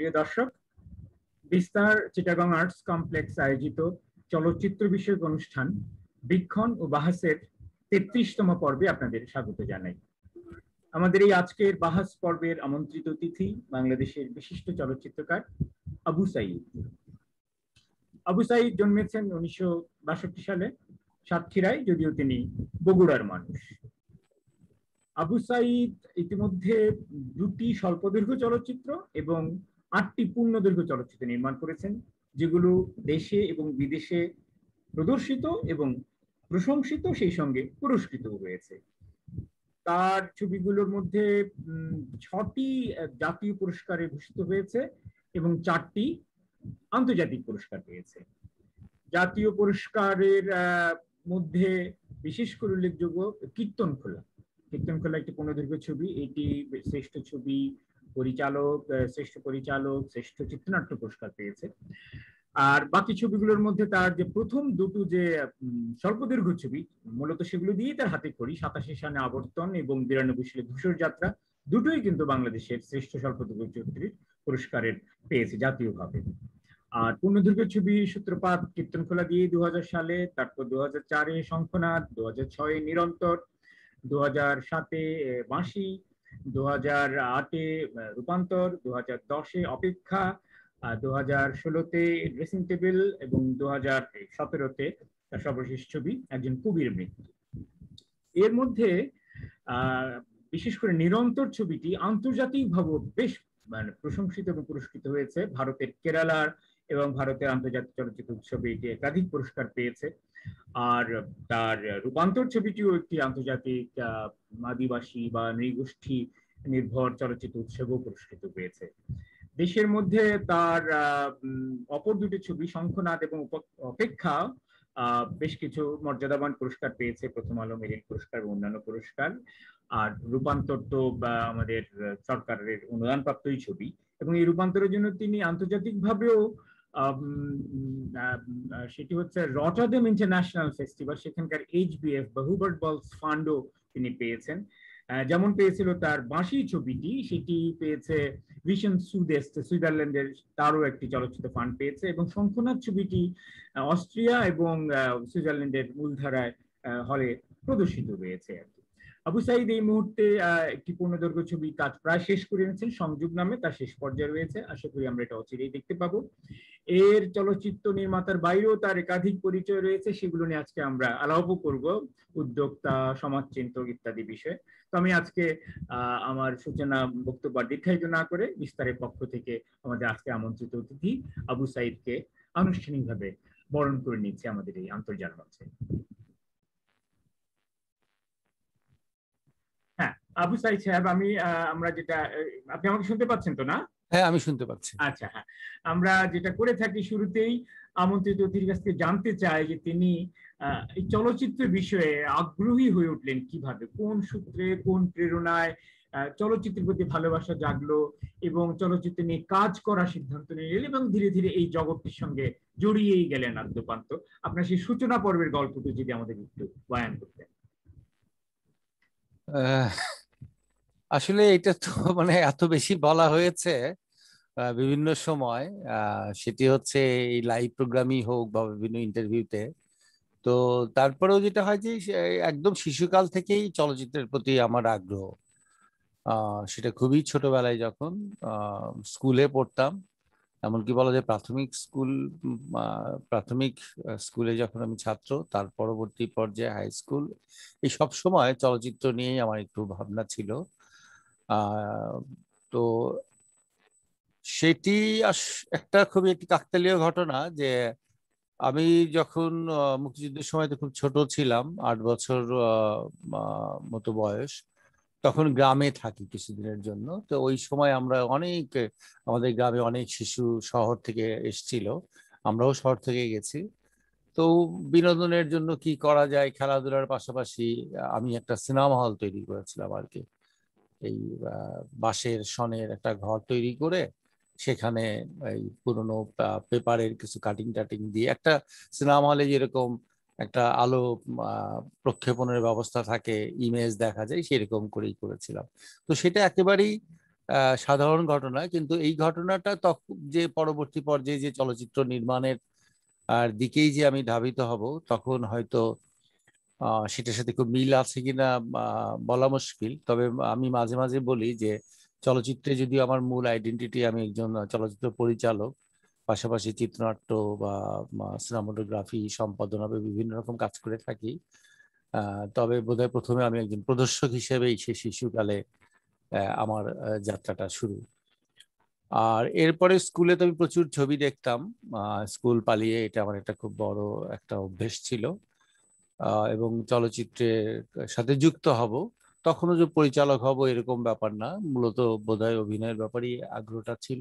প্রিয় দর্শক, বিস্তার চিটাগং আর্টস কমপ্লেক্স আয়োজিত চলচ্চিত্র বিষয়ক অনুষ্ঠান বীক্ষণ ও বাহাসের ৩৩তম পর্বে আপনাদের স্বাগত জানাই। আমাদের এই আজকের বাহাস পর্বের আমন্ত্রিত অতিথি বাংলাদেশের বিশিষ্ট চলচ্চিত্রকার আবু সাঈদ। আবু সাঈদ জন্মেছেন 1962 সালে সাতক্ষীরায়, যদিও তিনি বগুড়ার মানুষ। আবু সাঈদ ইতিমধ্যে 2টি স্বল্পদৈর্ঘ্য চলচ্চিত্র এবং 8টি পূর্ণদৈর্ঘ্য চলচ্চিত্র নির্মাণ করেছেন, যেগুলো দেশে এবং বিদেশে প্রদর্শিত এবং প্রশংসিত, সেই সঙ্গে পুরস্কৃত হয়েছে। তার ছবিগুলোর মধ্যে 6টি জাতীয় পুরস্কারে ভূষিত হয়েছে এবং 4টি আন্তর্জাতিক পুরস্কার পেয়েছে। জাতীয় পুরস্কারের মধ্যে বিশেষ করে উল্লেখযোগ্য কীর্তনখোলা একটি পূর্ণদৈর্ঘ্য ছবি। এটি শ্রেষ্ঠ ছবি, শ্রেষ্ঠ পরিচালক, শ্রেষ্ঠ চিত্রনাট্য পুরস্কার পেয়েছে। আর বাকি ছবিগুলোর মধ্যে তার যে প্রথম দুটো যে স্বল্পদৈর্ঘ্য ছবি, মূলত সেগুলো দিয়েই তার হাতে খড়ি, 87 সালে আবর্তন এবং 92 সালে ধূসর যাত্রা, দুটোই কিন্তু বাংলাদেশের শ্রেষ্ঠ স্বল্পদৈর্ঘ্য চলচ্চিত্র পুরস্কারের পেয়েছে জাতীয়ভাবে। আর পূর্ণদৈর্ঘ্য ছবি সূত্রপাত কীর্তনখোলা দিয়ে 2000 সালে, তারপর 2004-এ শঙ্খনাদ, 2006-এ নিরন্তর, 2007-এ বাঁশি, 2008-এ রূপান্তর, 2010-এ অপেক্ষা, 2016-তে ড্রেসিং টেবিল এবং 2017-তে তার সর্বশেষ ছবি একজন কবির মৃত্যু। এর মধ্যে বিশেষ করে নিরন্তর ছবিটি আন্তর্জাতিকভাবে বেশ প্রশংসিত এবং পুরস্কৃত হয়েছে। ভারতের কেরালার এবং ভারতের আন্তর্জাতিক চলচ্চিত্র উৎসবে এটি একাধিক পুরস্কার পেয়েছে। আর তার রূপান্তর ছবিটিও একটি আন্তর্জাতিক আদিবাসী বা নৃগোষ্ঠী নির্ভর চলচ্চিত্র উৎসবেও পুরস্কৃত হয়েছে। দেশের মধ্যে তার অপর দুটি ছবি শঙ্খনাদ এবং অপেক্ষা বেশ কিছু মর্যাদাবান পুরস্কার পেয়েছে, প্রথম আলো মেরিল পুরস্কার এবং অন্যান্য পুরস্কার। আর রূপান্তর তো আমাদের সরকারের অনুদানপ্রাপ্তই ছবি, এবং এই রূপান্তরের জন্য তিনি আন্তর্জাতিকভাবেও সেটি হচ্ছে রটারডাম ইন্টারন্যাশনাল ফেস্টিভ্যাল, সেখানকার HBF বা হুবার্ট বলস ফান্ডও তিনি পেয়েছেন। যেমন পেয়েছিল তার বাঁশি ছবিটি, সেটি পেয়েছে ভিশন সুদেস্ট, সুইজারল্যান্ডের, তারও একটি চলচ্চিত্র ফান্ড পেয়েছে। এবং শঙ্খনাদ ছবিটি অস্ট্রিয়া এবং সুইজারল্যান্ডের মূলধারায় হলে প্রদর্শিত হয়েছে। আবু সাঈদ এই মুহূর্তে একটি পূর্ণদৈর্ঘ্য ছবি কাজ প্রায় শেষ করে এনেছেন, সংযোগ নামে, তার শেষ পর্যায়ে রয়েছে। আশা করি আমরা এটা অচিরেই দেখতে পাবো। এর চলচ্চিত্র নির্মাতার বাইরেও তার একাধিক পরিচয় রয়েছে, সেগুলো নিয়ে আজকে আমরা আলাপ করব, উদ্যোক্তা, সমাজচিন্তক ইত্যাদি বিষয়ে। তো আমি আজকে আমার সূচনা বক্তব্য দীর্ঘায়িত না করে বিস্তারের পক্ষ থেকে আমাদের আজকে আমন্ত্রিত অতিথি আবু সাঈদকে আনুষ্ঠানিকভাবে বরণ করে নিচ্ছে আমাদের এই আন্তর্জাল মঞ্চে। হ্যাঁ, আবু সাঈদ সাহেব, আমরা যেটা, আপনি আমাকে শুনতে পাচ্ছেন তো? না? হ্যাঁ, আমি শুনতে পাচ্ছি। আচ্ছা, হ্যাঁ, আমরা যেটা করে থাকি শুরুতেই আমন্ত্রিত অতিথির কাছ থেকে জানতে চাই যে তিনি এই চলচ্চিত্র বিষয়ে আগ্রহী হয়ে উঠলেন কিভাবে, কোন সূত্রে, কোন প্রেরণায় চলচ্চিত্রের প্রতি ভালোবাসা জাগলো এবং চলচ্চিত্র নিয়ে কাজ করার সিদ্ধান্ত নিলেন এবং ধীরে ধীরে এই জগৎটির সঙ্গে জড়িয়েই গেলেন আদ্যোপান্ত। আপনার সেই সূচনা পর্বের গল্পটি যদি আমাদের একটু বয়ান করতেন। আসলে এটা তো এত বেশি বলা হয়েছে বিভিন্ন সময়, সেটি হচ্ছে এই লাইভ প্রোগ্রামই হোক বা বিভিন্ন ইন্টারভিউতে। তো তারপরেও যেটা হয় যে একদম শিশুকাল থেকেই চলচ্চিত্রের প্রতি আমার আগ্রহ। সেটা খুবই ছোটবেলায়, যখন স্কুলে পড়তাম, এমনকি বলা যায় প্রাথমিক স্কুলে যখন আমি ছাত্র, তার পরবর্তী পর্যায়ে হাই স্কুল, এই সব সময় চলচ্চিত্র নিয়েই আমার একটু ভাবনা ছিল। তো সেটি একটা খুবই একটি কাকতালীয় ঘটনা যে আমি যখন মুক্তিযুদ্ধের সময় তো খুব ছোট ছিলাম, 8 বছর মতো বয়স, তখন গ্রামে থাকি কিছুদিনের জন্য। তো ওই সময় আমাদের গ্রামে অনেক শিশু শহর থেকে এসেছিল, আমরাও শহর থেকে গেছি। তো বিনোদনের জন্য কি করা যায়, খেলাধুলার পাশাপাশি আমি একটা সিনেমা হল তৈরি করেছিলাম আর কি। এই বাঁশের সনের একটা ঘর তৈরি করে সেখানে এই পুরোনো পেপারের কিছু কাটিং টাটিং দিয়ে একটা সিনেমা হলে যেরকম একটা আলো প্রক্ষেপণের ব্যবস্থা থাকে, ইমেজ দেখা যায়, সেরকম করেই করেছিলাম। তো সেটা একেবারেই সাধারণ ঘটনা, কিন্তু এই ঘটনাটা তখন যে পরবর্তী পর্যায়ে যে চলচ্চিত্র নির্মাণের দিকেই যে আমি ধাবিত হব, তখন হয়তো সেটার সাথে খুব মিল আছে কিনা বলা মুশকিল। তবে আমি মাঝে মাঝে বলি যে চলচ্চিত্রে যদি আমার মূল আইডেন্টিটি, আমি একজন চলচ্চিত্র পরিচালক, পাশাপাশি চিত্রনাট্য বা সিনেমাটোগ্রাফি সম্পাদনা বা বিভিন্ন রকম কাজ করে থাকি, তবে বোধহয় প্রথমে আমি একজন প্রদর্শক হিসেবেই সে শিশুকালে আমার যাত্রাটা শুরু। আর এরপরে স্কুলে তো আমি প্রচুর ছবি দেখতাম, স্কুল পালিয়ে, এটা আমার একটা খুব বড় একটা অভ্যেস ছিল। এবং চলচ্চিত্রের সাথে যুক্ত হব, তখনও যে পরিচালক হব এরকম ব্যাপার না, মূলত বোধহয় অভিনয়ের ব্যাপারই আগ্রহটা ছিল।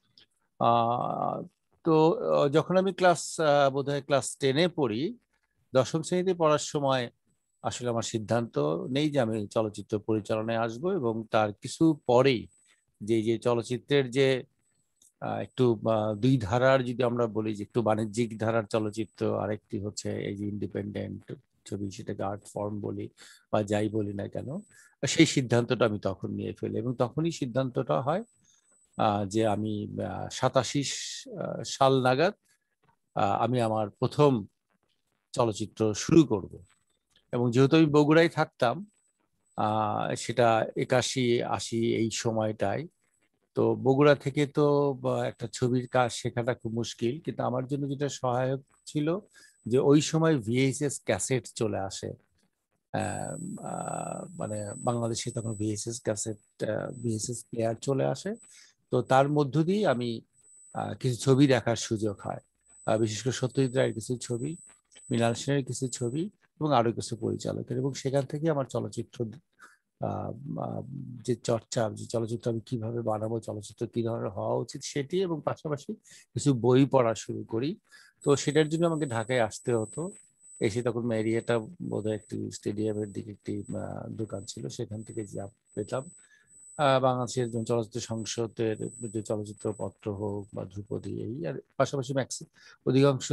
তো যখন আমি বোধহয় ক্লাস 10-এ পড়ি, 10ম শ্রেণীতে পড়ার সময় আসলে আমার সিদ্ধান্ত নেই যে আমি চলচ্চিত্র পরিচালনায় আসব, এবং তার কিছু পরেই যে যে চলচ্চিত্রের যে একটু দুই ধারার, যদি আমরা বলি যে একটু বাণিজ্যিক ধারার চলচ্চিত্র, আরেকটি হচ্ছে এই যে ইন্ডিপেন্ডেন্ট ছবি, সেটাকে আর্ট ফর্ম বলি বা যাই বলি না কেন, সেই সিদ্ধান্তটা আমি তখন নিয়ে ফেলি। এবং তখনই সিদ্ধান্তটা হয় যে আমি 87 সাল নাগাদ আমি আমার প্রথম চলচ্চিত্র শুরু করব। এবং যেহেতু আমি বগুড়ায় থাকতাম, সেটা 81-80 এই সময়টায়, তো বগুড়া থেকে তো একটা ছবির কাজ শেখাটা খুব মুশকিল, কিন্তু আমার জন্য যেটা সহায়ক ছিল যে ওই সময় ভিএইচএস ক্যাসেট চলে আসে। মানে বাংলাদেশে তখন ভিএইচএস ক্যাসেট, ভিএইচএস প্লেয়ার চলে আসে। তো তার মধ্য দিয়ে আমি কিছু ছবি দেখার সুযোগ হয়, বিশেষ করে সত্যজিৎ রায়ের কিছু ছবি, মৃণাল সেনের কিছু ছবি, এবং আরো কিছু পরিচালকের। এবং সেখান থেকে আমার চলচ্চিত্র আহ, আহ, যে চর্চা, যে চলচ্চিত্র আমি কিভাবে বানাবো, চলচ্চিত্র কি ধরনের হওয়া উচিত সেটি, এবং পাশাপাশি কিছু বই পড়া শুরু করি। তো সেটার জন্য আমাকে ঢাকায় আসতে হতো। এসে তখন মেরিয়েটা বোধহয় একটি স্টেডিয়ামের দিকে একটি দোকান ছিল, সেখান থেকে যা পেতাম, বাংলাদেশের চলচ্চিত্র সংসদের যে চলচ্চিত্র পত্র হোক বা ধ্রুপদী, এই আর পাশাপাশি অধিকাংশ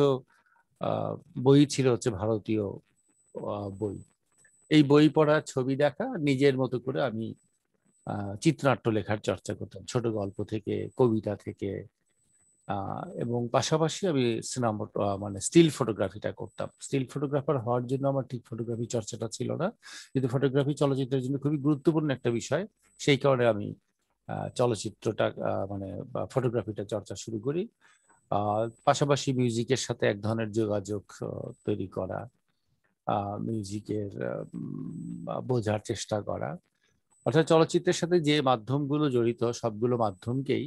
বই ছিল হচ্ছে ভারতীয় বই। এই বই পড়া, ছবি দেখা, নিজের মতো করে আমি চিত্রনাট্য লেখার চর্চা করতাম, ছোট গল্প থেকে, কবিতা থেকে। এবং পাশাপাশি আমি সিনেমা, মানে স্টিল ফটোগ্রাফিটা করতাম। স্টিল ফটোগ্রাফার হওয়ার জন্য আমার ঠিক ফটোগ্রাফি চর্চাটা ছিল না, কিন্তু ফটোগ্রাফি চলচ্চিত্রের জন্য খুবই গুরুত্বপূর্ণ একটা বিষয়। সেই কারণে আমি চলচ্চিত্রটা, মানে ফটোগ্রাফিটা চর্চা শুরু করি। পাশাপাশি মিউজিকের সাথে এক ধরনের যোগাযোগ তৈরি করা, মিউজিকের বোঝার চেষ্টা করা। অর্থাৎ চলচ্চিত্রের সাথে যে মাধ্যমগুলো জড়িত, সবগুলো মাধ্যমকেই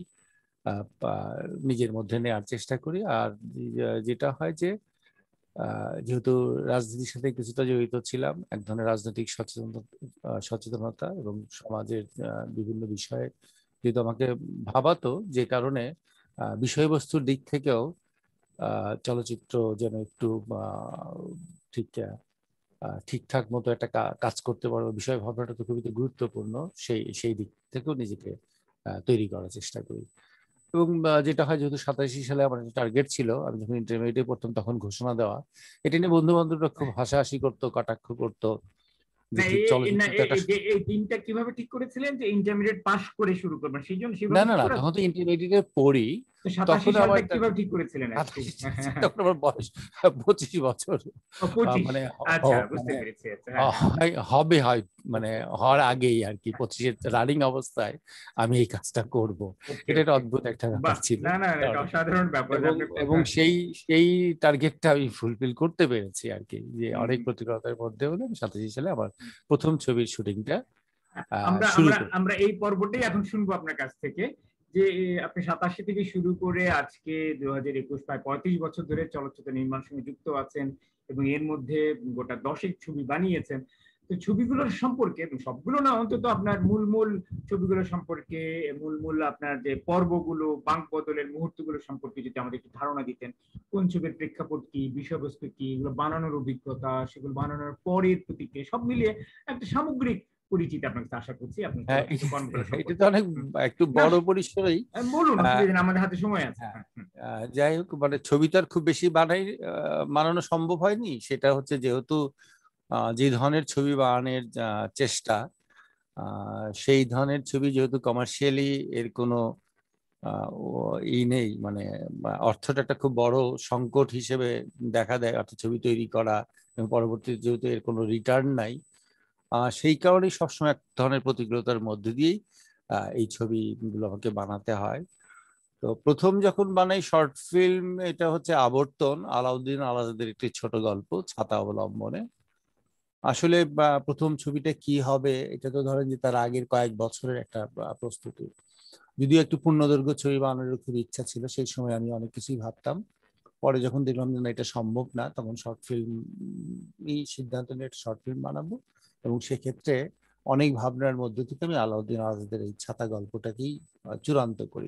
নিজের মধ্যে নেওয়ার চেষ্টা করি। আর যেটা হয় যে যেহেতু রাজনীতির সাথে কিছুটা জড়িত ছিলাম, এক ধরনের রাজনৈতিক সচেতনতা এবং সমাজের বিভিন্ন বিষয়ে যেহেতু আমাকে ভাবাতো, যে কারণে বিষয়বস্তুর দিক থেকেও চলচ্চিত্র যেন একটু ঠিক ঠিকঠাক মতো একটা কাজ করতে পারবো, বিষয় ভাবনাটা তো খুবই গুরুত্বপূর্ণ, সেই দিক থেকেও নিজেকে তৈরি করার চেষ্টা করি। এবং যেটা হয়, যেহেতু 87 সালে আমার একটা টার্গেট ছিল, আমি যখন ইন্টারমিডিয়েটে পড়তাম তখন ঘোষণা দেওয়া, এটা নিয়ে বন্ধু বান্ধবরা খুব হাসাহাসি করতো, কটাক্ষ করতো, যে না ঠিক না, চলচ্চিত্র একটা। এই দিনটা কিভাবে ঠিক করেছিলেন যে ইন্টারমিডিয়েট পাস করে শুরু করবেন, সেই জন্য না সেভাবে না ঠিক না, করা? তখন তো ইন্টারমিডিয়েটে পড়ি, তো 87 তখন আমার সালটা কিভাবে ঠিক করেছিলেন একটু? 87 তখন আমার বয়স 25 বছর। ও 25, মানে আচ্ছা বুঝতে মানে পেরেছি। আচ্ছা, হ্যাঁ হ্যাঁ, হবে হয়, মানে বুঝতে হওয়ার পেরেছি। আগেই আর কি, 25-এর রানিং অবস্থায় আমি এই কাজটা করব। ওকে এটা একটা ওকে, অদ্ভুত একটা ব্যাপার বাহ, ছিল। না না না, এটা কারণ অসাধারণ ব্যাপার যে এবং আপনি এবং সেই সেই টার্গেটটা আমি ফুলফিল করতে পেরেছি আর কি, যে হুম, অনেক হুম, প্রতিকূলতার মধ্যে হলে আমি 87 সালে আমার হুম। প্রথম ছবির শুটিংটা আমরা শুরু আমরা করি। আমরা এই পর্বটাই এখন শুনবো আপনার কাছ থেকে, যে আপনি 87 থেকে শুরু করে আজকে 2021, প্রায় 35 বছর ধরে চলচ্চিত্র নির্মাণের সঙ্গে যুক্ত আছেন, এবং এর মধ্যে গোটা 10 ছবি বানিয়েছেন। তো ছবিগুলোর সম্পর্কে, সবগুলো না, অন্তত আপনার মূল মূল ছবিগুলো সম্পর্কে, মূল মূল আপনার যে পর্বগুলো, বাঁক বদলের মুহূর্তগুলো সম্পর্কে যদি আমাদের একটু ধারণা দিতেন। কোন ছবির প্রেক্ষাপট কি, বিষয়বস্তু কি, এগুলো বানানোর অভিজ্ঞতা, সেগুলো বানানোর পরের প্রতিক্রিয়া, সব মিলিয়ে একটা সামগ্রিক পরিচিতি আপনার কাছে আশা করছি আপনার হ্যাঁ, চলচ্চিত্র কর্মগুলো এটা তো সম্পর্কে। অনেক একটু না, বড় পরিসরেই। বলুন, আহ, অসুবিধা নেই, আমাদের হাতে সময় আছে। হ্যাঁ, হ্যাঁ, হুম, যাই হোক, মানে ছবি তো আর খুব বেশি বানানো সম্ভব হয়নি। সেটা হচ্ছে যেহেতু যে ধরনের ছবি বানানোর চেষ্টা, সেই ধরনের ছবি যেহেতু কমার্শিয়ালি এর কোনো নেই, মানে অর্থটা একটা খুব বড় সংকট হিসেবে দেখা দেয়, অর্থাৎ ছবি তৈরি করা এবং পরবর্তীতে যেহেতু এর কোনো রিটার্ন নাই, সেই কারণেই সবসময় এক ধরনের প্রতিকূলতার মধ্যে দিয়েই এই ছবিগুলো আমাকে বানাতে হয়। তো প্রথম যখন বানাই শর্ট ফিল্ম, এটা হচ্ছে আবর্তন, আলাউদ্দিন আলাদের একটি ছোট গল্প ছাতা অবলম্বনে। আসলে প্রথম ছবিটা কি হবে এটা তো ধরেন যে তার আগের কয়েক বছরের একটা প্রস্তুতি। যদিও একটু পূর্ণদৈর্ঘ্য ছবি বানানোর খুব ইচ্ছা ছিল, সেই সময় আমি অনেক কিছুই ভাবতাম। পরে যখন দেখলাম যে না, এটা সম্ভব না, তখন শর্ট ফিল্ম সিদ্ধান্ত নিয়ে একটা শর্ট ফিল্ম বানাবো। এবং সেক্ষেত্রে অনেক ভাবনার মধ্যে থেকে আমি আলাউদ্দিন আলাদের এই ছাতা গল্পটাকেই চূড়ান্ত করি।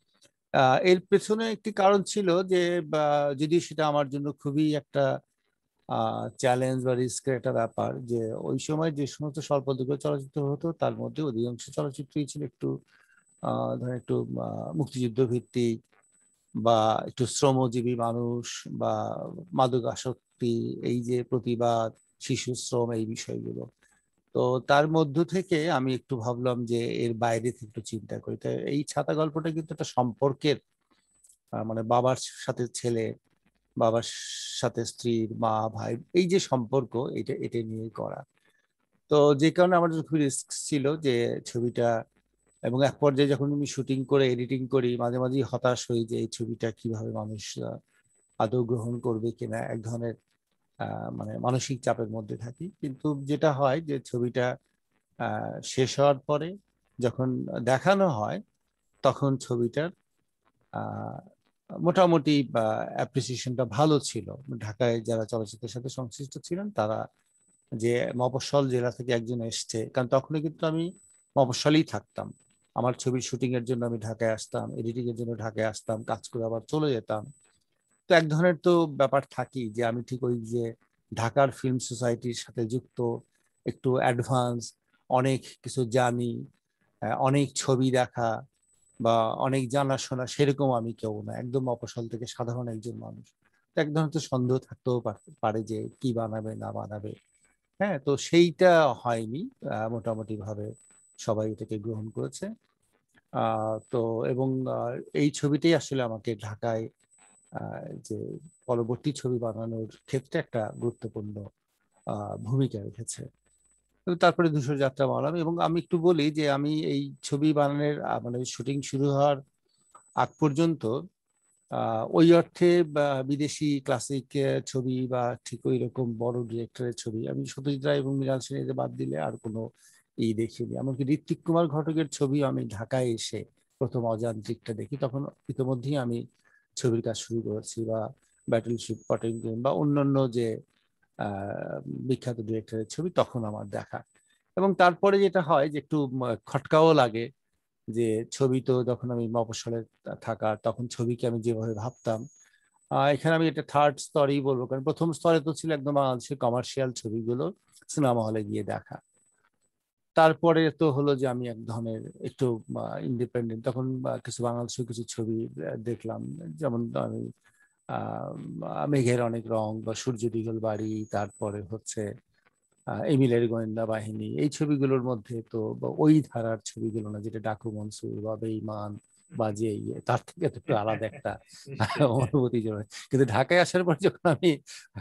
এর পেছনে একটি কারণ ছিল যে যদি সেটা আমার জন্য খুবই একটা চ্যালেঞ্জ বা রিস্কের একটা ব্যাপার, যে ওই সময় যে সমস্ত স্বল্পদৈর্ঘ্য চলচ্চিত্র হতো তার মধ্যে অধিকাংশ চলচ্চিত্রই ছিল একটু ধরেন একটু মুক্তিযুদ্ধ ভিত্তিক বা একটু শ্রমজীবী মানুষ বা মাদকাসক্তি, এই যে প্রতিবাদ, শিশু শ্রম, এই বিষয়গুলো। তো তার মধ্য থেকে আমি একটু ভাবলাম যে এর বাইরে থেকে একটু চিন্তা করি। তো এই ছাতা গল্পটা কিন্তু একটা সম্পর্কের, মানে বাবার সাথে ছেলে, বাবার সাথে স্ত্রীর, মা ভাই, এই যে সম্পর্ক, এটা এটা নিয়ে করা। তো যে কারণে আমার খুব রিস্ক ছিল যে ছবিটা, এবং এক পর্যায়ে যখন আমি শুটিং করে এডিটিং করি মাঝে মাঝেই হতাশ হই যে এই ছবিটা কিভাবে মানুষ আদৌ গ্রহণ করবে কিনা, এক ধরনের মানে মানসিক চাপের মধ্যে থাকি। কিন্তু যেটা হয় যে ছবিটা শেষ হওয়ার পরে যখন দেখানো হয়, তখন ছবিটার আহ, মোটামুটি অ্যাপ্রিসিয়েশনটা ভালো ছিল। ঢাকায় যারা চলচ্চিত্রের সাথে সংশ্লিষ্ট ছিলেন তারা, যে মফস্বল জেলা থেকে একজন এসছে, কারণ তখনই কিন্তু আমি মফস্বলেই থাকতাম। আমার ছবির শুটিং এর জন্য আমি ঢাকায় আসতাম, এডিটিং এর জন্য ঢাকায় আসতাম, কাজ করে আবার চলে যেতাম। তো এক ধরনের তো ব্যাপার থাকি যে আমি ঠিক ওই যে ঢাকার ফিল্ম সোসাইটির সাথে যুক্ত, একটু অ্যাডভান্স, অনেক কিছু জানি, অনেক ছবি দেখা বা অনেক জানাশোনা, সেরকম আমি কেউ না, একদম মফস্বল থেকে সাধারণ একজন মানুষ। তো এক ধরনের তো সন্দেহ থাকতেও পারে যে কি বানাবে না বানাবে। হ্যাঁ, তো সেইটা হয়নি। মোটামুটি ভাবে সবাই এটাকে গ্রহণ করেছে। তো এবং এই ছবিটাই আসলে আমাকে ঢাকায় যে পরবর্তী ছবি বানানোর ক্ষেত্রে একটা গুরুত্বপূর্ণ ভূমিকা রেখেছে। তো তারপরে ধূসর যাত্রা বানালাম। এবং আমি একটু বলি যে আমি এই ছবি বানানোর মানে শুটিং শুরু হওয়ার আগ পর্যন্ত ওই অর্থে বিদেশি ক্লাসিক ছবি বা ঠিক ওই রকম বড় ডিরেক্টরের ছবি আমি সত্যজিৎ রায় এবং মৃণাল সেনের বাদ দিলে আর কোনো দেখিনি। এমনকি ঋত্বিক কুমার ঘটকের ছবি আমি ঢাকায় এসে প্রথম অযান্ত্রিকটা দেখি, তখন ইতিমধ্যেই আমি ছবির কাজ শুরু করেছি, বা ব্যাটলশিপ পটেঙ্গিন বা অন্যান্য যে বিখ্যাত ডিরেক্টরের ছবি তখন আমার দেখা। এবং তারপরে যেটা হয় যে একটু খটকাও লাগে, যে ছবি তো যখন আমি মফস্বলে থাকা, তখন ছবিকে আমি যেভাবে ভাবতাম, এখানে আমি এটা থার্ড স্তরেই বলবো, কারণ প্রথম স্তরে তো ছিল একদম বাংলাদেশের কমার্শিয়াল ছবিগুলো সিনেমা হলে গিয়ে দেখা। তারপরে তো হলো যে আমি এক ধরনের একটু ইন্ডিপেন্ডেন্ট, তখন কিছু বাংলাদেশের কিছু ছবি দেখলাম, যেমন আমি মেঘের অনেক রং বা সূর্য দিঘল বাড়ি, তারপরে হচ্ছে এমিলের গোয়েন্দা বাহিনী, এই ছবিগুলোর মধ্যে তো ওই ধারার ছবিগুলো না, যেটা ডাকু মনসুর বা বেঈমান বা যে তার থেকে তো একটু আলাদা একটা অনুভূতি জন্মায়। কিন্তু ঢাকায় আসার পর যখন আমি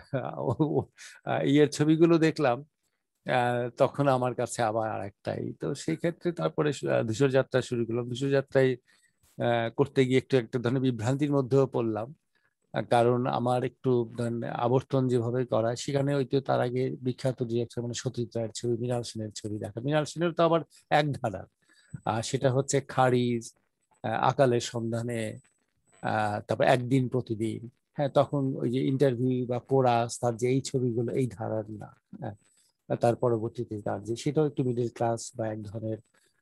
ইয়ের ছবিগুলো দেখলাম, তখন আমার কাছে আবার আরেকটাই। তো সেই ক্ষেত্রে তারপরে ধূসর যাত্রা শুরু করলাম। ধূসর যাত্রায় করতে গিয়ে একটু একটা ধরনের বিভ্রান্তির মধ্যেও পড়লাম, কারণ আমার একটু আবর্তন যেভাবে করা, সেখানে হয়তো তার আগে বিখ্যাত ডিরেক্টর মানে সত্যজিৎ রায়ের ছবি, মৃণাল সেনের ছবি দেখা। মৃণাল সেনের তো আবার এক ধারা, আর সেটা হচ্ছে খারিজ, আকালের সন্ধানে, তারপর একদিন প্রতিদিন। হ্যাঁ, তখন ওই যে ইন্টারভিউ বা কোরাস, তার যে এই ছবিগুলো এই ধারার না। হ্যাঁ, তার পরবর্তীতে তার যে সেটাও একটু মিডল ক্লাস বা এক ধরনের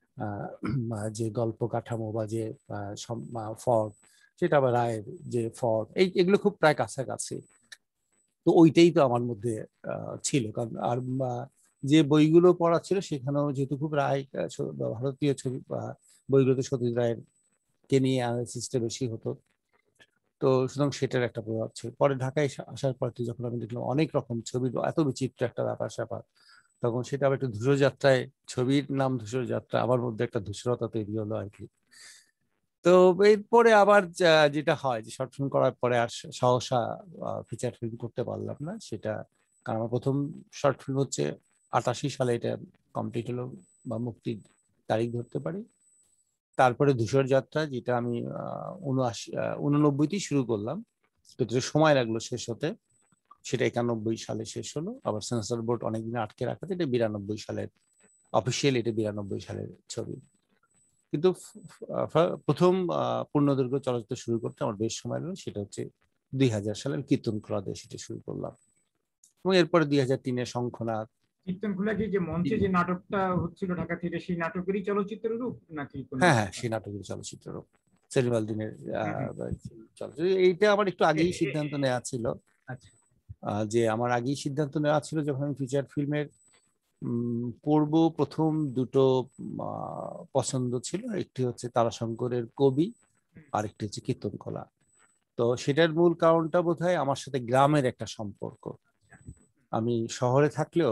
যে গল্প কাঠামো বা যে ফর্ম, সেটা আবার রায়ের যে ফর্ম, এগুলো খুব প্রায় কাছাকাছি। তো ওইটাই তো আমার মধ্যে ছিল। কারণ আর যে বইগুলো পড়া ছিল সেখানেও যেহেতু খুব রায় ভারতীয় ছবি বা বইগুলোতে সত্যজিৎ রায়ের কে নিয়ে অ্যানালিসিসটা বেশি হতো। তো সুতরাং সেটার একটা প্রভাব ছিল। পরে ঢাকায় আসার পর যখন আমি দেখলাম অনেক রকম ছবি, এত বিচিত্র একটা ব্যাপার স্যাপার, তখন সেটা আবার একটু ধূসর যাত্রায়, ছবির নাম ধূসর যাত্রা, আমার মধ্যে একটা ধূসরতা তৈরি হলো আর কি। তো এরপরে আবার যেটা হয় যে শর্ট ফিল্ম করার পরে আর সহসা ফিচার ফিল্ম করতে পারলাম না সেটা, কারণ আমার প্রথম শর্ট ফিল্ম হচ্ছে 88 সালে এটা কমপ্লিট হলো বা মুক্তির তারিখ ধরতে পারি। তারপরে ধূসর যাত্রা, যেটা আমি 89তেই শুরু করলাম, তো সময় লাগলো শেষ হতে, সেটা 91 সালে শেষ হলো। আবার সেন্সর বোর্ড অনেকদিন আটকে রাখাতে এটা 92 সালের, অফিসিয়ালি এটা 92 সালের ছবি। কিন্তু প্রথম পূর্ণদৈর্ঘ্য চলচ্চিত্র শুরু করতে আমার বেশ সময় লাগলো, সেটা হচ্ছে 2000 সালের কীর্তন খোলা দিয়ে সেটা শুরু করলাম, এবং এরপরে 2003-এ শঙ্খনাথ। কীর্তন খোলা যে মঞ্চে যে নাটকটা হচ্ছিল ঢাকা থিয়েটারে, সেই নাটকেরই চলচ্চিত্র রূপ নাকি কোনো? হ্যাঁ হ্যাঁ, সেই নাটকের চলচ্চিত্র রূপ, সেলিম আল দীনের চলচ্চিত্র। এইটা আমার একটু আগেই সিদ্ধান্ত নেওয়া ছিল। আচ্ছা, যে আমার আগেই সিদ্ধান্ত নেওয়া ছিল যখন আমি ফিচার ফিল্মের করব, প্রথম দুটো পছন্দ ছিল, একটি হচ্ছে তারাশঙ্করের কবি, আরেকটি হচ্ছে কীর্তনখোলা। তো সেটার মূল কারণটা বোধহয় আমার সাথে গ্রামের একটা সম্পর্ক। আমি শহরে থাকলেও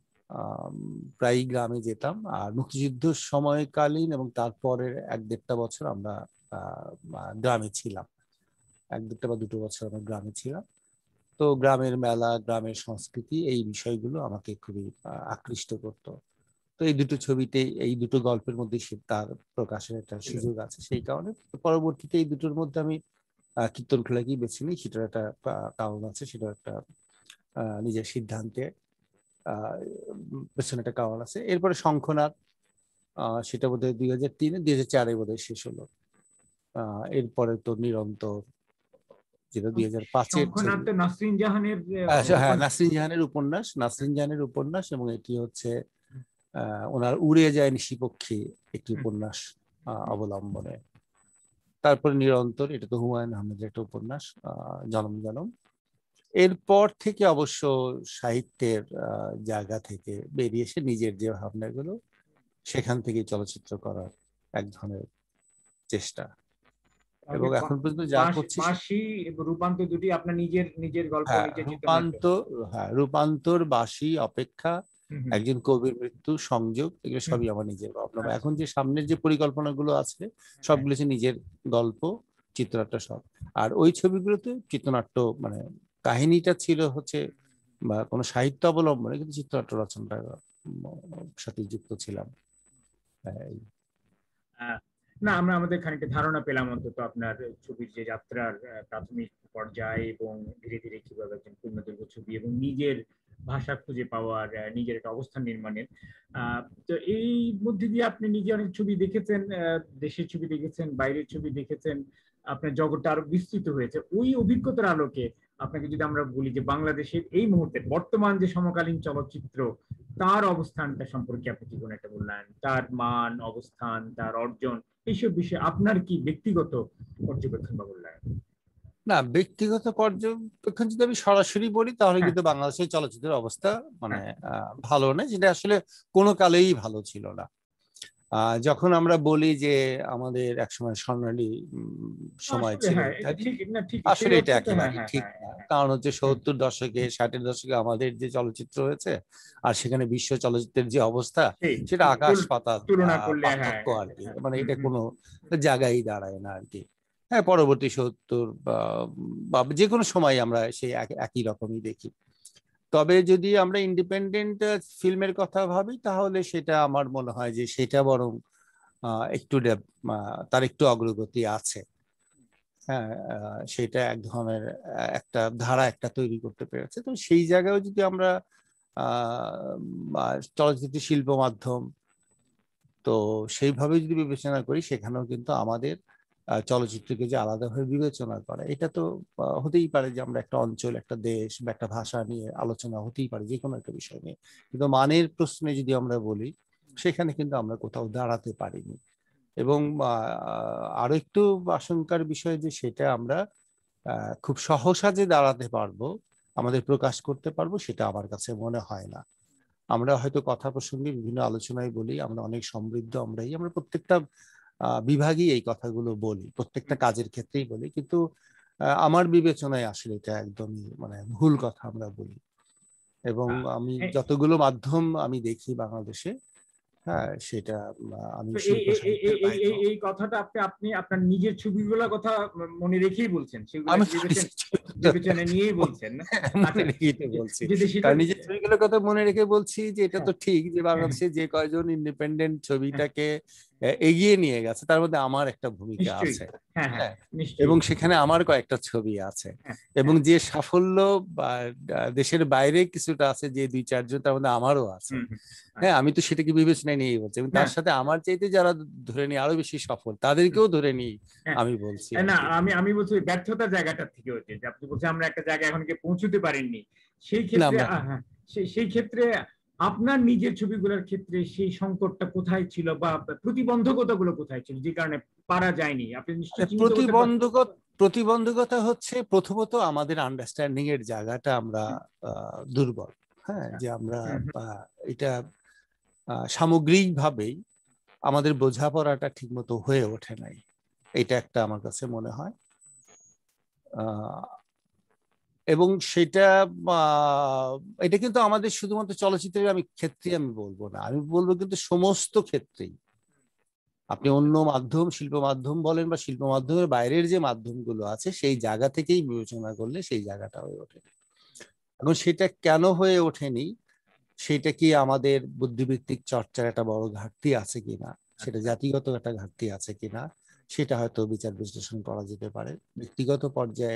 প্রায়ই গ্রামে যেতাম, আর মুক্তিযুদ্ধ সময়কালীন এবং তারপরের 1-1.5 বছর আমরা গ্রামে ছিলাম, 1-1.5 বা 2 বছর আমরা গ্রামে ছিলাম। তো গ্রামের মেলা, গ্রামের সংস্কৃতি, এই বিষয়গুলো আমাকে খুবই আকৃষ্ট করতো। তো এই দুটো ছবিতে, এই দুটো গল্পের মধ্যে তার প্রকাশের একটা সুযোগ আছে, সেই কারণে পরবর্তীতে এই দুটোর মধ্যে আমি কীর্তনখোলাকেই বেছে নিই। সেটার একটা কারণ আছে, সেটা একটা নিজের সিদ্ধান্তে পেছনে একটা কারণ আছে। এরপরে শঙ্খনাথ, সেটা বোধহয় 2003-এ, 2004-এ বোধহয় শেষ হলো। এরপরে তো নিরন্তর, যেটা 2005-এর ছবি। শঙ্খনাথ নাসরিন জাহানের হ্যাঁ, নাসরিন জাহানের উপন্যাস, নাসরিন জাহানের উপন্যাস, এবং এটি হচ্ছে ওনার উড়ে যায় নিশিপক্ষী একটি উপন্যাস অবলম্বনে। তারপরে নিরন্তর, এটা তো হুমায়ুন আহমেদের একটা উপন্যাস, জনম জনম। এরপর থেকে অবশ্য সাহিত্যের জায়গা থেকে বেরিয়ে এসে নিজের যে ভাবনাগুলো, সেখান থেকে চলচ্চিত্র করার এক ধরনের চেষ্টা, এবং এখন পর্যন্ত যা করছি। বাঁশি এবং রূপান্তর দুটি আপনার নিজের নিজের গল্প, হ্যাঁ, নিজের চিত্রনাট্য। রূপান্তর, বাঁশি, অপেক্ষা, একজন কবির মৃত্যু, সংযোগ, এগুলো সবই আমার নিজের ভাবনা। এখন যে সামনের যে পরিকল্পনাগুলো আছে, সবগুলো হচ্ছে নিজের গল্প, চিত্রনাট্য সব। আর ওই ছবিগুলোতে চিত্রনাট্য, মানে কাহিনীটা ছিল হচ্ছে বা কোনো সাহিত্য অবলম্বনে, কিন্তু চিত্রনাট্য রচনাটার সাথে যুক্ত ছিলাম। না, আমরা আমাদের খানিকটা ধারণা পেলাম অন্তত আপনার ছবির যে যাত্রার প্রাথমিক পর্যায়ে, এবং ধীরে ধীরে কিভাবে একজন পূর্ণদৈর্ঘ্য ছবি এবং নিজের ভাষা খুঁজে পাওয়ার, নিজের একটা অবস্থান নির্মাণের। তো এই মধ্যে দিয়ে আপনি নিজে অনেক ছবি দেখেছেন, দেশের ছবি দেখেছেন, বাইরের ছবি দেখেছেন, আপনার জগৎটা আরো বিস্তৃত হয়েছে। ওই অভিজ্ঞতার আলোকে আপনাকে যদি আমরা বলি যে বাংলাদেশের এই মুহূর্তে বর্তমান যে সমকালীন চলচ্চিত্র, তার অবস্থানটা সম্পর্কে আপনি কি কোনো একটা বললেন, তার মান, অবস্থান, তার অর্জন, এইসব বিষয়ে আপনার কি ব্যক্তিগত পর্যবেক্ষণ বা মূল্যায়ন? না, ব্যক্তিগত পর্যবেক্ষণ যদি আমি সরাসরি বলি, তাহলে হ্যাঁ, কিন্তু বাংলাদেশের চলচ্চিত্রের অবস্থা মানে ভালো না, যেটা আসলে কোনো কালেই ভালো ছিল না। যখন আমরা বলি যে আমাদের একসময় স্বর্ণালী সময় আসলে ছিল হ্যাঁ, এটা ইত্যাদি, ঠিক না, ঠিক সেই আসলে এটা অর্থে তো, হ্যাঁ একেবারেই হ্যাঁ ঠিক হ্যাঁ না। হ্যাঁ। কারণ হচ্ছে 70 দশকে, 60-এর দশকে আমাদের যে চলচ্চিত্র হয়েছে, আর সেখানে বিশ্ব চলচ্চিত্রের যে অবস্থা, সেই সেটা আকাশ পাতাল তুলনা করলে, হ্যাঁ পার্থক্য আর কি। হ্যাঁ, মানে এটা কোনো জায়গায় দাঁড়ায় না আর কি। হ্যাঁ, পরবর্তী 70 বা যে কোনো সময় আমরা সেই একই রকমই দেখি। তবে যদি আমরা ইন্ডিপেন্ডেন্ট ফিল্মের কথা ভাবি, তাহলে সেটা আমার মনে হয় যে সেটা বরং একটু তার একটু অগ্রগতি আছে। হ্যাঁ, সেটা এক ধরনের একটা ধারা একটা তৈরি করতে পেরেছে। তো সেই জায়গায় যদি আমরা চলচ্চিত্র শিল্প মাধ্যম, তো সেইভাবে যদি বিবেচনা করি, সেখানেও কিন্তু আমাদের চলচ্চিত্রকে যে আলাদাভাবে বিবেচনা করা, এটা তো হতেই পারে যে আমরা একটা অঞ্চল, একটা দেশ বা একটা ভাষা নিয়ে আলোচনা হতেই পারে, যে কোনো একটা বিষয় নিয়ে। কিন্তু মানের প্রশ্নে যদি আমরা বলি, সেখানে কিন্তু আমরা কোথাও দাঁড়াতে পারিনি। এবং আরো একটু আশঙ্কার বিষয় যে সেটা আমরা খুব সহসা যে দাঁড়াতে পারবো, আমাদের প্রকাশ করতে পারবো, সেটা আমার কাছে মনে হয় না। আমরা হয়তো কথা প্রসঙ্গে বিভিন্ন আলোচনায় বলি আমরা অনেক সমৃদ্ধ, আমরা প্রত্যেকটা বিভাগই এই কথাগুলো বলি, প্রত্যেকটা কাজের ক্ষেত্রেই বলি, কিন্তু আমার বিবেচনায় আসলে এটা একদমই মানে ভুল কথা আমরা বলি। এবং আমি হ্যাঁ, যতগুলো মাধ্যম আমি দেখি বাংলাদেশে, হ্যাঁ সেটা আমি তো শিল্প সাহিত্যের বাইরেও এই কথাটা আপনি আপনি আপনার নিজের ছবিগুলোর কথা মনে রেখেই বলছেন, আমি সেগুলোকে নিজের বিবেচনায় নিয়েই বলছেন না? মনে আচ্ছা, রেখেই তো বলছি, যদি সেটা, কারণ নিজের ছবিগুলোর কথা মনে রেখে বলছি যে এটা হ্যাঁ তো ঠিক যে হ্যাঁ বাংলাদেশে যে কয়জন ইন্ডিপেন্ডেন্ট হ্যাঁ, ছবিটাকে এগিয়ে নিয়ে গেছে তার মধ্যে আমার একটা ভূমিকা নিশ্চয়ই, আছে। হ্যাঁ হ্যাঁ, হ্যাঁ, নিশ্চয়ই, এবং সেখানে আমার কয়েকটা ছবি আছে, হ্যাঁ এবং হ্যাঁ, যে সাফল্য বা দেশের বাইরে কিছুটা আছে যে দুই চারজন, তার মধ্যে আমারও আছে। হুম হুম, হ্যাঁ, আচ্ছা, আমি তো সেটাকে বিবেচনায় নিয়েই বলছি, এবং না তার সাথে আমার চাইতে যারা ধরে নিই আরো বেশি সফল তাদেরকেও ধরে নিই হ্যাঁ, আমি বলছি আর না কি। আমি আমি বলছি ওই ব্যর্থতার জায়গাটা থেকে হচ্ছে যে আপনি বলছেন আমরা একটা জায়গায় এখন গিয়ে পৌঁছতে পারিনি, সেই না ক্ষেত্রে আমরা, হ্যাঁ, সেই ক্ষেত্রে আপনার নিজের ছবিগুলোর ক্ষেত্রে সেই সংকটটা কোথায় ছিল বা প্রতিবন্ধকতাগুলো কোথায় ছিল যে কারণে পারা যায়নি, আপনি নিশ্চয়ই চিহ্নিত করতে পারেন? প্রতিবন্ধকতা হচ্ছে প্রথমত আমাদের আন্ডারস্ট্যান্ডিং এর জায়গাটা আমরা দুর্বল। হ্যাঁ, আচ্ছা, যে আমরা হুম হুম, এটা সামগ্রিকভাবেই আমাদের বোঝাপড়াটা ঠিকমতো হয়ে ওঠে নাই, এটা একটা আমার কাছে মনে হয়। আহ, এবং সেটা এটা কিন্তু আমাদের শুধুমাত্র চলচ্চিত্রের ক্ষেত্রে আমি বলবো না, আমি বলবো কিন্তু সমস্ত ক্ষেত্রেই। আপনি অন্য মাধ্যম, শিল্প মাধ্যম বলেন বা শিল্প মাধ্যমের বাইরের যে মাধ্যমগুলো আছে সেই জায়গা থেকেই বিবেচনা করলে সেই জায়গাটা হয়ে ওঠে। এখন সেটা কেন হয়ে ওঠেনি, সেটা কি আমাদের বুদ্ধিবৃত্তিক চর্চার একটা বড় ঘাটতি আছে কিনা, সেটা আচ্ছা, জাতিগত একটা ঘাটতি আছে কিনা, সেটা হয়তো বিচার বিশ্লেষণ করা যেতে পারে। ব্যক্তিগত পর্যায়ে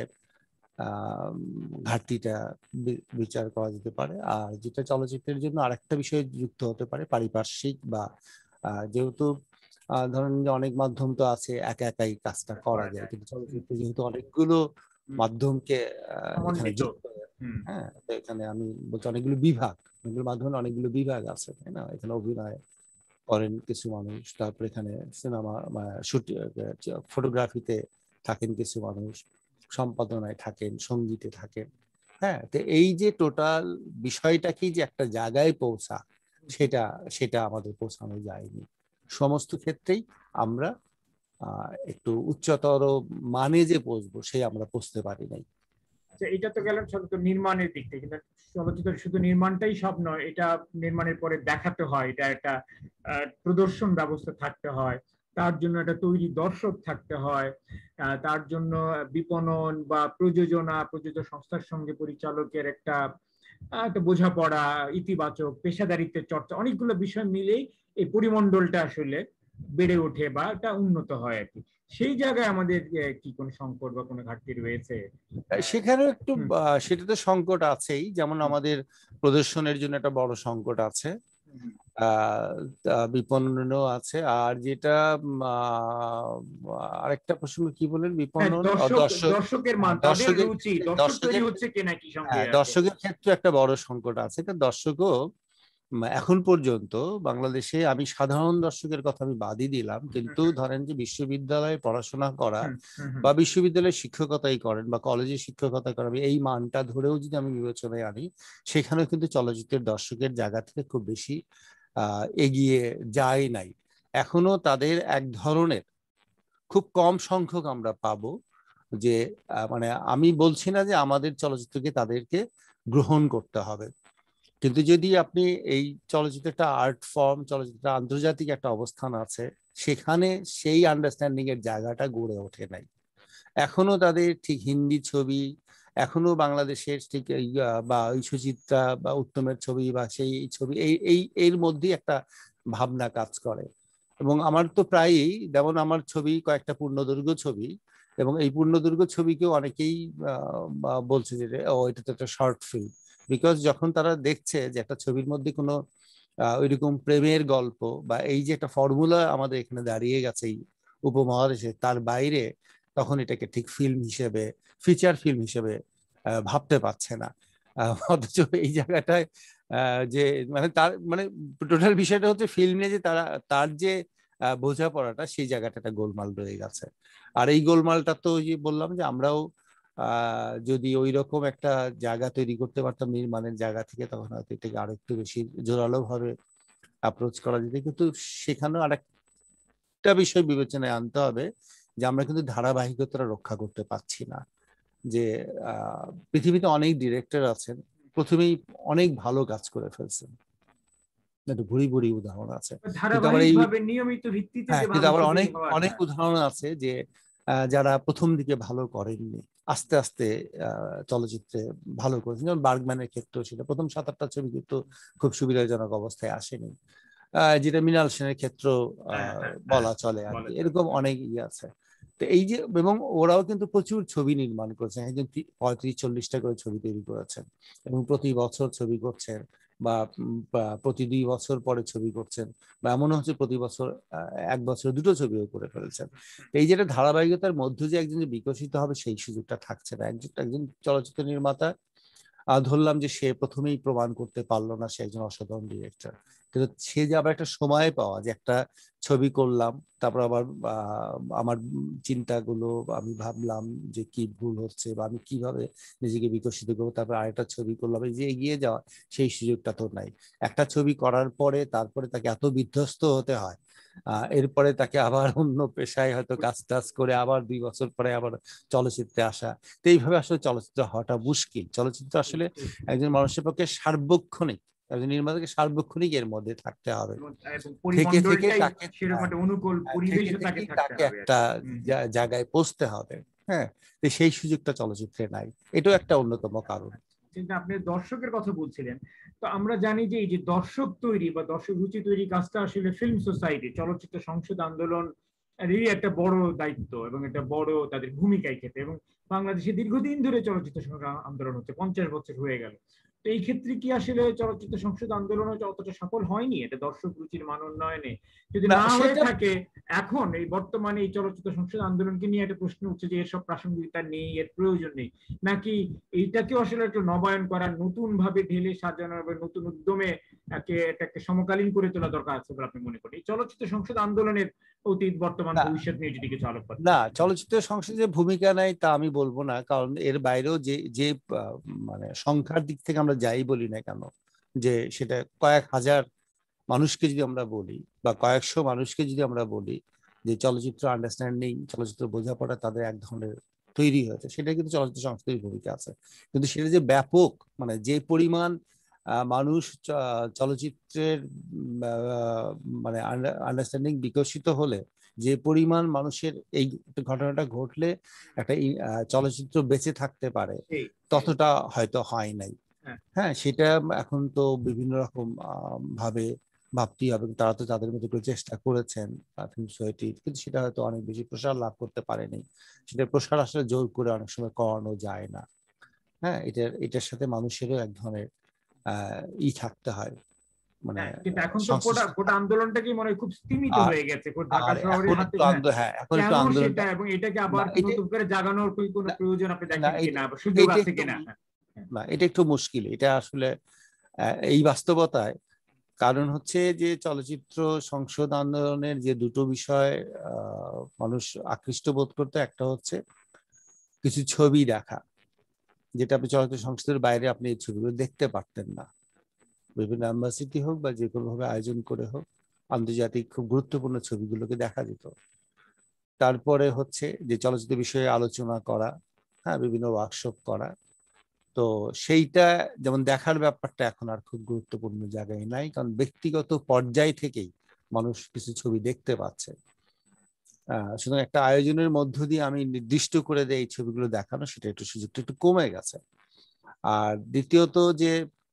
ঘাটতিটা বিচার করা যেতে পারে। আর যেটা চলচ্চিত্রের জন্য আরেকটা বিষয় যুক্ত হতে পারে, পারিপার্শ্বিক বা যেহেতু ধরেন যে অনেক মাধ্যম তো আছে একা একাই কাজটা করা করা যায়, যায়, কিন্তু হুম, চলচ্চিত্রে যেহেতু অনেকগুলো হুম, মাধ্যমকে এখানে সমন্বিত, যুক্ত, হুম, হ্যাঁ তো এখানে আমি বলছি অনেকগুলো বিভাগ, অনেকগুলো মাধ্যমে অনেকগুলো বিভাগ আছে, তাই না? এখানে অভিনয় করেন কিছু মানুষ, তারপর এখানে সিনেমা শুট, ফটোগ্রাফিতে থাকেন কিছু মানুষ, সম্পাদনায় থাকেন, সঙ্গীতে থাকেন। হ্যাঁ, তো এই যে টোটাল বিষয়টা কি যে একটা জায়গায় পৌঁছা, সেটা সেটা আমাদের পৌঁছানো যায়নি সমস্ত ক্ষেত্রেই। আমরা একটু উচ্চতর মানে যে পৌঁছবো সেই আমরা পৌঁছতে পারি নাই। আচ্ছা, এটা তো গেল চলচ্চিত্র নির্মাণের দিক থেকে, কিন্তু চলচ্চিত্র শুধু নির্মাণটাই সব নয়, এটা নির্মাণের পরে দেখাতে হয়, এটা একটা প্রদর্শন ব্যবস্থা থাকতে হয়, তার জন্য একটা তৈরি দর্শক থাকতে হয়, তার জন্য বিপণন বা প্রযোজক সংস্থার সঙ্গে পরিচালকের একটা একটা বোঝাপড়া, ইতিবাচক পেশাদারিত্বের চর্চা, অনেকগুলো বিষয় মিলেই এই পরিমণ্ডলটা আসলে বেড়ে ওঠে বা এটা উন্নত হয় আর কি। সেই জায়গায় আমাদের কি কোনো সংকট বা কোনো ঘাটতি রয়েছে? আহ, সেখানেও একটু হুম সেটাতে সংকট আছেই, যেমন হুম আমাদের প্রদর্শনের জন্য একটা বড় সংকট আছে, হুম। আহ বিপণনও আছে। আর যেটা আরেকটা প্রশ্ন কি বলেন, হ্যাঁ, বিপণন ও দর্শক, দর্শক। দর্শকের মান, হ্যাঁ, তাদের দর্শকের রুচি, ক্ষেত্রে, দর্শক তৈরি দর্শকের হচ্ছে কিনা কি সঙ্গে হ্যাঁ আছে। দর্শকের ক্ষেত্রে একটা বড় সংকট আছে। এটা দর্শকও এখন পর্যন্ত বাংলাদেশে, আমি সাধারণ দর্শকের কথা আমি বাদই দিলাম, হুম কিন্তু ধরেন যে বিশ্ববিদ্যালয়ে পড়াশোনা করা হুম হুম হুম বা বিশ্ববিদ্যালয়ে শিক্ষকতাই করেন বা কলেজে শিক্ষকতা করেন, এই মানটা ধরেও যদি আমি বিবেচনায় আনি, সেখানেও কিন্তু চলচ্চিত্রের দর্শকের জায়গা থেকে খুব বেশি এগিয়ে যায় নাই। এখনো তাদের এক ধরনের খুব কম সংখ্যক আমরা পাবো যে মানে আমি বলছি না যে আমাদের চলচ্চিত্রকে তাদেরকে গ্রহণ করতে হবে, কিন্তু যদি আপনি এই চলচ্চিত্রটা আর্ট ফর্ম, চলচ্চিত্র আন্তর্জাতিক একটা অবস্থান আছে, সেখানে সেই আন্ডারস্ট্যান্ডিং এর জায়গাটা গড়ে ওঠে নাই এখনো। তাদের ঠিক হিন্দি ছবি, এখনো বাংলাদেশের ঠিক বা ওই সুচিত্রা বা উত্তমের ছবি বা সেই ছবি, এই এই এর মধ্যেই একটা ভাবনা কাজ করে। এবং আমার তো প্রায়ই, যেমন আমার ছবি কয়েকটা পূর্ণদৈর্ঘ্য ছবি, এবং এই পূর্ণদৈর্ঘ্য ছবিকেও অনেকেই বলছে যে ও এটা তো একটা শর্ট ফিল্ম। বিকজ যখন তারা দেখছে যে একটা ছবির মধ্যে কোনো ওইরকম প্রেমের গল্প বা এই যে একটা ফর্মুলা আমাদের এখানে দাঁড়িয়ে গেছে এই উপমহাদেশে, তার বাইরে, তখন এটাকে ঠিক ফিল্ম হিসেবে, ফিচার ফিল্ম হিসেবে ভাবতে পারছে না। অথচ এই জায়গাটায় যে মানে তার মানে টোটাল বিষয়টা হচ্ছে ফিল্ম নিয়ে যে তারা, তার যে বোঝাপড়াটা, সেই জায়গাটা একটা গোলমাল রয়ে গেছে। আর এই গোলমালটা তো ওই যে বললাম যে আমরাও যদি ওই রকম একটা জায়গা তৈরি করতে পারতাম নির্মাণের জায়গা থেকে, তখন হয়তো এটাকে আরো একটু বেশি জোরালো ভাবে অ্যাপ্রোচ করা যেত। কিন্তু সেখানেও আরেকটা বিষয় বিবেচনায় আনতে হবে যে আমরা কিন্তু ধারাবাহিকতা রক্ষা করতে পারছি না। যে পৃথিবীতে অনেক ডিরেক্টর আছেন, প্রথমেই অনেক ভালো কাজ করে ফেলছেন, একটা ভুরি ভুরি উদাহরণ আছে। কিন্তু আবার ধারাবাহিক এই ভাবে নিয়মিত ভিত্তিতে যে কিন্তু ভালো আবার ছবি অনেক অনেক হওয়াটা। উদাহরণ আছে যে যারা প্রথম দিকে ভালো করেননি, আস্তে আস্তে চলচ্চিত্রে ভালো করেছেন, যেমন বার্গম্যানের ক্ষেত্রেও ছিল, প্রথম 7-8টা ছবি কিন্তু খুব সুবিধাজনক অবস্থায় আসেনি, যেটা মৃণাল সেনের ক্ষেত্র হ্যাঁ হ্যাঁ হ্যাঁ, বলা চলে আর বলা কি, চলে। এরকম অনেক আছে। তো এই যে, এবং ওরাও কিন্তু প্রচুর ছবি নির্মাণ করেছেন, একজন 35-40টা করে ছবি তৈরি করেছেন এবং প্রতি বছর ছবি করছেন, বা প্রতি 2 বছর পরে ছবি করছেন, বা এমনও হচ্ছে প্রতি বছর 1 বছর 2টো ছবিও করে ফেলছেন। তো এই যেটা ধারাবাহিকতার মধ্যে যে একজন যে বিকশিত হবে সেই সুযোগটা থাকছে না। একজন একজন চলচ্চিত্র নির্মাতা ধরলাম যে সে প্রথমেই প্রমাণ করতে পারলো না সে একজন অসাধারণ ডিরেক্টর, কিন্তু সে যে আবার একটা সময় পাওয়া, যে একটা ছবি করলাম, তারপর আবার আমার চিন্তাগুলো, আমি ভাবলাম যে কি ভুল হচ্ছে বা আমি কিভাবে নিজেকে বিকশিত করবো, তারপর আরেকটা ছবি করলাম, এই যে এগিয়ে যাওয়া, সেই সুযোগটা তো নাই। একটা ছবি করার পরে তারপরে তাকে এত বিধ্বস্ত হতে হয়, এরপরে তাকে আবার অন্য পেশায় হয়তো কাজ টাজ করে আবার 2 বছর পরে আবার চলচ্চিত্রে আসা। তো এইভাবে আসলে চলচ্চিত্র হওয়াটা মুশকিল। চলচ্চিত্র আসলে একজন মানুষের পক্ষে সার্বক্ষণিক, একজন নির্মাতাকে সার্বক্ষণিক এর মধ্যে থাকতে হবে, এবং থেকে থেকে পরিমণ্ডলটাই তাকে সেরকম একটা অনুকূল থেকে পরিবেশও তাকে থেকেই থাকতে তাকে হবে আর একটা কি। জায়গায় পৌঁছতে হবে। হ্যাঁ, তো সেই সুযোগটা চলচ্চিত্রে নাই, এটাও একটা অন্যতম কারণ। কিন্তু আপনি দর্শকের কথা বলছিলেন, তো আমরা জানি যে এই যে দর্শক তৈরি বা দর্শক রুচি তৈরি কাজটা আসলে ফিল্ম সোসাইটি, চলচ্চিত্র সংসদ আন্দোলন এরই একটা বড় দায়িত্ব এবং একটা বড় তাদের ভূমিকায় ক্ষেত্রে। এবং বাংলাদেশে দীর্ঘদিন ধরে চলচ্চিত্র সংসদ আন্দোলন হচ্ছে, 50 বছর হয়ে গেল। তো এই ক্ষেত্রে কি আসলে চলচ্চিত্র সংসদ আন্দোলন অতটা সফল হয়নি এটা দর্শক রুচির মান উন্নয়নে? যদি না না হয়ে সেটা থাকে, এখন এই বর্তমানে এই চলচ্চিত্র সংসদ আন্দোলনকে নিয়ে একটা প্রশ্ন উঠছে যে এসব প্রাসঙ্গিকতা নেই, এর প্রয়োজন নেই, নাকি এইটাকেও আসলে একটু নবায়ন করা, নতুন ভাবে ঢেলে সাজানো এবং নতুন উদ্যমে এটাকে সমকালীন করে তোলা দরকার আছে বলে আপনি মনে করেন? এই চলচ্চিত্র সংসদ আন্দোলনের অতীত বর্তমান না, ভবিষ্যৎ নিয়ে যদি কিছু আলোক না করেন। চলচ্চিত্র সংসদে ভূমিকা নাই তা আমি বলবো না, কারণ এর বাইরেও যে যে মানে সংখ্যার দিক থেকে আমরা যাই বলি না কেন, যে সেটা কয়েক হাজার মানুষকে যদি আমরা বলি বা কয়েকশো মানুষকে যদি আমরা বলি যে চলচ্চিত্র আন্ডারস্ট্যান্ডিং, চলচ্চিত্র বোঝাপড়া তাদের এক ধরনের তৈরি হয়েছে, সেটা কিন্তু চলচ্চিত্র সংস্কৃতির ভূমিকা আছে। কিন্তু সেটা যে ব্যাপক, মানে যে পরিমাণ মানুষ চলচ্চিত্রের মানে আন্ডারস্ট্যান্ডিং বিকশিত হলে, যে পরিমাণ মানুষের এই ঘটনাটা ঘটলে একটা চলচ্চিত্র বেঁচে থাকতে পারে, ততটা হয়তো হয় নাই। হ্যাঁ, সেটা এখন তো বিভিন্ন রকম ভাবে ভাবতেই হবে, তারা তো তাদের মতো করে চেষ্টা করেছেন ফিল্ম সোসাইটি, কিন্তু সেটা হয়তো অনেক বেশি প্রসার লাভ করতে পারেনি। সেটা প্রসার আসলে জোর করে অনেক সময় করানো যায় না। হ্যাঁ, এটার সাথে মানুষেরও এক ধরনের থাকতে হয়, মানে কিন্তু এখন তো গোটা সংশ্লিষ্ট গোটা আন্দোলনটাকে মনে হয় খুব স্তীমিত আর হয়ে গেছে ঢাকা আর শহরের এখন হাতে। একটু হ্যাঁ, হ্যাঁ, এখন একটু কেন সেটা, আন্দোলনটা, এবং এটাকে আবার না এটা, নতুন করে জাগানোর কোনো না প্রয়োজন আপনি না, দেখেন এটা কিনা বা সুযোগ এটা আছে একটু, কিনা? না এটা একটু মুশকিল, এটা আসলে এই বাস্তবতায়। কারণ হচ্ছে যে চলচ্চিত্র সংসদ আন্দোলনের যে দুটো বিষয় মানুষ আকৃষ্ট বোধ করতো, একটা হচ্ছে কিছু ছবি দেখা, যেটা আপনি চলচ্চিত্র সংসদের বাইরে আপনি এই ছবিগুলো দেখতে পারতেন না, বিভিন্ন অ্যাম্বাসিটি হোক বা যে কোনো ভাবে আয়োজন করে হোক, আন্তর্জাতিক খুব গুরুত্বপূর্ণ ছবিগুলোকে দেখা যেত। তারপরে হচ্ছে যে চলচ্চিত্র বিষয়ে আলোচনা করা, হ্যাঁ, বিভিন্ন ওয়ার্কশপ করা। তো সেইটা যেমন দেখার ব্যাপারটা এখন আর খুব গুরুত্বপূর্ণ জায়গায় নাই, কারণ ব্যক্তিগত পর্যায় থেকেই মানুষ কিছু ছবি দেখতে পাচ্ছে। সুতরাং একটা আয়োজনের মধ্য দিয়ে আমি নির্দিষ্ট করে দেই এই ছবিগুলো দেখানো, সেটা একটু সুযোগটা একটু কমে গেছে। আর দ্বিতীয়ত যে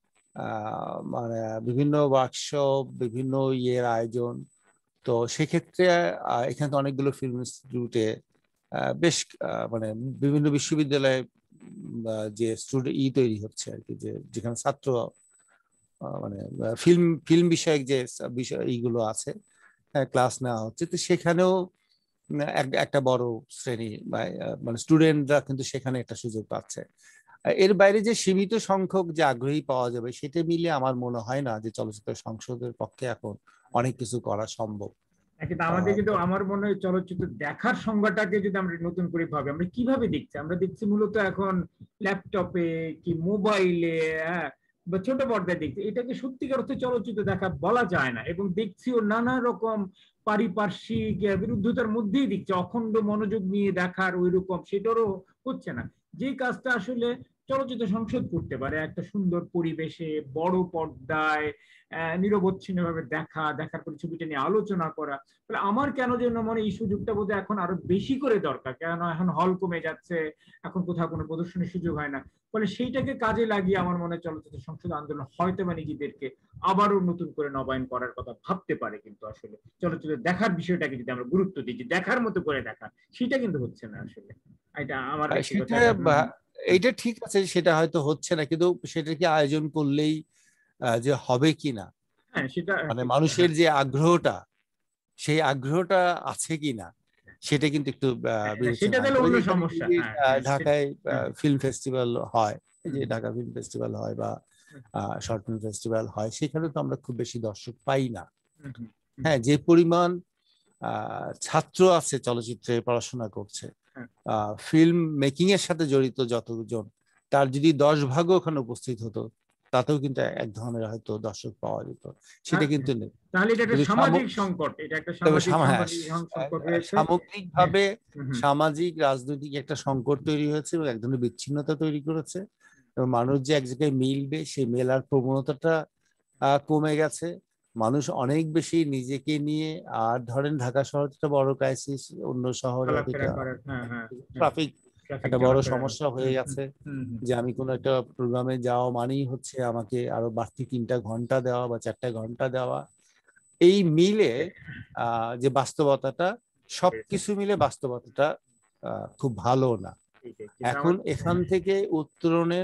মানে বিভিন্ন ওয়ার্কশপ, বিভিন্ন ইয়ের আয়োজন, তো সেক্ষেত্রে এখানে তো অনেকগুলো ফিল্ম ইনস্টিটিউটে বেশ মানে বিভিন্ন বিশ্ববিদ্যালয়ে যে স্টুডেন্ট তৈরি হচ্ছে আর কি, যে যেখানে ছাত্র মানে ফিল্ম ফিল্ম বিষয়ক যে বিষয় এইগুলো আছে, ক্লাস নেওয়া হচ্ছে, তো সেখানেও একটা বড় শ্রেণী বা মানে স্টুডেন্টরা কিন্তু সেখানে একটা সুযোগ পাচ্ছে। এর বাইরে যে সীমিত সংখ্যক যে আগ্রহী পাওয়া যাবে, সেটা মিলে আমার মনে হয় না যে চলচ্চিত্র সংসদের পক্ষে এখন অনেক কিছু করা সম্ভব। কিন্তু আমাদের কিন্তু আমার মনে হয় চলচ্চিত্র দেখার সংজ্ঞাটাকে যদি আমরা নতুন করে ভাবি, আমরা কিভাবে দেখছি? আমরা দেখছি মূলত এখন ল্যাপটপে কি মোবাইলে, হ্যাঁ, বা ছোট পর্দায় দেখছি। এটাকে সত্যিকার অর্থে চলচ্চিত্র দেখা বলা যায় না। এবং দেখছিও নানা রকম পারিপার্শ্বিক বিরুদ্ধতার মধ্যেই দেখছি, অখণ্ড মনোযোগ নিয়ে দেখার ওই রকম সেটারও হচ্ছে না। যে কাজটা আসলে চলচ্চিত্র সংসদ করতে পারে একটা সুন্দর পরিবেশে, বড় পর্দায় নিরবচ্ছিন্নভাবে দেখার পর ছবিটা নিয়ে আলোচনা করা। তাহলে আমার কেন যেন মনে এই সুযোগটা বোধহয় এখন আরো বেশি করে দরকার, কেন এখন হল কমে যাচ্ছে, এখন কোথাও কোনো প্রদর্শনীর সুযোগ হয় না। ফলে সেইটাকে কাজে লাগিয়ে আমার মনে হয় চলচ্চিত্র সংসদ আন্দোলন হয়তো বা নিজেদেরকে আবারও নতুন করে নবায়ন করার কথা ভাবতে পারে। কিন্তু আসলে চলচ্চিত্র দেখার বিষয়টাকে যদি আমরা গুরুত্ব দিই, যে দেখার মতো করে দেখা, সেটা কিন্তু হচ্ছে না আসলে। এটা আমার ব্যক্তিগত সেটা এইটা ঠিক আছে, সেটা হয়তো হচ্ছে না, কিন্তু সেটা কি আয়োজন করলেই যে হবে কিনা, হ্যাঁ সেটা মানে ঠিক। মানুষের যে আগ্রহটা, সেই আগ্রহটা আছে কিনা সেটা কিন্তু একটু সেটা বিবেচনা তাহলে করে। অন্য যেখানে সমস্যা। হ্যাঁ ঢাকায় হ্যাঁ ফিল্ম ফেস্টিভ্যাল হয়, এই যে ঢাকা ফিল্ম ফেস্টিভ্যাল হয় বা শর্ট ফিল্ম ফেস্টিভ্যাল হয়, সেখানে তো আমরা খুব বেশি দর্শক পাই না। হ্যাঁ, যে পরিমাণ ছাত্র আছে চলচ্চিত্রে পড়াশোনা করছে, ফিল্ম মেকিং এর সাথে জড়িত যতজন, তার যদি 10 ভাগও ওখানে উপস্থিত হতো, তাতেও কিন্তু এক ধরনের হয়তো দর্শক পাওয়া যেত, সেটা কিন্তু নেই। তাহলে এটা একটা কিন্তু সামাজিক সংকট, এটা একটা সামাজিক সংকট হয়েছে। সামগ্রিকভাবে সামাজিক রাজনৈতিক একটা সংকট তৈরি হয়েছে এবং এক ধরনের বিচ্ছিন্নতা তৈরি করেছে, এবং মানুষ যে এক জায়গায় মিলবে সেই মেলার প্রবণতাটা কমে গেছে। মানুষ অনেক বেশি নিজেকে নিয়ে, আর ধরেন ঢাকা শহর একটা বড় ক্রাইসিস, অন্য শহরে চলাফেরা অপেক্ষা করার। ট্রাফিক ট্রাফিক একটা বড় চলাফেরা। সমস্যা হয়ে গেছে, যে আমি কোনো একটা প্রোগ্রামে যাওয়া মানেই হচ্ছে আমাকে আরো বাড়তি 3টা ঘন্টা দেওয়া বা 4টা ঘন্টা দেওয়া। এই মিলে যে বাস্তবতাটা, সবকিছু মিলে বাস্তবতাটা খুব ভালো না। এখন এখান থেকে উত্তরণের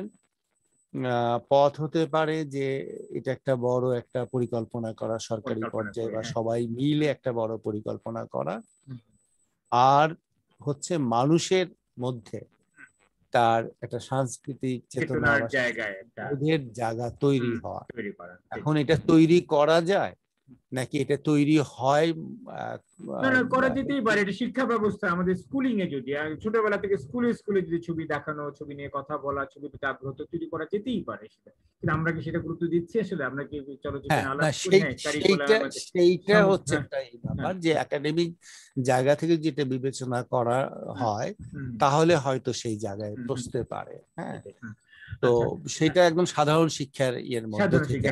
পথ হতে পারে যে এটা একটা বড় একটা পরিকল্পনা করা সরকারি পর্যায়ে, বা সবাই মিলে একটা বড় পরিকল্পনা করা, আর হচ্ছে মানুষের মধ্যে তার একটা সাংস্কৃতিক চেতনা বা বোধের জায়গা তৈরি হওয়া। এখন এটা তৈরি করা যায় নাকি এটা তৈরি হয়? না না, করা যেতেই পারে। এটা শিক্ষা ব্যবস্থা, আমাদের স্কুলিং এ যদি ছোটবেলা থেকে স্কুলে স্কুলে যদি ছবি দেখানো, ছবি নিয়ে কথা বলা, ছবির প্রতি আগ্রহ তৈরি করা যেতেই পারে সেটা। কিন্তু আমরা কি সেটা গুরুত্ব দিচ্ছি আসলে? আমরা কি চলচ্চিত্র হ্যাঁ, না আলাপ করি? হ্যাঁ, কারিকুলাম আছে। সেইটা হচ্ছে একটা ব্যাপার, যে একাডেমিক জায়গা থেকে যেটা বিবেচনা করা হয়, তাহলে হয়তো সেই জায়গায় বসতে পারে। হ্যাঁ, তো সেটা একদম সাধারণ শিক্ষার মধ্যে থেকে।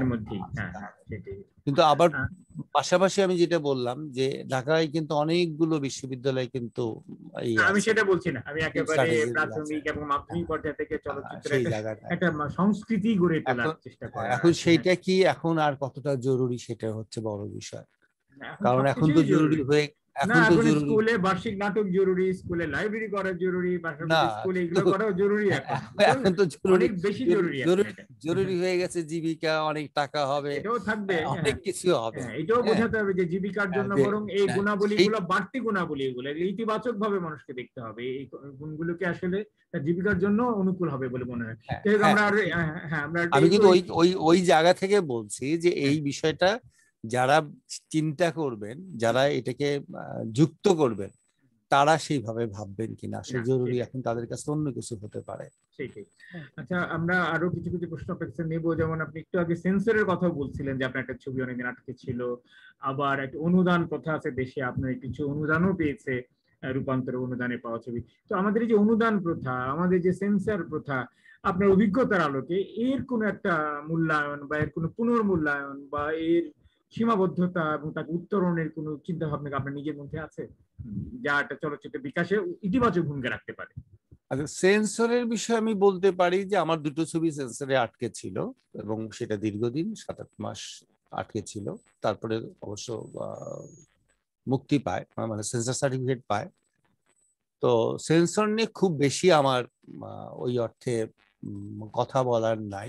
কিন্তু আবার পাশাপাশি আমি যেটা বললাম, যে ঢাকায় কিন্তু অনেকগুলো বিশ্ববিদ্যালয় কিন্তু আমি সেটা বলছি না, আমি একেবারে প্রাথমিক এবং মাধ্যমিক পর্যায়ে থেকে চলচ্চিত্রের একটা সংস্কৃতি গড়ে তোলার চেষ্টা করা। এখন সেইটা কি এখন আর কতটা জরুরি, সেটা হচ্ছে বড় বিষয়। কারণ এখন তো জরুরি হয়ে, এখন স্কুলে বার্ষিক নাটক জরুরি, স্কুলে লাইব্রেরি করা জরুরি, পাশাপাশি স্কুলে এগুলো করাও জরুরি। এখন তো অনেক বেশি জরুরি জরুরি হয়ে গেছে, জীবিকা, অনেক টাকা হবে, এটাও থাকবে, অনেক কিছু হবে। এটাও বোঝাতে হবে যে জীবিকার জন্য বরং এই গুণাবলীগুলো, বাড়তি গুণাবলী, এগুলো ইতিবাচক ভাবে মানুষকে দেখতে হবে। এই গুণগুলোকে আসলে জীবিকার জন্য অনুকূল হবে বলে মনে হয়। আমি কিন্তু ওই জায়গা থেকে বলছি যে এই বিষয়টা যারা চিন্তা করবেন, যারা এটাকে যুক্ত করবেন, তারা সেইভাবে ভাববেন কিনা, আসলে জরুরি এখন তাদের কাছে অন্য কিছু হতে পারে। সেটাই। আচ্ছা, আমরা আরো কিছু কিছু প্রশ্ন অপেক্ষা নেব। যেমন আপনি একটু আগে সেন্সরের কথা বলছিলেন, যে আপনার একটা ছবি অনেকদিন আটকে ছিল, আবার একটা অনুদান প্রথা আছে দেশে, আপনার কিছু অনুদানও পেয়েছে, রূপান্তর অনুদানে পাওয়া ছবি। তো আমাদের এই যে অনুদান প্রথা, আমাদের যে সেন্সর প্রথা, আপনার অভিজ্ঞতার আলোকে এর কোন একটা মূল্যায়ন বা এর কোন পুনর্মূল্যায়ন বা এর সীমাবদ্ধতা এবং তাকে উত্তরণের কোন চিন্তা ভাবনা আপনার নিজের মধ্যে আছে, যা একটা চলচ্চিত্র বিকাশে ইতিবাচক ভূমিকা রাখতে পারে? আচ্ছা, সেন্সরের বিষয়ে আমি বলতে পারি যে আমার 2টো ছবি সেন্সরে আটকে ছিল, এবং সেটা দীর্ঘদিন 7-8 মাস আটকে ছিল। তারপরে অবশ্য মুক্তি পায়, মানে সেন্সর সার্টিফিকেট পায়। তো সেন্সর নিয়ে খুব বেশি আমার ওই অর্থে কথা বলার নাই,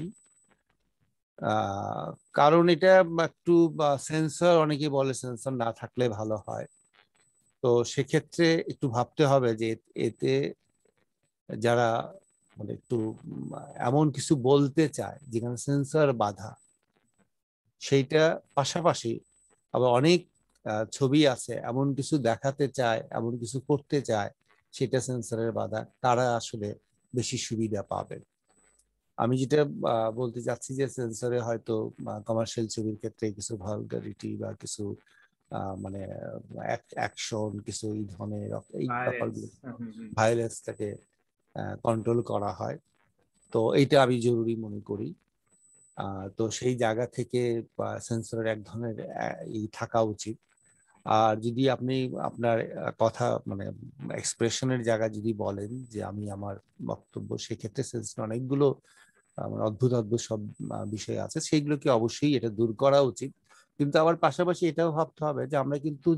কারণ এটা একটু সেন্সর, অনেকে বলে সেন্সর না থাকলে ভালো হয়। তো সেক্ষেত্রে একটু ভাবতে হবে যে এতে যারা মানে একটু এমন কিছু বলতে চায় যেখানে সেন্সর বাধা, সেইটা পাশাপাশি আবার অনেক ছবি আছে এমন কিছু দেখাতে চায়, এমন কিছু করতে চায়, সেটা সেন্সরের বাধা, তারা আসলে বেশি সুবিধা পাবে। আমি যেটা বলতে চাচ্ছি যে সেন্সরে হয়তো কমার্শিয়াল ছবির ক্ষেত্রে কিছু ভালগারিটি বা কিছু মানে অ্যাকশন, কিছু এই ধরনের এই ব্যাপারগুলো, ভায়োলেন্সটাকে কন্ট্রোল করা হয়। তো তো এইটা আমি জরুরি মনে করি। তো সেই জায়গা থেকে সেন্সরের এক ধরনের থাকা উচিত। আর যদি আপনি আপনার কথা মানে এক্সপ্রেশনের জায়গা যদি বলেন যে আমি আমার বক্তব্য, সেক্ষেত্রে সেন্সর অনেকগুলো মানে অদ্ভুত অদ্ভুত সব বিষয় আছে, সেইগুলোকে অবশ্যই এটা দূর করা উচিত। কিন্তু আবার পাশাপাশি এটাও ভাবতে হবে যে আমরা কিন্তু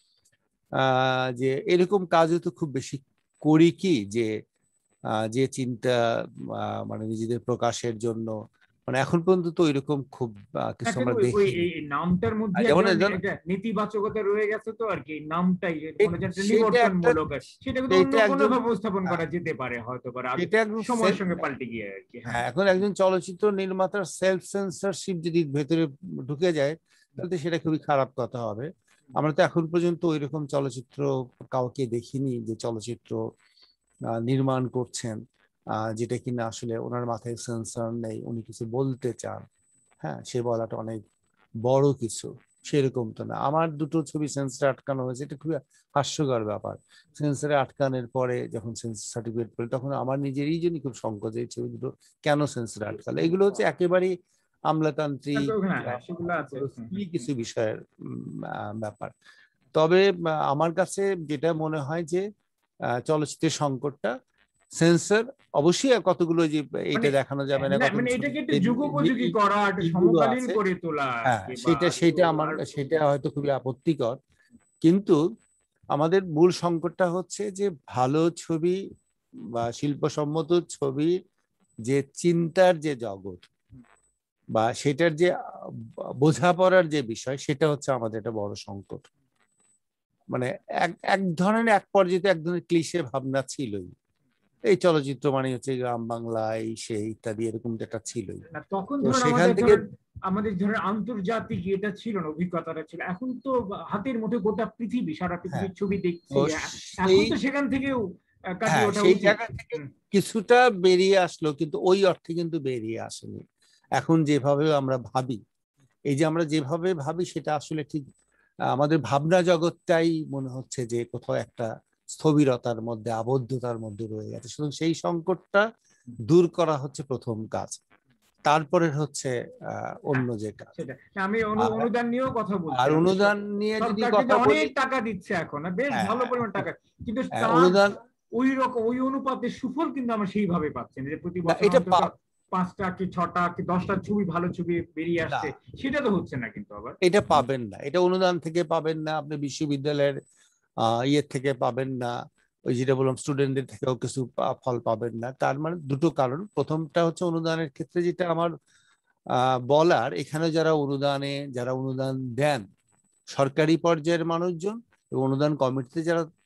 যে এরকম কাজও তো খুব বেশি করি কি, যে চিন্তা মানে নিজেদের প্রকাশের জন্য মানে এখন পর্যন্ত তো এরকম খুব কিছু আমরা দেখিনি। এই নামটার মধ্যে যেমন একটা নেতিবাচকতা রয়ে গেছে তো আর কি, নামটাই মনে হচ্ছে সেটা একটা নিবর্তনমূলক, সেটা কিন্তু অন্য সেটা কোনো একজন ভাবে উপস্থাপন করা যেতে পারে হয়তো বা সেটা একজন সময়ের সঙ্গে পাল্টে গিয়ে আর কি। হ্যাঁ, এখন একজন চলচ্চিত্র নির্মাতার সেলফ সেন্সরশিপ যদি ভেতরে ঢুকে যায় তাহলে তো সেটা খুবই খারাপ কথা হবে। আমরা তো এখন পর্যন্ত ওইরকম চলচ্চিত্র কাউকে দেখিনি যে চলচ্চিত্র নির্মাণ করছেন যেটা কিনা আসলে ওনার মাথায় সেন্সর নেই, উনি কিছু বলতে চান, হ্যাঁ সে বলাটা অনেক বড় কিছু, সেরকম তো না। আমার দুটো ছবি সেন্সরে আটকানো হয়েছে, এটা খুবই হাস্যকর ব্যাপার। সেন্সরে আটকানোর পরে যখন সেন্সর সার্টিফিকেট পেল তখন আমার নিজেরই জন্য খুব সংকোচ, এই ছবি দুটো কেন সেন্সরে আটকালো। এগুলো হচ্ছে একেবারেই আমলাতান্ত্রিক সেগুলো আছে। কিছু বিষয়ের ব্যাপার। তবে আমার কাছে যেটা মনে হয় যে চলচ্চিত্রের সংকটটা সেন্সর অবশ্যই কতগুলো যে এটা দেখানো যাবে না, কত মানে এটাকে একটু যুগোপযোগী করা, সমকালীন আছে, করে তোলা। হ্যাঁ সেটা আমার সেটা হয়তো খুবই আপত্তিকর। কিন্তু আমাদের মূল সংকটটা হচ্ছে যে ভালো ছবি বা শিল্পসম্মত ছবির যে চিন্তার যে জগৎ বা সেটার যে বোঝাপড়ার যে বিষয়, সেটা হচ্ছে আমাদের একটা বড় সংকট। মানে এক এক ধরনের এক পর্যায়ে এক ধরনের ক্লিশে ভাবনা ছিলই, এই চলচ্চিত্র মানে হচ্ছে গ্রাম বাংলা এই সেই ইত্যাদি, এরকম একটা ছিলই। তখন তো ধরুন সেখান থেকে আমাদের ধরেন আন্তর্জাতিক এটা ছিল না, অভিজ্ঞতাটা ছিল। এখন তো হাতের মুঠে গোটা পৃথিবী, সারা হ্যাঁ, পৃথিবীর ছবি দেখছি। তো এখন সেই তো সেখান থেকেও কাটিয়ে হ্যাঁ ওঠা সেই উচিত। জায়গা থেকে কিছুটা বেরিয়ে আসলো, কিন্তু ওই অর্থে কিন্তু বেরিয়ে আসেনি। এখন যেভাবে আমরা ভাবি, এই যে আমরা যেভাবে ভাবি সেটা আসলে ঠিক আমাদের ভাবনা জগৎটাই মনে হচ্ছে যে কোথাও একটা স্থবিরতার মধ্যে, আবদ্ধতার মধ্যে রয়ে গেছে। সুতরাং সেই সংকটটা দূর করা হচ্ছে প্রথম কাজ, তারপরে হচ্ছে অন্য যে কাজ। সেটা আমি আর অনুদান নিয়েও কথা আর বলছিলাম। অনুদান নিয়ে যদি সরকার কিন্তু কথা বলি, অনেক টাকা দিচ্ছে এখন, বেশ হ্যাঁ ভালো হ্যাঁ পরিমাণ টাকা, কিন্তু হ্যাঁ, তার অনুদান ওই রকম ওই অনুপাতে সুফল কিন্তু আমরা সেইভাবে পাচ্ছি না, যে প্রতি না, বছর এটা অন্তত 5টা কি 6টা কি 10টা ছবি, ভালো ছবি বেরিয়ে না, আসছে, সেটা তো হচ্ছে না কিন্তু আবার। এটা পাবেন না, এটা অনুদান থেকে পাবেন না, আপনি বিশ্ববিদ্যালয়ের ইয়ের থেকে পাবেন না, ওই যেটা বললাম স্টুডেন্টদের থেকেও কিছু ফল পাবেন না। তার মানে দুটো কারণ। প্রথমটা হচ্ছে অনুদানের ক্ষেত্রে যেটা আমার বলার, এখানে যারা অনুদান দেন সরকারি পর্যায়ের মানুষজন এবং অনুদান কমিটিতে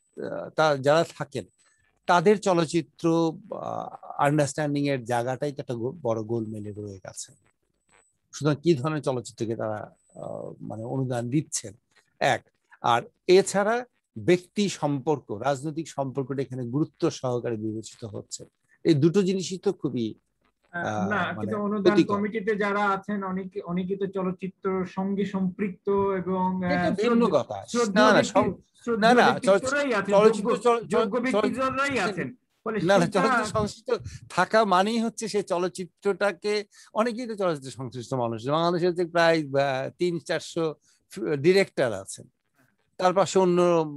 যারা থাকেন, তাদের চলচ্চিত্র আন্ডারস্ট্যান্ডিং এর জায়গাটাই তো একটা বড় গোলমেলে রয়ে গেছে। সুতরাং কি ধরনের চলচ্চিত্রকে তারা মানে অনুদান দিচ্ছেন, এক। আর এছাড়া ব্যক্তি সম্পর্ক, রাজনৈতিক সম্পর্কটা এখানে গুরুত্ব সহকারে বিবেচিত হচ্ছে। এই দুটো জিনিসই তো খুবই না, মানে কিন্তু অনুদান ক্ষতিকর। কমিটিতে যারা আছেন অনেকে অনেকে তো চলচ্চিত্রের সঙ্গে সম্পৃক্ত এবং এটা ভিন্ন কথা। না শ্রদ্ধেয় না ব্যক্তি, না শ্রদ্ধেয় না ব্যক্তিত্বরাই আছেন, যোগ্য চলচ্চিত্র যোগ্য ব্যক্তিত্বরাই আছেন, ফলে না না সেইটা। চলচ্চিত্র সংশ্লিষ্ট থাকা মানেই হচ্ছে সেই চলচ্চিত্রটাকে, অনেকেই তো চলচ্চিত্র সংশ্লিষ্ট মানুষ, বাংলাদেশে হচ্ছে প্রায় 300-400 ডিরেক্টর আছেন, তার পাশে অন্য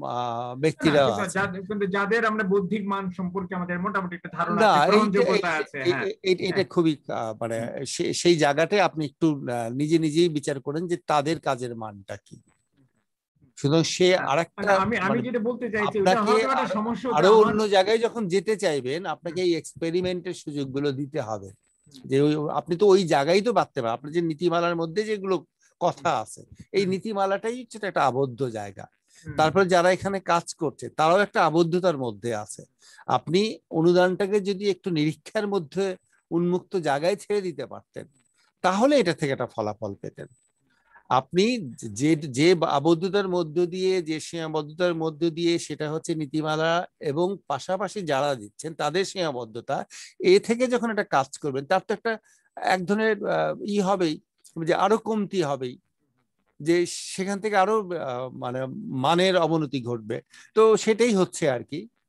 না, ব্যক্তিরাও কিন্তু আছেন। কিন্তু যাদের আমরা বৌদ্ধিক মান সম্পর্কে আমাদের মোটামুটি একটা ধারণা না আছে, এইটা গ্রহণযোগ্যতা আছে। হ্যাঁ, এটা খুবই মানে সেই জায়গাটায় আপনি একটু নিজে নিজেই বিচার করেন যে তাদের কাজের মানটা কি। সুতরাং সে মানে আরেকটা আমি আমি মানে যেটা বলতে চাইছি, ওটা আপনাকে হয়তো একটা সমস্যা হতে আরো আমার। অন্য জায়গায় যখন যেতে চাইবেন আপনাকে এই এক্সপেরিমেন্টের সুযোগগুলো দিতে হবে, যে আপনি তো ওই জায়গায় তো বাঁধতে পারেন। আপনার যে নীতিমালার মধ্যে যেগুলো কথা আছে, এই নীতিমালাটাই হচ্ছে একটা আবদ্ধ জায়গা। তারপর যারা এখানে কাজ করছে তারাও একটা আবদ্ধতার মধ্যে আছে। আপনি অনুদানটাকে যদি একটু নিরীক্ষার মধ্যে উন্মুক্ত জায়গায় ছেড়ে দিতে পারতেন তাহলে এটা থেকে একটা ফলাফল পেতেন। আপনি যে যে আবদ্ধতার মধ্য দিয়ে, যে সীমাবদ্ধতার মধ্য দিয়ে, সেটা হচ্ছে নীতিমালা এবং পাশাপাশি যারা দিচ্ছেন তাদের সীমাবদ্ধতা, এ থেকে যখন একটা কাজ করবেন তার তো একটা এক ধরনের হবেই, যে আরো কমতি হবেই, যে সেখান থেকে আরো মানে মানের অবনতি ঘটবে। তো সেটাই হচ্ছে আর কি,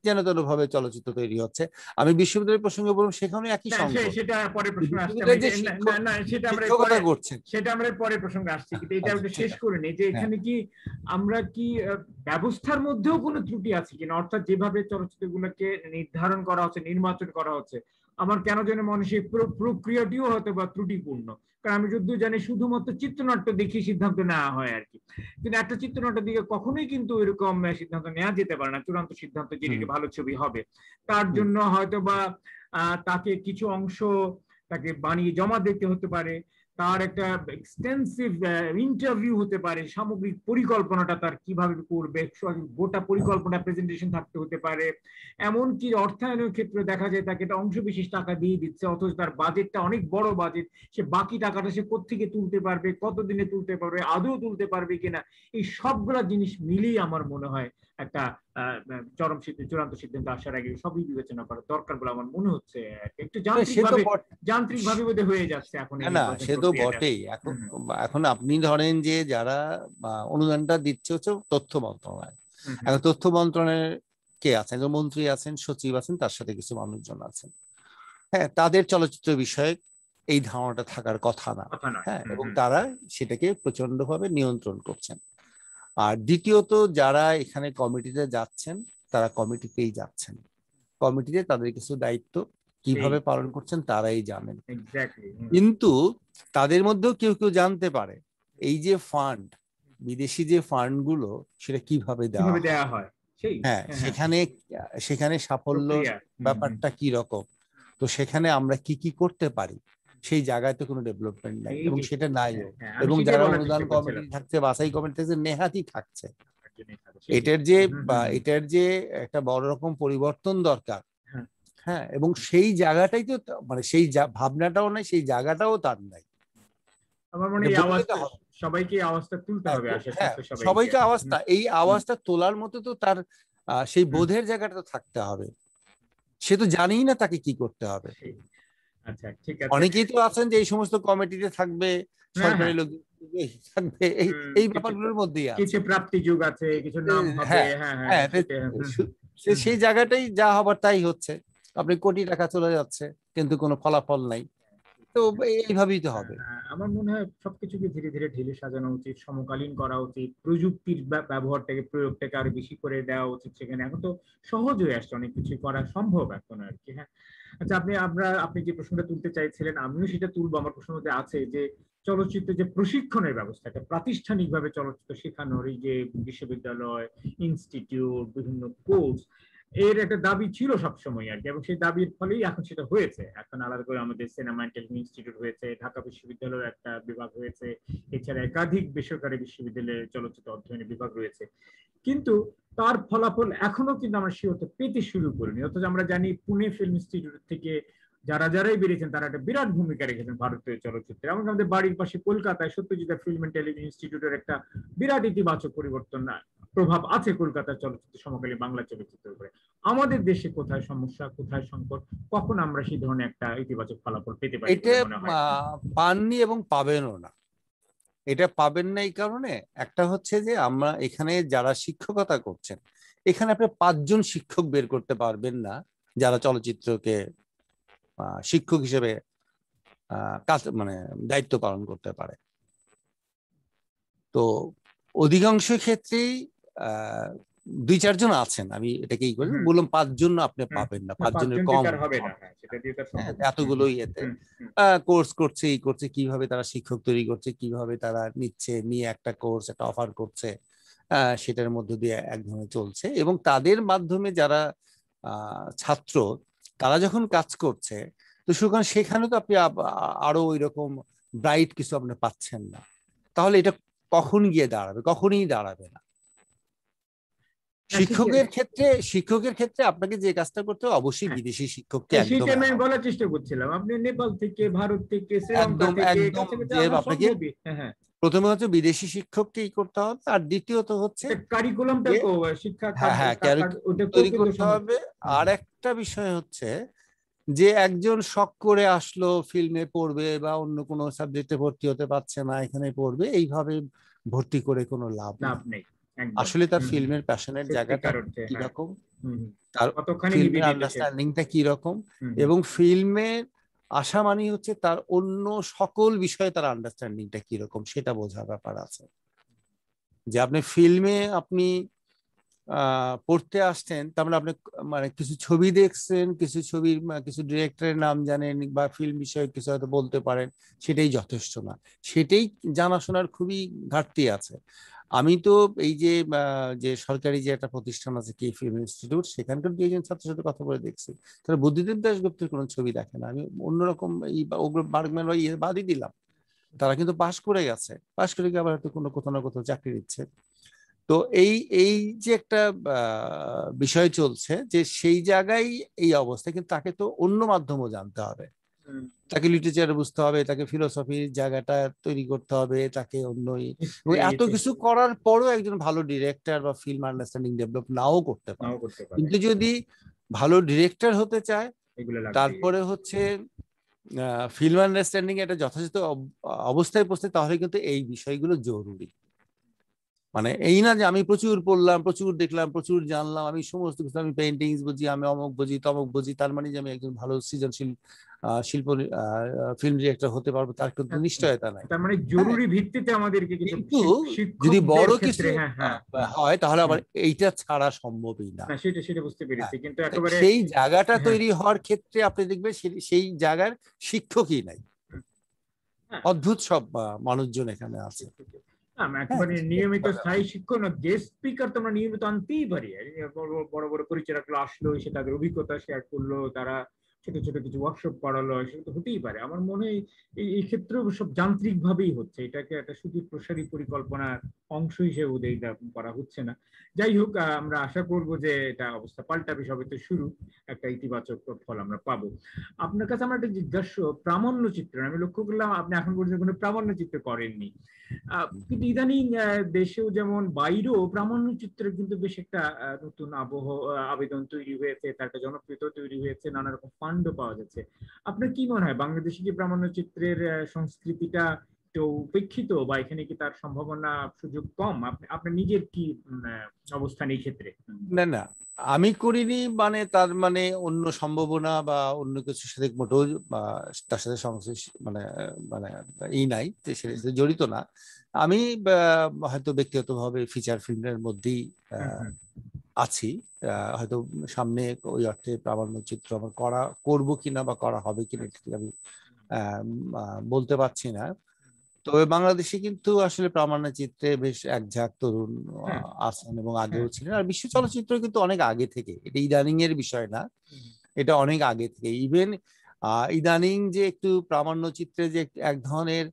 যেন তেন ভাবে চলচ্চিত্র তৈরি হচ্ছে। আমি বিশ্ববিদ্যালয় প্রসঙ্গে বললাম, সেখানে একই সংকট। সেটা পরে প্রশ্ন আসছে, বিশ্ববিদ্যালয়ে যে না সেটা আমরা শিক্ষকতা করছেন, সেটা আমরা পরে প্রসঙ্গে আসছি, কিন্তু এটা আচ্ছা একটু ঠিক শেষ আছে। করে নেই যে হ্যাঁ এখানে কি আমরা কি ব্যবস্থার মধ্যেও কোনো ত্রুটি আছে কিনা, অর্থাৎ যেভাবে চলচ্চিত্রগুলোকে নির্ধারণ করা হচ্ছে, নির্বাচন করা হচ্ছে, আমার কেন যেন মনে হয় সেই প্রক্রিয়াটিও হয়তো বা ত্রুটিপূর্ণ। কারণ আমি যদিও জানি শুধুমাত্র চিত্রনাট্য দেখে সিদ্ধান্ত নেওয়া হয় আর কি, কিন্তু একটা চিত্রনাট্য দিকে কখনোই কিন্তু এরকম সিদ্ধান্ত নেওয়া যেতে পারে না, চূড়ান্ত সিদ্ধান্ত যে এটি ভালো ছবি হবে। তার জন্য হয়তো বা তাকে কিছু অংশ তাকে বানিয়ে জমা দিতে হতে পারে, তার একটা এক্সটেন্সিভ ইন্টারভিউ হতে পারে, সামগ্রিক পরিকল্পনাটা তার কিভাবে করবে, গোটা পরিকল্পনা প্রেজেন্টেশন থাকতে হতে পারে। এমনকি অর্থায়নের ক্ষেত্রে দেখা যায় তাকে একটা অংশ বিশেষ টাকা দিয়ে দিচ্ছে, অথচ তার বাজেটটা অনেক বড় বাজেট, সে বাকি টাকাটা সে কোত্থেকে তুলতে পারবে, কতদিনে তুলতে পারবে, আদৌ তুলতে পারবে কিনা, এই সবগুলা জিনিস মিলিয়ে আমার মনে হয় একটা চূড়ান্ত সিদ্ধান্ত আসার আগে সবই বিবেচনা করা দরকার বলে আমার মনে হচ্ছে। একটু যান্ত্রিক ভাবে বোধহয় হয়ে যাচ্ছে এখন এই না, নির্বাচন সে তো প্রক্রিয়াটা। বটেই। এখন এখন আপনি ধরেন যে যারা অনুদানটা দিচ্ছে হচ্ছে তথ্য মন্ত্রণালয়। এখন তথ্য মন্ত্রণালয়ের কে আছেন, মন্ত্রী আছেন, সচিব আছেন, তার সাথে কিছু মানুষজন আছেন। হ্যাঁ, তাদের চলচ্চিত্র বিষয়ক এই ধারণাটা থাকার কথা না। হ্যাঁ, এবং তারা সেটাকে প্রচন্ডভাবে নিয়ন্ত্রণ করছেন। আর দ্বিতীয়ত, যারা এখানে কমিটিতে যাচ্ছেন তারা কমিটিতেই যাচ্ছেন, কমিটিতে তাদের কিছু দায়িত্ব কিভাবে পালন করছেন তারাই জানেন। কিন্তু তাদের মধ্যেও কেউ কেউ জানতে পারে এই যে ফান্ড, বিদেশি যে ফান্ড গুলো, সেটা কিভাবে দেওয়া হয়। হ্যাঁ, সেখানে সেখানে সাফল্য ব্যাপারটা কি রকম, তো সেখানে আমরা কি কি করতে পারি, সেই জায়গায় তো কোনো ডেভেলপমেন্ট নাই, এবং সেটা নাইও। এবং যারা অনুদান কমিটি থাকছে, বাছাই কমিটি থাকছে, নেহাতই থাকছে। এটার যে একটা বড় রকম পরিবর্তন দরকার। হ্যাঁ, এবং সেই জায়গাটাই তো, মানে সেই ভাবনাটাও নাই, সেই জায়গাটাও তার নাই। আমার মনে হয় সবাইকে আওয়াজটা তুলতে হবে। সবাইকে আওয়াজটা, এই আওয়াজটা তোলার মতো তো তার সেই বোধের জায়গাটা তো থাকতে হবে। সে তো জানেই না তাকে কি করতে হবে। আচ্ছা ঠিক আছে। অনেকেই তো আছেন যে এই সমস্ত কমিটিতে থাকবে, সরকারি লোক থাকবে, এই ব্যাপারগুলোর মধ্যেই আছে। কিছু প্রাপ্তি যোগ আছে, কিছু নাম হবে। হ্যাঁ, সেই জায়গাটাই যা হবার তাই হচ্ছে। আপনি কোটি টাকা চলে যাচ্ছে কিন্তু কোনো ফলাফল নাই, তো এইভাবেই তো হবে। আমার মনে হয় সবকিছুকে ধীরে ধীরে ঢেলে সাজানো উচিত, সমকালীন করা উচিত, প্রযুক্তির ব্যবহারটাকে, প্রয়োগটাকে আরো বেশি করে দেওয়া উচিত সেখানে। এখন তো সহজ হয়ে আসছে, অনেক কিছু করা সম্ভব এখন আর কি। হ্যাঁ, আচ্ছা, আপনি যে প্রশ্নটা তুলতে চাইছিলেন আমিও সেটা তুলবো। আমার প্রশ্নের মধ্যে আছে যে চলচ্চিত্রের যে প্রশিক্ষণের ব্যবস্থাটা, প্রাতিষ্ঠানিক ভাবে চলচ্চিত্র শেখানোর এই যে বিশ্ববিদ্যালয়, ইনস্টিটিউট, বিভিন্ন কোর্স, এর একটা দাবি ছিল সবসময় আর কি, এবং সেই দাবির ফলেই এখন সেটা হয়েছে। এখন আলাদা করে আমাদের সিনেমা অ্যান্ড টেলিভিশন ইনস্টিটিউট হয়েছে, ঢাকা বিশ্ববিদ্যালয়ের একটা বিভাগ হয়েছে, এছাড়া একাধিক বেসরকারি বিশ্ববিদ্যালয়ের চলচ্চিত্র অধ্যয়নের বিভাগ রয়েছে। কিন্তু তার ফলাফল এখনো কিন্তু আমরা শিরোতে পেতে শুরু করিনি। অথচ আমরা জানি পুনে ফিল্ম ইনস্টিটিউট থেকে যারাই বেরিয়েছেন তারা একটা বিরাট ভূমিকা রেখেছেন ভারতীয় চলচ্চিত্রে। এমনকি আমাদের বাড়ির পাশে কলকাতায় সত্যজিৎ ফিল্ম অ্যান্ড টেলিভিশন ইনস্টিটিউটের একটা বিরাট ইতিবাচক পরিবর্তন প্রভাব আছে কলকাতার চলচ্চিত্র, সমকালীন বাংলা চলচ্চিত্রের উপরে। আমাদের দেশে কোথায় সমস্যা, কোথায় সংকট, কখন আমরা সেই ধরনের একটা ইতিবাচক ফলাফল পেতে পারি? এটা পাননি এবং পাবেনও না। এটা পাবেন না এই কারণে, একটা হচ্ছে যে আমরা এখানে যারা শিক্ষকতা করছেন, এখানে আপনি 5 জন শিক্ষক বের করতে পারবেন না যারা চলচ্চিত্রকে শিক্ষক হিসেবে কাজ, মানে দায়িত্ব পালন করতে পারে। তো অধিকাংশ ক্ষেত্রেই 2-4 জন আছেন, আমি এটাকেই বললাম, 5 জন আপনি পাবেন না, 5 জনের কম হবে না এতগুলো ইয়েতে। কোর্স করছে, এই করছে, কিভাবে তারা শিক্ষক তৈরি করছে, কিভাবে তারা নিয়ে একটা কোর্স, একটা অফার করছে, সেটার মধ্য দিয়ে এক ধরনের চলছে। এবং তাদের মাধ্যমে যারা ছাত্র, তারা যখন কাজ করছে, তো সেখানে তো আপনি আরো ওই রকম ব্রাইট কিছু আপনি পাচ্ছেন না। তাহলে এটা কখন গিয়ে দাঁড়াবে? কখনই দাঁড়াবে না। শিক্ষকের ক্ষেত্রে আপনাকে যে কাজটা করতে হবে, অবশ্যই বিদেশি শিক্ষককে একদম, আমি বলার চেষ্টা করছিলাম, আপনি নেপাল থেকে, ভারত থেকে, শ্রীলঙ্কা থেকে, আপনাকে প্রথমে হচ্ছে বিদেশি শিক্ষককেই করতে হবে, আর দ্বিতীয়ত হচ্ছে কারিকুলামটা, শিক্ষা তৈরি করতে হবে। আর একটা বিষয় হচ্ছে যে একজন শখ করে আসলো, ফিল্মে পড়বে বা অন্য কোনো সাবজেক্টে ভর্তি হতে পারছে না, এখানে পড়বে, এইভাবে ভর্তি করে কোনো লাভ নেই। একদম। আসলে তার ফিল্মের প্যাশনের জায়গাটা সত্যিকার অর্থে, হ্যাঁ। কিরকম, হুম, তার কতখানি ফিল্মের নিবেদিত সে। আন্ডারস্ট্যান্ডিংটা কি রকম, হুম, এবং ফিল্মের আশা মানেই হচ্ছে তার অন্য সকল বিষয়ে তার আন্ডারস্ট্যান্ডিংটা কি রকম সেটা বোঝার ব্যাপার আছে। যে আপনি ফিল্মে আপনি পড়তে আসছেন, তার মানে আপনি মানে কিছু ছবি দেখছেন, কিছু ছবির কিছু ডিরেক্টরের নাম জানেন বা ফিল্ম বিষয়ে কিছু হয়তো বলতে পারেন, সেটাই যথেষ্ট না। সেটাই জানাশোনার খুবই ঘাটতি আছে। আমি তো এই যে যে সরকারি যে একটা প্রতিষ্ঠান আছে কি ফিল্ম ইনস্টিটিউট, সেখানকার দুইজন ছাত্রের সাথে কথা বলে দেখছি, তারা বুদ্ধিদেব দাশগুপ্তের কোনো ছবি দেখে না। আমি অন্যরকম এই ওগুলো বার্গম্যান বা ইয়ে বাদই দিলাম, তারা কিন্তু পাশ করে গেছে, পাশ করে গিয়ে আবার হয়তো কোনো কোথাও না কোথাও চাকরি দিচ্ছে। তো এই এই যে একটা বিষয় চলছে, যে সেই জায়গায় এই অবস্থা, কিন্তু তাকে তো অন্য মাধ্যমও জানতে হবে, হুম। তাকে লিটারেচার বুঝতে হবে, তাকে ফিলোসফির জায়গাটা তৈরি করতে হবে, তাকে অন্য এবং হিস্ট্রি, এত কিছু করার পরও একজন ভালো ডিরেক্টর বা ফিল্ম আন্ডারস্ট্যান্ডিং ডেভেলপ নাও করতে নাও পারে। করতে পারে, কিন্তু যদি ভালো ডিরেক্টর হতে চায়, এগুলো লাগবে। তারপরে হচ্ছে ফিল্ম আন্ডারস্ট্যান্ডিং এটা যথাযথ অবস্থায় পৌঁছে, তাহলে কিন্তু এই বিষয়গুলো জরুরি। মানে এই না যে আমি প্রচুর পড়লাম, প্রচুর দেখলাম, প্রচুর জানলাম, আমি সমস্ত কিছু, আমি পেইন্টিংস বুঝি, আমি অমুক বুঝি, তমুক বুঝি, তার মানে যে আমি একজন ভালো সৃজনশীল শিল্প ফিল্ম ডিরেক্টর হতে পারবো, তার কিন্তু নিশ্চয়তা নাই। তার মানে হ্যাঁ, জরুরি ভিত্তিতে আমাদেরকে কিছু কিন্তু যদি শিক্ষকদের বড় কিছু ক্ষেত্রে, হ্যাঁ হ্যাঁ, হয়, তাহলে আবার হুম, এইটা ছাড়া সম্ভবই না। না সেটা সেটা বুঝতে হ্যাঁ, পেরেছি, কিন্তু তো একেবারে, সেই জায়গাটা হ্যাঁ, তৈরি হওয়ার ক্ষেত্রে আপনি দেখবেন সেই জায়গার শিক্ষকই নাই, হ্যাঁ, অদ্ভুত সব মানুষজন এখানে আছে। আমরা হ্যাঁ, একেবারে নিয়মিত স্থায়ী শিক্ষক না, গেস্ট স্পিকার তো আমরা নিয়মিত আনতেই পারি। এই বড় বড় বড় পরিচালকরা আসলো, এসে তাদের অভিজ্ঞতা শেয়ার করলো, তারা ছোট ছোট কিছু ওয়ার্কশপ করালো, সেটা তো হতেই পারে। আমার মনে হয় এই এই ক্ষেত্রেও সব যান্ত্রিক ভাবেই হচ্ছে, এটাকে একটা শুধু প্রসারী পরিকল্পনার অংশ হিসেবে উদয় করা হচ্ছে না। যাই হোক, আমরা আশা করব যে এটা অবস্থা পাল্টাবে, সবে তো শুরু, একটা ইতিবাচক ফল আমরা পাবো। আপনার কাছে আমার একটা জিজ্ঞাসা, প্রামাণ্য চিত্র আমি লক্ষ্য করলাম আপনি এখন পর্যন্ত কোনো প্রামাণ্য চিত্র করেননি, কিন্তু ইদানিং দেশেও যেমন বাইরেও প্রামাণ্যচিত্রের কিন্তু বেশ একটা নতুন আবেদন তৈরি হয়েছে, তার একটা জনপ্রিয়তা তৈরি হয়েছে, নানা রকম ফান্ডও পাওয়া যাচ্ছে। আপনার কি মনে হয় বাংলাদেশে কি প্রামাণ্যচিত্রের সংস্কৃতিটা একটু উপেক্ষিত, বা এখানে কি তার সম্ভাবনা সুযোগ কম? আপনি আপনার নিজের কি অবস্থান এই ক্ষেত্রে? না না, আমি করিনি মানে তার মানে অন্য সম্ভাবনা বা অন্য কিছুর সাথে মোটেও বা তার সাথে সংশ্লিষ্ট মানে মানে নাই, যে সেটার সাথে জড়িত না। আমি হয়তো ব্যক্তিগতভাবে ফিচার ফিল্মের মধ্যেই হুম, আহ, হুম, আছি। হয়তো সামনে ওই অর্থে প্রামাণ্য চিত্র আমার করবো কিনা বা করা হবে কিনা, এটা ঠিক আমি আহ, বলতে পারছি না। তবে বাংলাদেশে কিন্তু আসলে প্রামাণ্য চিত্রে বেশ একঝাঁক তরুণ হ্যাঁ আছেন এবং আগেও হ্যাঁ, ছিলেন। আর বিশ্ব চলচ্চিত্র কিন্তু অনেক আগে থেকে, এটা ইদানিং এর বিষয় না, হুম, এটা অনেক আগে থেকে। ইভেন ইদানিং যে একটু প্রামাণ্য চিত্রে যে এক ধরনের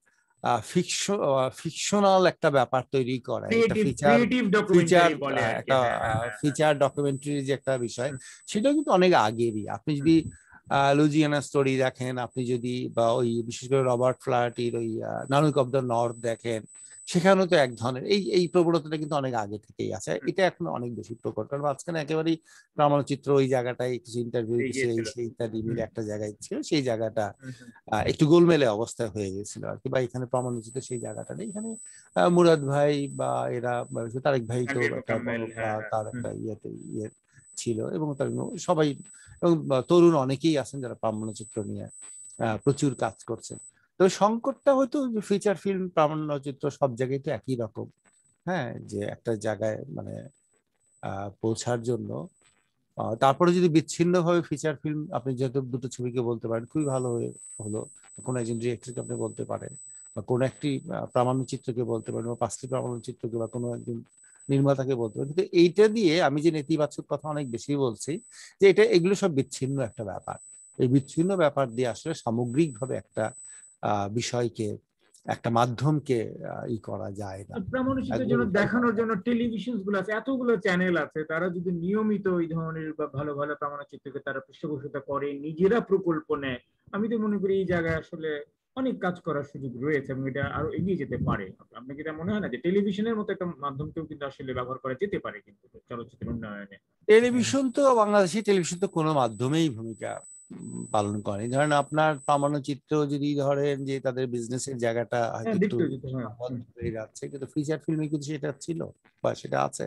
ফিকশনাল একটা ব্যাপার তৈরি করা, একটা creative feature creative feature documentary বলে আর কি, একটা হ্যাঁ হ্যাঁ হ্যাঁ হ্যাঁ, ফিচার ডকুমেন্টারি যে একটা বিষয়, হুম, সেটা কিন্তু অনেক আগেরই। আপনি হুম, যদি লুজিয়ানা স্টোরি দেখেন, আপনি যদি বা ওই বিশেষ করে রবার্ট ফ্লার্টির ওই নানুক অফ দ্য নর্থ দেখেন, সেখানেও তো এক ধরনের এই এই প্রবণতাটা কিন্তু অনেক আগে থেকেই আছে। হুম, এটা এখন অনেক বেশি প্রকট, কারণ মাঝখানে একেবারেই প্রামাণ্যচিত্র ওই জায়গাটায় কিছু ইন্টারভিউ এই কিছু এই গিয়েছিল। সেই ইত্যাদি হুম, মিলে একটা জায়গায় ছিল, সেই জায়গাটা হুম, হুম, একটু গোলমেলে অবস্থায় হয়ে গেছিল আর কি। বা এখানে প্রামাণ্যচিত্র সেই জায়গাটা নেই। এখানে মুরাদ ভাই বা এরা বা তারেক ভাই তো তানভীর একটা মোকাম্মেল, হ্যাঁ হ্যাঁ, তার হুম, একটা ইয়ে ছিল, এবং তার সবাই এবং তরুণ অনেকেই আছেন যারা প্রামাণ্যচিত্র নিয়ে প্রচুর কাজ করছেন। তো সংকটটা হয়তো ফিচার ফিল্ম প্রামাণ্যচিত্র সব জায়গায় তো একই রকম। হ্যাঁ, যে একটা জায়গায় মানে পৌঁছার জন্য তারপরে যদি বিচ্ছিন্ন ভাবে ফিচার ফিল্ম, আপনি যেহেতু দুটো ছবিকে বলতে পারেন খুবই ভালো হলো, কোনো একজন ডিরেক্টরকে আপনি বলতে পারেন, বা কোনো একটি প্রামাণ্য চিত্রকে বলতে পারেন, বা পাঁচটি প্রামাণ্য চিত্রকে, বা কোনো একজন নির্মাতাকে বলতে পারেন। কিন্তু এইটা দিয়ে আমি যে নেতিবাচক কথা অনেক বেশি বলছি, যে এগুলো সব বিচ্ছিন্ন একটা ব্যাপার। এই বিচ্ছিন্ন ব্যাপার দিয়ে আসলে সামগ্রিকভাবে একটা বিষয়কে, একটা মাধ্যমকে করা যায় না। প্রামাণ্যচিত্রের জন্য একদমই তাই করা দেখানোর যায় জন্য টেলিভিশন গুলো আছে, এতগুলো চ্যানেল আছে, তারা যদি নিয়মিত ওই ধরনের বা ভালো ভালো প্রামাণ্যচিত্রকে তারা পৃষ্ঠপোষকতা করে, নিজেরা প্রকল্প নেয়, আমি তো মনে করি এই জায়গায় আসলে অনেক কাজ করার সুযোগ রয়েছে, এবং এটা আরো এগিয়ে যেতে পারে। আপনার কি এটা মনে হয় না যে টেলিভিশনের মতো একটা মাধ্যমকেও কিন্তু আসলে ব্যবহার করা যেতে পারে কিন্তু চলচ্চিত্র উন্নয়নে? টেলিভিশন তো, বাংলাদেশি টেলিভিশন তো কোনো মাধ্যমেই ভূমিকা পালন করেনি। ধরেন আপনার প্রামাণ্যচিত্র যদি ধরেন যে তাদের বিজনেসের জায়গাটা হয়তো হ্যাঁ, একটু দেখতে যেতে, হ্যাঁ। বন্ধ হয়ে যাচ্ছে, কিন্তু ফিচার ফিল্মে কিন্তু সেটা ছিল বা সেটা আছে।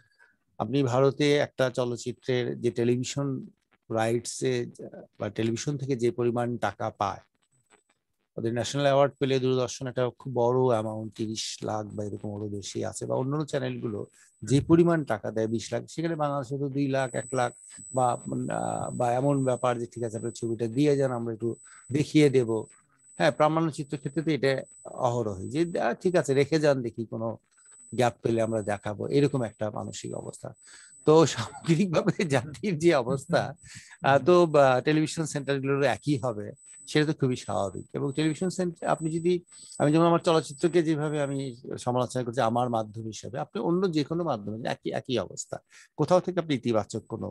আপনি ভারতে একটা চলচ্চিত্রের যে টেলিভিশন রাইটসে বা টেলিভিশন থেকে যে পরিমাণ টাকা পায়, ওদের ন্যাশনাল অ্যাওয়ার্ড পেলে দূরদর্শন একটা খুব বড় অ্যামাউন্ট, 30 লাখ বা এরকম আরো বেশি আছে, বা অন্যান্য চ্যানেলগুলো যে পরিমাণ টাকা দেয় 20 লাখ, সেখানে বাংলাদেশে তো 2 লাখ 1 লাখ বা বা এমন ব্যাপার যে ঠিক আছে আপনার ছবিটা দিয়ে যান, আমরা একটু দেখিয়ে দেব। হ্যাঁ, প্রামাণ্যচিত্র ক্ষেত্রে তো এটা অহরহ যে ঠিক আছে রেখে যান, দেখি কোনো গ্যাপ পেলে আমরা দেখাবো, এরকম একটা মানসিক অবস্থা। তো সামগ্রিকভাবে জাতির যে অবস্থা, তো টেলিভিশন সেন্টারগুলোর একই হবে, সেটা তো খুবই স্বাভাবিক। এবং টেলিভিশন সেন্টার আপনি যদি, আমি যেমন আমার চলচ্চিত্রকে যেভাবে আমি সমালোচনা করছি আমার মাধ্যম হিসেবে, আপনি অন্য যে কোনো মাধ্যমে একই একই অবস্থা, কোথাও থেকে আপনি ইতিবাচক কোনো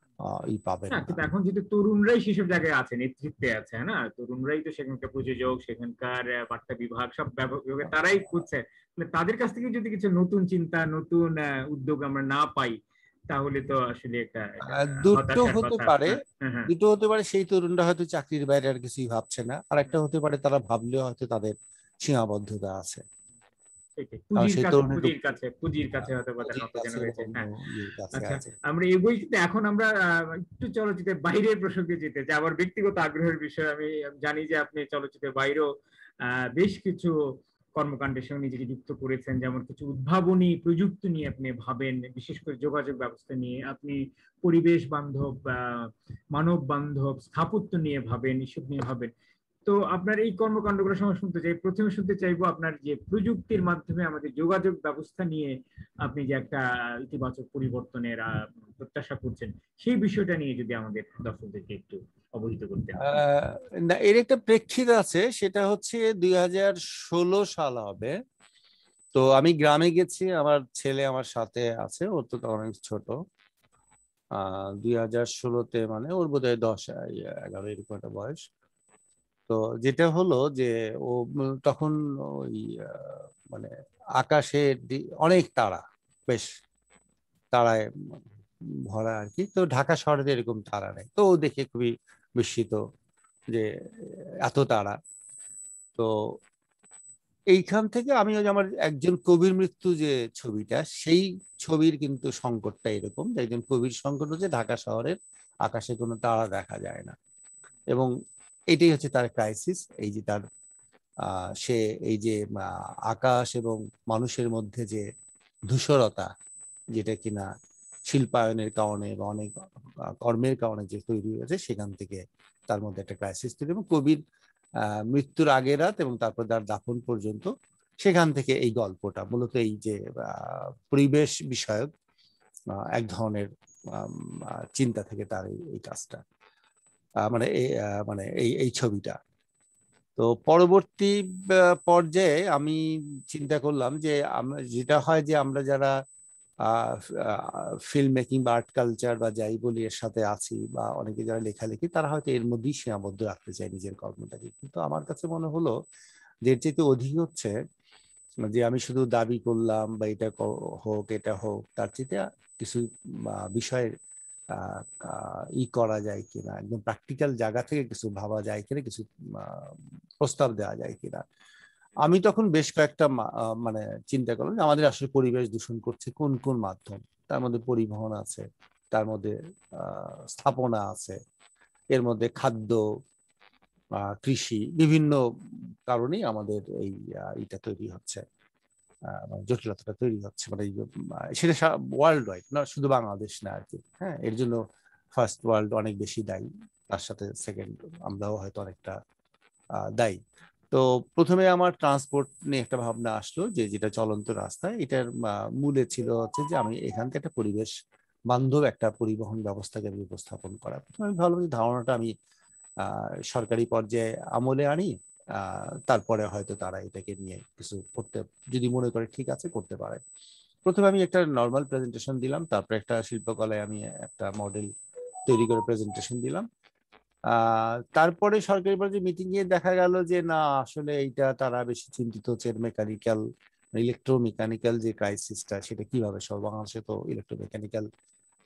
ই পাবেন না, না। কিন্তু এখন যেহেতু তরুণরাই সেসব জায়গায় আছে, নেতৃত্বে আছে, না, তরুণরাই তো সেখানকার প্রযোজক, সেখানকার বার্তা বিভাগ, সব বিভাগে তারাই খুঁজছে। তাদের কাছ থেকে যদি কিছু নতুন চিন্তা, নতুন উদ্যোগ আমরা না পাই, তাহলে তো আসলে একটা দুটো হতাশার হতে কথা। পারে, হ্যাঁ, হ্যাঁ, হ্যাঁ। দুটো হতে পারে, সেই তরুণরা হয়তো চাকরির বাইরে আর কিছুই ভাবছে না, আর একটা হতে পারে তারা ভাবলেও হয়তো তাদের সীমাবদ্ধতা আছে, সেটাই, কারণ পুঁজির সেই কাছে, তরুণের পুঁজির কাছে হয়তো বা তারা পুঁজির নত যেন কাছে হয়েছে। অন্য হ্যাঁ। ইয়ের কাছে আচ্ছা, আছে। আমরা এগোই, কিন্তু এখন আমরা একটু চলচ্চিত্রের বাইরের প্রসঙ্গে যেতে চাই। আমার ব্যক্তিগত আগ্রহের বিষয়, আমি জানি যে আপনি চলচ্চিত্রের বাইরেও বেশ কিছু কর্মকাণ্ডের সঙ্গে নিজেকে যুক্ত করেছেন, যেমন কিছু উদ্ভাবনী প্রযুক্তি নিয়ে আপনি ভাবেন, বিশেষ করে যোগাযোগ ব্যবস্থা নিয়ে আপনি পরিবেশ বান্ধব, মানব বান্ধব স্থাপত্য নিয়ে ভাবেন, এসব নিয়ে ভাবেন। তো আপনার এই কর্মকাণ্ডগুলো সময় শুনতে চাই। প্রথমে শুনতে চাইবো আপনার যে প্রযুক্তির মাধ্যমে আমাদের যোগাযোগ ব্যবস্থা নিয়ে আপনি যে একটা ইতিবাচক পরিবর্তনের প্রত্যাশা করছেন, সেই বিষয়টা নিয়ে যদি আমাদের দর্শকদেরকে একটু অবহিত করতেন। আহ, না, এর একটা প্রেক্ষিত আছে, সেটা হচ্ছে 2016 সাল হবে। তো আমি গ্রামে গেছি, আমার ছেলে আমার সাথে আছে, ওর তো তখন অনেক ছোট। 2016-তে মানে ওর বোধহয় 10-11 এরকম একটা বয়স। তো যেটা হলো যে ও তখন ওই মানে আকাশে অনেক তারা, বেশ তারায় ভরা আর কি। তো ঢাকা শহরে তো এরকম তারা নেই, তো ও দেখে খুবই বিস্মিত যে এত তারা। তো এইখান থেকে আমি ওই যে আমার একজন কবির মৃত্যু যে ছবিটা, সেই ছবির কিন্তু সংকটটা এরকম যে একজন কবির সংকট হচ্ছে ঢাকা শহরের আকাশে কোনো তারা দেখা যায় না। এবং এটাই হচ্ছে তার ক্রাইসিস, এই যে তার সে এই যে আকাশ এবং মানুষের মধ্যে যে ধূসরতা, যেটা কিনা শিল্পায়নের কারণে বা অনেক কর্মের কারণে যে তৈরি হয়েছে, সেখান থেকে তার মধ্যে একটা ক্রাইসিস তৈরি। এবং কবির মৃত্যুর আগের রাত এবং তারপর তার দাফন পর্যন্ত, সেখান থেকে এই গল্পটা মূলত এই যে পরিবেশ বিষয়ক এক ধরনের চিন্তা থেকে তার এই কাজটা, মানে মানে এই এই ছবিটা। তো পরবর্তী পর্যায়ে আমি চিন্তা করলাম যে আমরা যেটা হয় যে আমরা যারা ফিল্ম মেকিং বা আর্ট কালচার বা যাই বলি এর সাথে আছি, বা অনেকে যারা লেখালেখি, তারা হয়তো এর মধ্যেই সীমাবদ্ধ রাখতে চায় নিজের কর্মটাকে। কিন্তু আমার কাছে মনে হলো যে এর চাইতে অধিক হচ্ছে যে আমি শুধু দাবি করলাম বা এটা হোক এটা হোক, তার চাইতে কিছু বিষয়ের ই করা যায় কিনা, একদম প্র্যাকটিক্যাল জায়গা থেকে কিছু ভাবা যায় কিনা, কিছু প্রস্তাব দেওয়া যায় কিনা। আমি তখন বেশ কয়েকটা মানে চিন্তা করলাম যে আমাদের আসলে পরিবেশ দূষণ করছে কোন কোন মাধ্যম। তার মধ্যে পরিবহন আছে, তার মধ্যে স্থাপনা আছে, এর মধ্যে খাদ্য, কৃষি, বিভিন্ন কারণেই আমাদের এই এটা তৈরি হচ্ছে, মানে জটিলতাটা তৈরি হচ্ছে। মানে সেটা ওয়ার্ল্ড ওয়াইড না, শুধু বাংলাদেশ না আর কি। হ্যাঁ, এর জন্য ফার্স্ট ওয়ার্ল্ড অনেক বেশি দায়ী, তার সাথে সেকেন্ড আমরাও হয়তো অনেকটা দায়ী। তো প্রথমে আমার ট্রান্সপোর্ট নিয়ে একটা ভাবনা আসলো, যে যেটা চলন্ত রাস্তা, এটার মূলে ছিল হচ্ছে যে আমি এখান থেকে একটা পরিবেশ বান্ধব একটা পরিবহন ব্যবস্থাকে আমি উপস্থাপন করা। প্রথমে আমি ভাবলাম যে ধারণাটা আমি সরকারি পর্যায়ে আমলে আনি, তারপরে হয়তো তারা এটাকে নিয়ে কিছু করতে, যদি মনে করে ঠিক আছে করতে পারে। প্রথমে আমি একটা নর্মাল প্রেজেন্টেশন দিলাম, তারপরে একটা শিল্পকলায় আমি একটা মডেল তৈরি করে প্রেজেন্টেশন দিলাম। তারপরে সরকারি পর্যায়ে মিটিং এ দেখা গেল যে না, আসলে এইটা তারা বেশি চিন্তিত হচ্ছে ইলেকট্রোমেকানিক্যাল যে ক্রাইসিসটা, সেটা কিভাবে সব, বাংলাদেশে তো ইলেকট্রোমেকানিক্যাল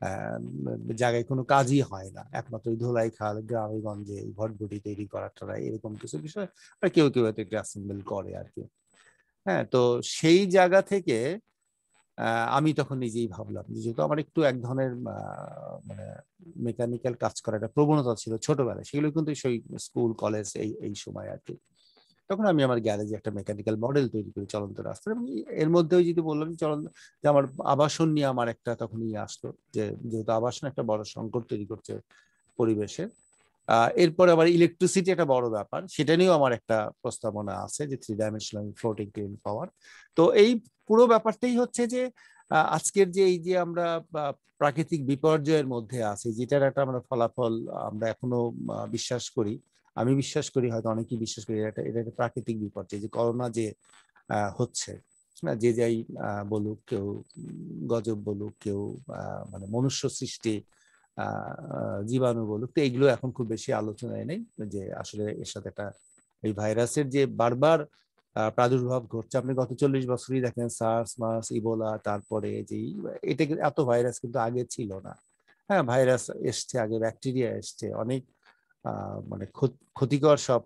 জায়গায় কোনো কাজই হয় না, একমাত্র ধুলাই খাল গ্রামে গঞ্জে ভটভটি তৈরি করা টরা এরকম কিছু বিষয় আর কেউ কেউ হয়তো একটু অ্যাসেম্বল করে আর কি। হ্যাঁ, তো সেই জায়গা থেকে আমি তখন নিজেই ভাবলাম যেহেতু আমার একটু এক ধরনের মানে মেকানিক্যাল কাজ করার একটা প্রবণতা ছিল ছোটবেলায়, সেগুলো কিন্তু সেই স্কুল কলেজ এই সময় আর কি। তখন আমি আমার গ্যারেজে একটা মেকানিক্যাল মডেল তৈরি করি চলন্ত রাস্তার, এবং এর মধ্যেও যদি বললাম যে আমার আবাসন নিয়ে আমার একটা তখন আসলো যে যেহেতু আবাসন একটা বড় সংকট তৈরি করছে পরিবেশে। এরপরে আবার ইলেকট্রিসিটি একটা বড় ব্যাপার, সেটা নিয়েও আমার একটা প্রস্তাবনা আছে যে 3 ডাইমেনশনাল ফ্লোটিং ক্লিন পাওয়ার। তো এই পুরো ব্যাপারটাই হচ্ছে যে আজকের যে এই যে আমরা প্রাকৃতিক বিপর্যয়ের মধ্যে আছি, যেটার একটা আমরা ফলাফল আমরা এখনো বিশ্বাস করি, আমি বিশ্বাস করি, হয়তো অনেকেই বিশ্বাস করি এটা একটা প্রাকৃতিক বিপর্যয়, যে করোনা যে হচ্ছে না, যে যাই বলুক, কেউ গজব বলুক, কেউ মানে মনুষ্য সৃষ্টি জীবাণু বলুক, তো এইগুলো এখন খুব বেশি আলোচনায় নেই, যে আসলে এর সাথে একটা এই ভাইরাসের যে বারবার প্রাদুর্ভাব ঘটছে। আপনি গত 40 বছরই দেখেন সার্স, মার্স, ইবোলা, তারপরে যে এটা এত ভাইরাস কিন্তু আগে ছিল না। হ্যাঁ, ভাইরাস এসছে আগে, ব্যাকটেরিয়া এসছে, অনেক মানে ক্ষতিকর সব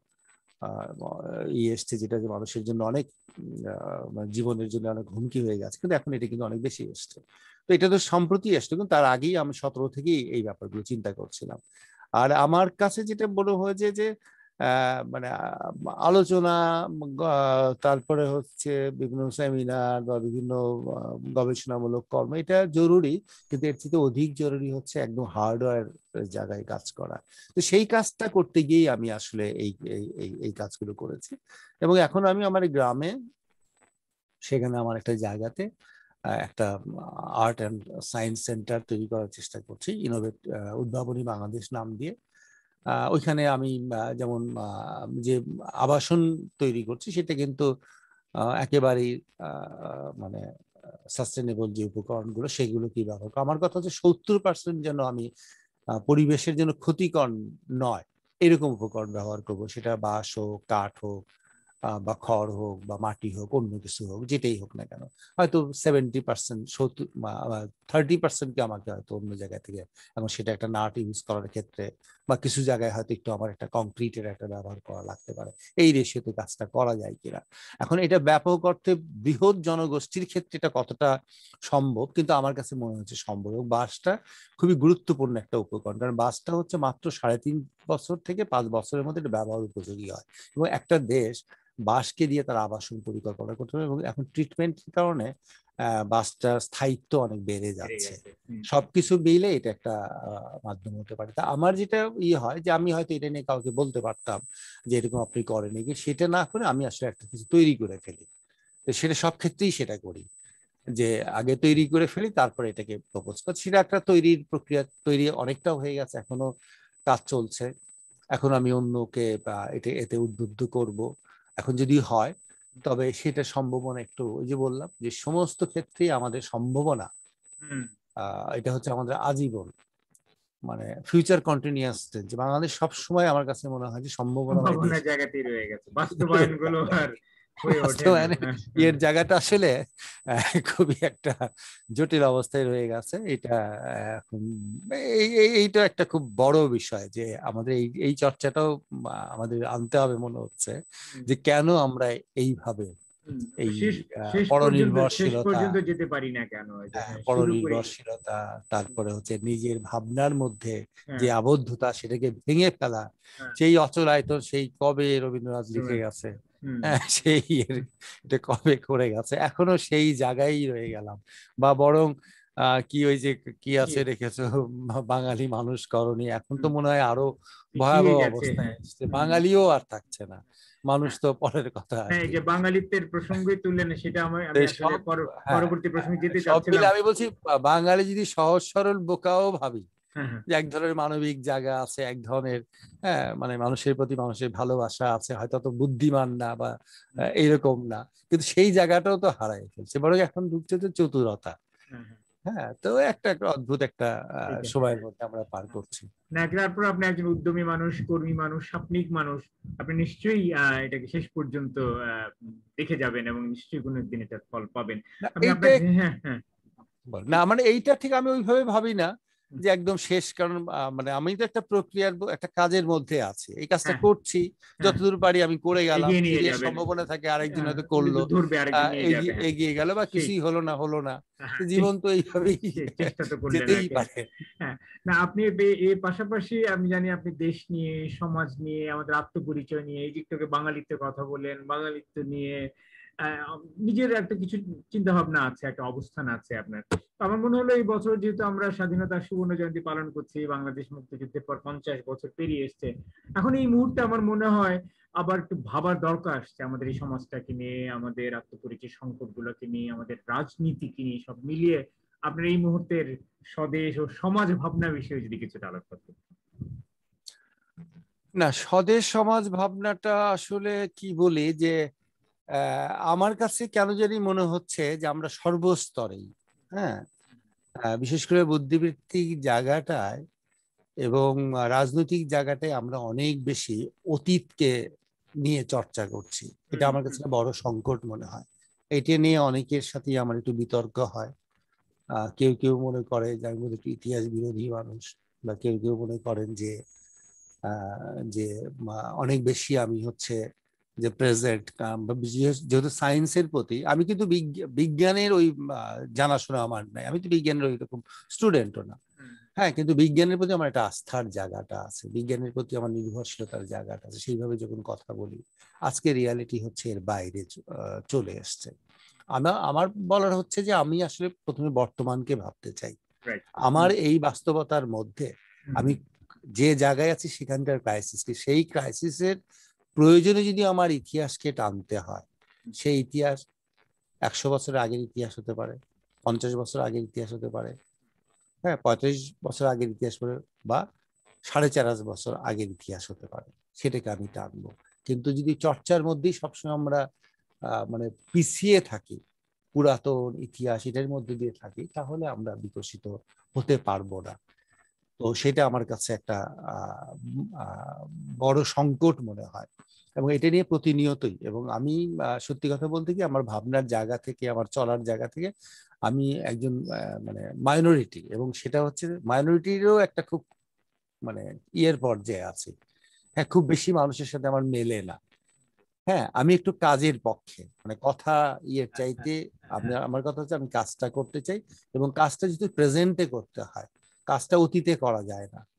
এসছে, যেটা যে মানুষের জন্য অনেক মানে জীবনের জন্য অনেক হুমকি হয়ে গেছে, কিন্তু এখন এটা কিন্তু অনেক বেশি এসছে। তো এটা তো সম্প্রতি এসছে, কিন্তু তার আগেই আমি 17 থেকেই এই ব্যাপারগুলো চিন্তা করছিলাম। আর আমার কাছে যেটা বড় হয়েছে যে মানে আলোচনা, তারপরে হচ্ছে বিভিন্ন সেমিনার বা বিভিন্ন গবেষণামূলক কর্ম, এটা জরুরি, কিন্তু এর থেকে অধিক জরুরি হচ্ছে একদম হার্ডওয়্যার জায়গায় কাজ করা। তো সেই কাজটা করতে গিয়েই আমি আসলে এই কাজগুলো করেছি। এবং এখন আমি আমার গ্রামে, সেখানে আমার একটা জায়গাতে একটা আর্ট অ্যান্ড সায়েন্স সেন্টার তৈরি করার চেষ্টা করছি, উদ্ভাবনী বাংলাদেশ নাম দিয়ে। ওইখানে আমি যেমন যে আবাসন তৈরি করছি, সেটা কিন্তু একেবারেই মানে সাস্টেনেবল যে উপকরণগুলো সেগুলো কি ব্যবহার করা। আমার কথা হচ্ছে 70% যেন আমি পরিবেশের জন্য ক্ষতিকর নয় এরকম উপকরণ ব্যবহার করব, সেটা বাঁশ হোক, কাঠ হোক, বা খড় হোক, বা মাটি হোক, অন্য কিছু হোক, যেটাই হোক না কেন। হয়তো 70%, 30%কে আমাকে হয়তো অন্য জায়গা থেকে, এবং সেটা একটা নাট ইউজ করার ক্ষেত্রে, বা কিছু জায়গায় হয়তো একটু আমার একটা কংক্রিটের একটা ব্যবহার করা লাগতে পারে, এই রেশিওতে কাজটা করা যায় কিনা। এখন এটা ব্যাপক অর্থে বৃহৎ জনগোষ্ঠীর ক্ষেত্রে এটা কতটা সম্ভব, কিন্তু আমার কাছে মনে হচ্ছে সম্ভব। এবং বাঁশটা খুবই গুরুত্বপূর্ণ একটা উপকরণ, কারণ বাঁশটা হচ্ছে মাত্র 3.5 বছর থেকে 5 বছরের মধ্যে এটা ব্যবহার উপযোগী হয়। এবং একটা দেশ বাঁশকে দিয়ে তার আবাসন পরিকল্পনা করতে হবে, এবং এখন ট্রিটমেন্টের কারণে বাঁশটার স্থায়িত্ব অনেক বেড়ে যাচ্ছে। সবকিছু মিলে এটা একটা মাধ্যম হতে পারে। তা আমার যেটা হয় যে আমি হয়তো এটা নিয়ে কাউকে বলতে পারতাম যে এরকম আপনি করেন, সেটা না করে আমি আসলে একটা কিছু তৈরি করে ফেলি। তো সেটা সব ক্ষেত্রেই সেটা করি, যে আগে তৈরি করে ফেলি, তারপরে এটাকে প্রপোজ করি। সেটা একটা তৈরির প্রক্রিয়া, তৈরি অনেকটাও হয়ে গেছে, এখনো কাজ চলছে। এখন আমি অন্যকে এতে উদ্বুদ্ধ করব। এখন যদি হয়, তবে সেটা সম্ভাবনা একটু, ওই যে বললাম যে সমস্ত ক্ষেত্রেই আমাদের সম্ভাবনা, এটা হচ্ছে আমাদের আজীবন, মানে ফিউচার কন্টিনিউয়াস, যে বাংলাদেশ সবসময় আমার কাছে মনে হয় যে সম্ভাবনাময় দেশ। জায়গাতেই রয়ে গেছে, বাস্তবায়ন গুলো আর হয়ে ওঠে না। এর জায়গাটা আসলে খুবই একটা জটিল অবস্থায় রয়ে গেছে। এটা এখন এইটা একটা খুব বড় বিষয়, যে আমাদের এই চর্চাটাও আমাদের আনতে হবে মনে হচ্ছে, যে কেন আমরা এইভাবে এই শেষ পরনির্ভরশীলতা, পর্যন্ত যেতে পারি না কেন, শুরু করি। পরনির্ভরশীলতা, তারপরে হচ্ছে নিজের ভাবনার মধ্যে যে হ্যাঁ, আবদ্ধতা, সেটাকে ভেঙে ফেলা, হ্যাঁ, সেই অচলায়তন, সেই কবে রবীন্দ্রনাথ লিখে গেছে, সেই এটা কবে করে গেছে, এখনো সেই জায়গায় রয়ে গেলাম। বা বরং কি ওই যে কি আছে রেখেছো, বাঙালি মানুষ করণী, এখন তো মনে হয় আরো পিছিয়ে ভয়াবহ গেছে। অবস্থায় হ্যাঁ, এসছে, বাঙালিও আর থাকছে না, মানুষ তো পরের কথা আর হ্যাঁ, এই কি। যে বাঙালিত্বের প্রসঙ্গই তুললেন, সেটা আমি আসলে সব, হ্যাঁ, পরবর্তী প্রসঙ্গে যেতে সব মিলে চাচ্ছিলাম। আমি বলছি, বাঙালি যদি সহজ সরল বোকাও ভাবি, হ্যাঁ, হ্যাঁ, যে এক ধরনের মানবিক জায়গা আছে, এক ধরনের মানে মানুষের প্রতি মানুষের ভালোবাসা আছে, হয়তো অত বুদ্ধিমান না বা এইরকম না, কিন্তু সেই জায়গাটাও তো হারাই ফেলছে, বরং এখন ঢুকছে তো চতুরতা। হ্যাঁ, হ্যাঁ, হ্যাঁ, তো একটা অদ্ভুত একটা ঠিক আছে। সময়ের মধ্যে আমরা পার করছি। না, তারপর আপনি একজন উদ্যমী মানুষ, কর্মী মানুষ, স্বপ্নিক মানুষ, আপনি নিশ্চয়ই এটাকে শেষ পর্যন্ত দেখে যাবেন এবং নিশ্চয়ই কোনো একদিন এটার ফল পাবেন। না আমি এইটা আপনাকে, হ্যাঁ, হ্যাঁ, না, মানে এইটা ঠিক আমি ওইভাবে ভাবি না, যে একদম শেষ, কারণ মানে আমি তো একটা প্রক্রিয়ার একটা কাজের মধ্যে আছি, এই কাজটা হ্যাঁ, করছি, হ্যাঁ, যতদূর পারি আমি করে গেলাম, এগিয়ে নিয়ে যদি এর যাবেন। সম্ভাবনা থাকে আরেকজন হয়তো উনি করলো, তো ধরবে, আরেকজন নিয়ে যাবে। এগিয়ে হ্যাঁ, এগিয়ে গেল, বা সেই, কিছুই হলো না, হলো না, হ্যাঁ, জীবন তো এইভাবেই চেষ্টা তো করলেন আর যেতেই কি। পারে। হ্যাঁ, না আপনি এর পাশাপাশি আমি জানি আপনি দেশ নিয়ে, সমাজ নিয়ে, আমাদের আত্মপরিচয় নিয়ে, এই দিকটাকে বাঙালিত্বের কথা বলেন, বাঙালিত্ব নিয়ে নিজের একটা কিছু চিন্তা ভাবনা আছে, একটা অবস্থান আছে আপনার। তো আমার মনে হলো এই বছর যেহেতু আমরা স্বাধীনতার সুবর্ণ জয়ন্তী পালন করছি, বাংলাদেশ মুক্তিযুদ্ধের পর 50 বছর পেরিয়ে এসছে, এখন এই মুহূর্তে আমার মনে হয় আবার একটু ভাবার দরকার আসছে আমাদের এই সমাজটাকে নিয়ে, আমাদের আত্মপরিচয় সংকট গুলোকে নিয়ে, আমাদের রাজনীতিকে নিয়ে, সব মিলিয়ে আপনার এই মুহূর্তের স্বদেশ ও সমাজ ভাবনা বিষয়ে যদি কিছুটা আলোচনা করতেন। না, স্বদেশ সমাজ ভাবনাটা আসলে কি বলি যে আমার কাছে কেন জানি মনে হচ্ছে যে আমরা সর্বস্তরেই, হ্যাঁ, বিশেষ করে বুদ্ধিবৃত্তিক জায়গাটায় এবং রাজনৈতিক জায়গাটায় আমরা অনেক বেশি অতীতকে নিয়ে চর্চা করছি। এটা আমার কাছে একটা বড় সংকট মনে হয়। এটা নিয়ে অনেকের সাথেই আমার একটু বিতর্ক হয়। কেউ কেউ মনে করে যে আমি একটু ইতিহাস বিরোধী মানুষ, বা কেউ কেউ মনে করেন যে যে অনেক বেশি আমি হচ্ছে যে প্রেজেন্ট, যেহেতু সায়েন্সের প্রতি আমি কিন্তু বিজ্ঞানের ওই জানাশোনা আমার নাই, আমি তো বিজ্ঞানের ওই রকম স্টুডেন্টও না। হ্যাঁ, কিন্তু বিজ্ঞানের প্রতি আমার একটা আস্থার জায়গাটা আছে, বিজ্ঞানের প্রতি আমার নির্ভরশীলতার জায়গাটা আছে, সেইভাবে যখন কথা বলি আজকে রিয়ালিটি হচ্ছে এর বাইরে চলে এসছে। আমার বলার হচ্ছে যে আমি আসলে প্রথমে বর্তমানকে ভাবতে চাই। আমার এই বাস্তবতার মধ্যে আমি যে জায়গায় আছি সেখানকার ক্রাইসিস কি, সেই ক্রাইসিসের প্রয়োজনে যদি আমার ইতিহাসকে টানতে হয়, সেই ইতিহাস 100 বছর আগের ইতিহাস হতে পারে, 50 বছর আগের ইতিহাস হতে পারে, হ্যাঁ, 35 বছর আগের ইতিহাস হতে পারে, বা 4.5 বছর আগের ইতিহাস হতে পারে, সেটাকে আমি টানবো। কিন্তু যদি চর্চার মধ্যেই সবসময় আমরা মানে পিছিয়ে থাকি, পুরাতন ইতিহাস এটার মধ্যে দিয়ে থাকি, তাহলে আমরা বিকশিত হতে পারবো না। তো সেটা আমার কাছে একটা বড় সংকট মনে হয়, এবং এটা নিয়ে প্রতিনিয়তই। এবং আমি সত্যি কথা বলতে কি, আমার ভাবনার জায়গা থেকে, আমার চলার জায়গা থেকে আমি একজন মানে মাইনরিটি, এবং সেটা হচ্ছে মাইনরিটিরও একটা খুব মানে ইয়ের পর্যায়ে আছে। হ্যাঁ, খুব বেশি মানুষের সাথে আমার মেলে না। হ্যাঁ, আমি একটু কাজের পক্ষে, মানে কথা ইয়ের চাইতে আমার কথা হচ্ছে আমি কাজটা করতে চাই, এবং কাজটা যদি প্রেজেন্টে করতে হয়, কাজটা অতীতে করা যায় না।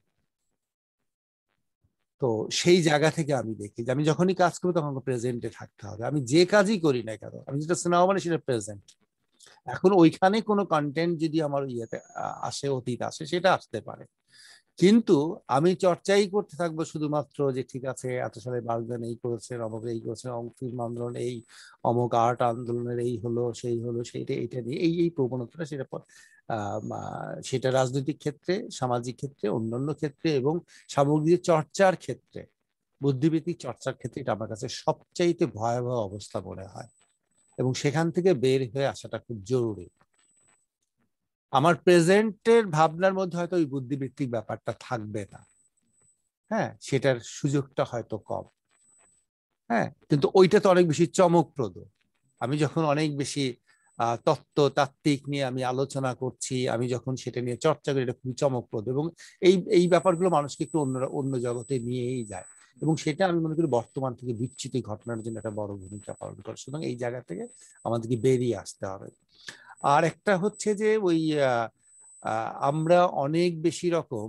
তো সেই জায়গা থেকে আমি দেখি যে আমি যখনই কাজ করবো তখন প্রেজেন্টে থাকতে হবে, আমি যে কাজই করি না কেন। আমি যেটা সিনেমা মানে সেটা প্রেজেন্ট। এখন ওইখানে কোনো কন্টেন্ট যদি আমার ইয়েতে আসে, অতীত আসে, সেটা আসতে পারে, কিন্তু আমি চর্চাই করতে থাকবো শুধুমাত্র যে ঠিক আছে এত সালে বাগদান এই করেছেন, অমুক এই করেছেন, অমুক ফিল্ম আন্দোলন এই, অমুক আর্ট আন্দোলনের এই হলো, সেই হলো, সেইটা এইটা নিয়ে এই এই প্রবণতাটা, সেটা রাজনৈতিক ক্ষেত্রে, সামাজিক ক্ষেত্রে, অন্যান্য ক্ষেত্রে, এবং সামগ্রিক চর্চার ক্ষেত্রে, বুদ্ধিবৃত্তিক চর্চার ক্ষেত্রে এটা আমার কাছে সবচাইতে ভয়াবহ অবস্থা মনে হয়, এবং সেখান থেকে বের হয়ে আসাটা খুব জরুরি। আমার প্রেজেন্টের ভাবনার মধ্যে হয়তো ওই বুদ্ধিবৃত্তিক ব্যাপারটা থাকবে না, হ্যাঁ, সেটার সুযোগটা হয়তো কম। হ্যাঁ, কিন্তু ওইটা তো অনেক বেশি চমকপ্রদ। আমি যখন অনেক বেশি তাত্ত্বিক নিয়ে আমি আলোচনা করছি, আমি যখন সেটা নিয়ে চর্চা করি, এটা খুবই চমকপ্রদ, এবং এই এই ব্যাপারগুলো মানুষকে একটু অন্য অন্য জগতে নিয়েই যায়, এবং সেটা আমি মনে করি বর্তমান থেকে বিচ্যুতি ঘটনার জন্য একটা বড় ভূমিকা পালন করে। সুতরাং এই জায়গা থেকে আমাদেরকে বেরিয়ে আসতে হবে। আর একটা হচ্ছে যে ওই আমরা অনেক বেশি রকম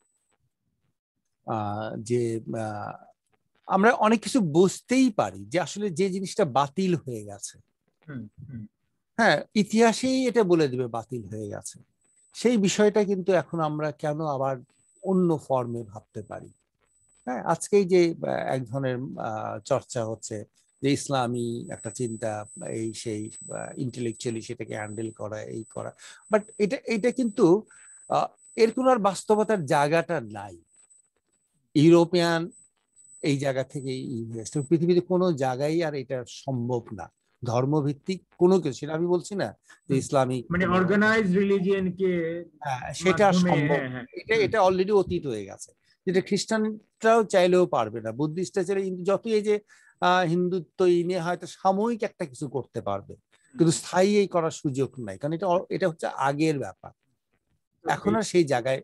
যে আমরা অনেক কিছু বুঝতেই পারি যে আসলে যে জিনিসটা বাতিল হয়ে গেছে, হ্যাঁ, ইতিহাসেই এটা বলে দিবে বাতিল হয়ে গেছে, সেই বিষয়টা কিন্তু এখন আমরা কেন আবার অন্য ফর্মে ভাবতে পারি। হ্যাঁ, আজকেই যে এক ধরনের চর্চা হচ্ছে যে ইসলামী একটা চিন্তা, এই সেই ইন্টেলেকচুয়ালি সেটাকে হ্যান্ডেল করা, এই করা, বাট এটা এটা কিন্তু এর কোনো আর বাস্তবতার জায়গাটা নাই। ইউরোপিয়ান এই জায়গা থেকে পৃথিবীতে কোনো জায়গায় আর এটা সম্ভব না, ধর্মভিত্তিক কোনো কিছু। সেটা আমি বলছি না যে ইসলামিক মানে অর্গানাইজ রিলিজিয়ন কে সেটা মাধ্যমে, সম্ভব, হ্যাঁ, হ্যাঁ, এটা এটা অলরেডি অতীত হয়ে গেছে, যেটা খ্রিস্টানরাও চাইলেও পারবে না, বুদ্ধিস্টরা চাইলে, যত এই যে হিন্দুত্ব এই নিয়ে হয়তো সাময়িক একটা কিছু করতে পারবে, কিন্তু স্থায়ী এই করার সুযোগ নাই, কারণ এটা এটা হচ্ছে আগের ব্যাপার, এখন আর সেই জায়গায়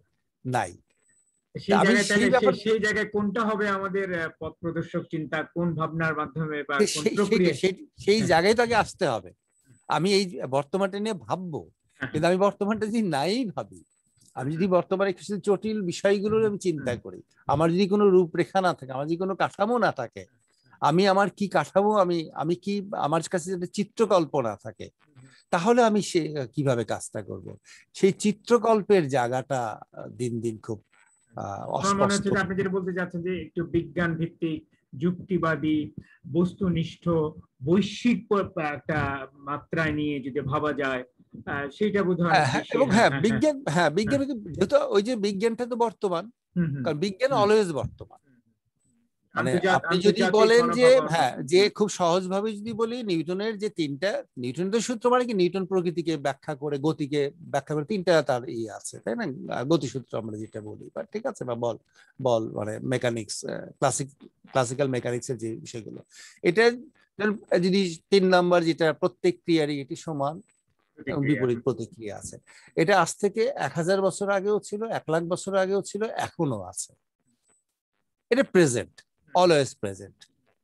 নাই। সেই আমি জায়গায় সেই তাহলে ব্যাপার সেই জায়গায় কোনটা হবে আমাদের পথ প্রদর্শক চিন্তা, কোন ভাবনার মাধ্যমে বা কোন প্রক্রিয়ায়? সেই হ্যাঁ, জায়গায় তাকে আসতে হবে। আমি এই বর্তমানটা নিয়ে ভাববো, হ্যাঁ, কিন্তু আমি বর্তমানটা যদি নাই ভাবি, আমি যদি বর্তমানে কিছু জটিল বিষয়গুলোর আমি চিন্তা করি, আমার যদি কোনো রূপরেখা না থাকে, আমার যদি কোনো কাঠামো না থাকে, আমি আমার কি কাঠামো, আমি কি, আমার কাছে যদি চিত্রকল্পনা থাকে, তাহলে আমি সে কিভাবে কাজটা করব, সেই চিত্রকল্পের জায়গাটা দিন দিন খুব আমার মনে অস্পষ্ট। হচ্ছে যে আপনি যেটা বলতে চাচ্ছেন যে একটু বিজ্ঞান ভিত্তিক, যুক্তিবাদী, বস্তুনিষ্ঠ, বৈশ্বিক একটা মাত্রায় নিয়ে যদি ভাবা যায়, সেইটা বোধহয় হ্যাঁ, অনেক হ্যাঁ, বেশি। এবং হ্যাঁ, হ্যাঁ হ্যাঁ, হ্যাঁ, বিজ্ঞান, হ্যাঁ হ্যাঁ। বিজ্ঞান, যেহেতু ওই যে বিজ্ঞানটা তো বর্তমান, হুম, হুম, কারণ বিজ্ঞান হুম। অলওয়েজ বর্তমান। মানে আপনি যদি আন্তর্জাতিক বলেন যে, মনোভাবন। হ্যাঁ, যে খুব সহজভাবে যদি বলি, নিউটনের যে তিনটা, নিউটনের সূত্র মানে কি, নিউটন প্রকৃতিকে ব্যাখ্যা করে, গতিকে ব্যাখ্যা করে তিনটা তার ইয়ে আছে, তাই না? গতিসূত্র আমরা যেটা বলি, বা ঠিক আছে, বা বল, মানে মেকানিক্স, ক্লাসিক্যাল মেকানিক্স এর যে বিষয়গুলো, এটা যদি 3 নাম্বার, যেটা প্রত্যেক ক্রিয়ারই এটি সমান এবং প্রতিক্রিয়া। বিপরীত প্রতিক্রিয়া আছে, এটা আজ থেকে 1000 বছর আগেও ছিল, 1,00,000 বছর আগেও ছিল, এখনো আছে। এটা প্রেজেন্ট, অলওয়েজ প্রেজেন্ট।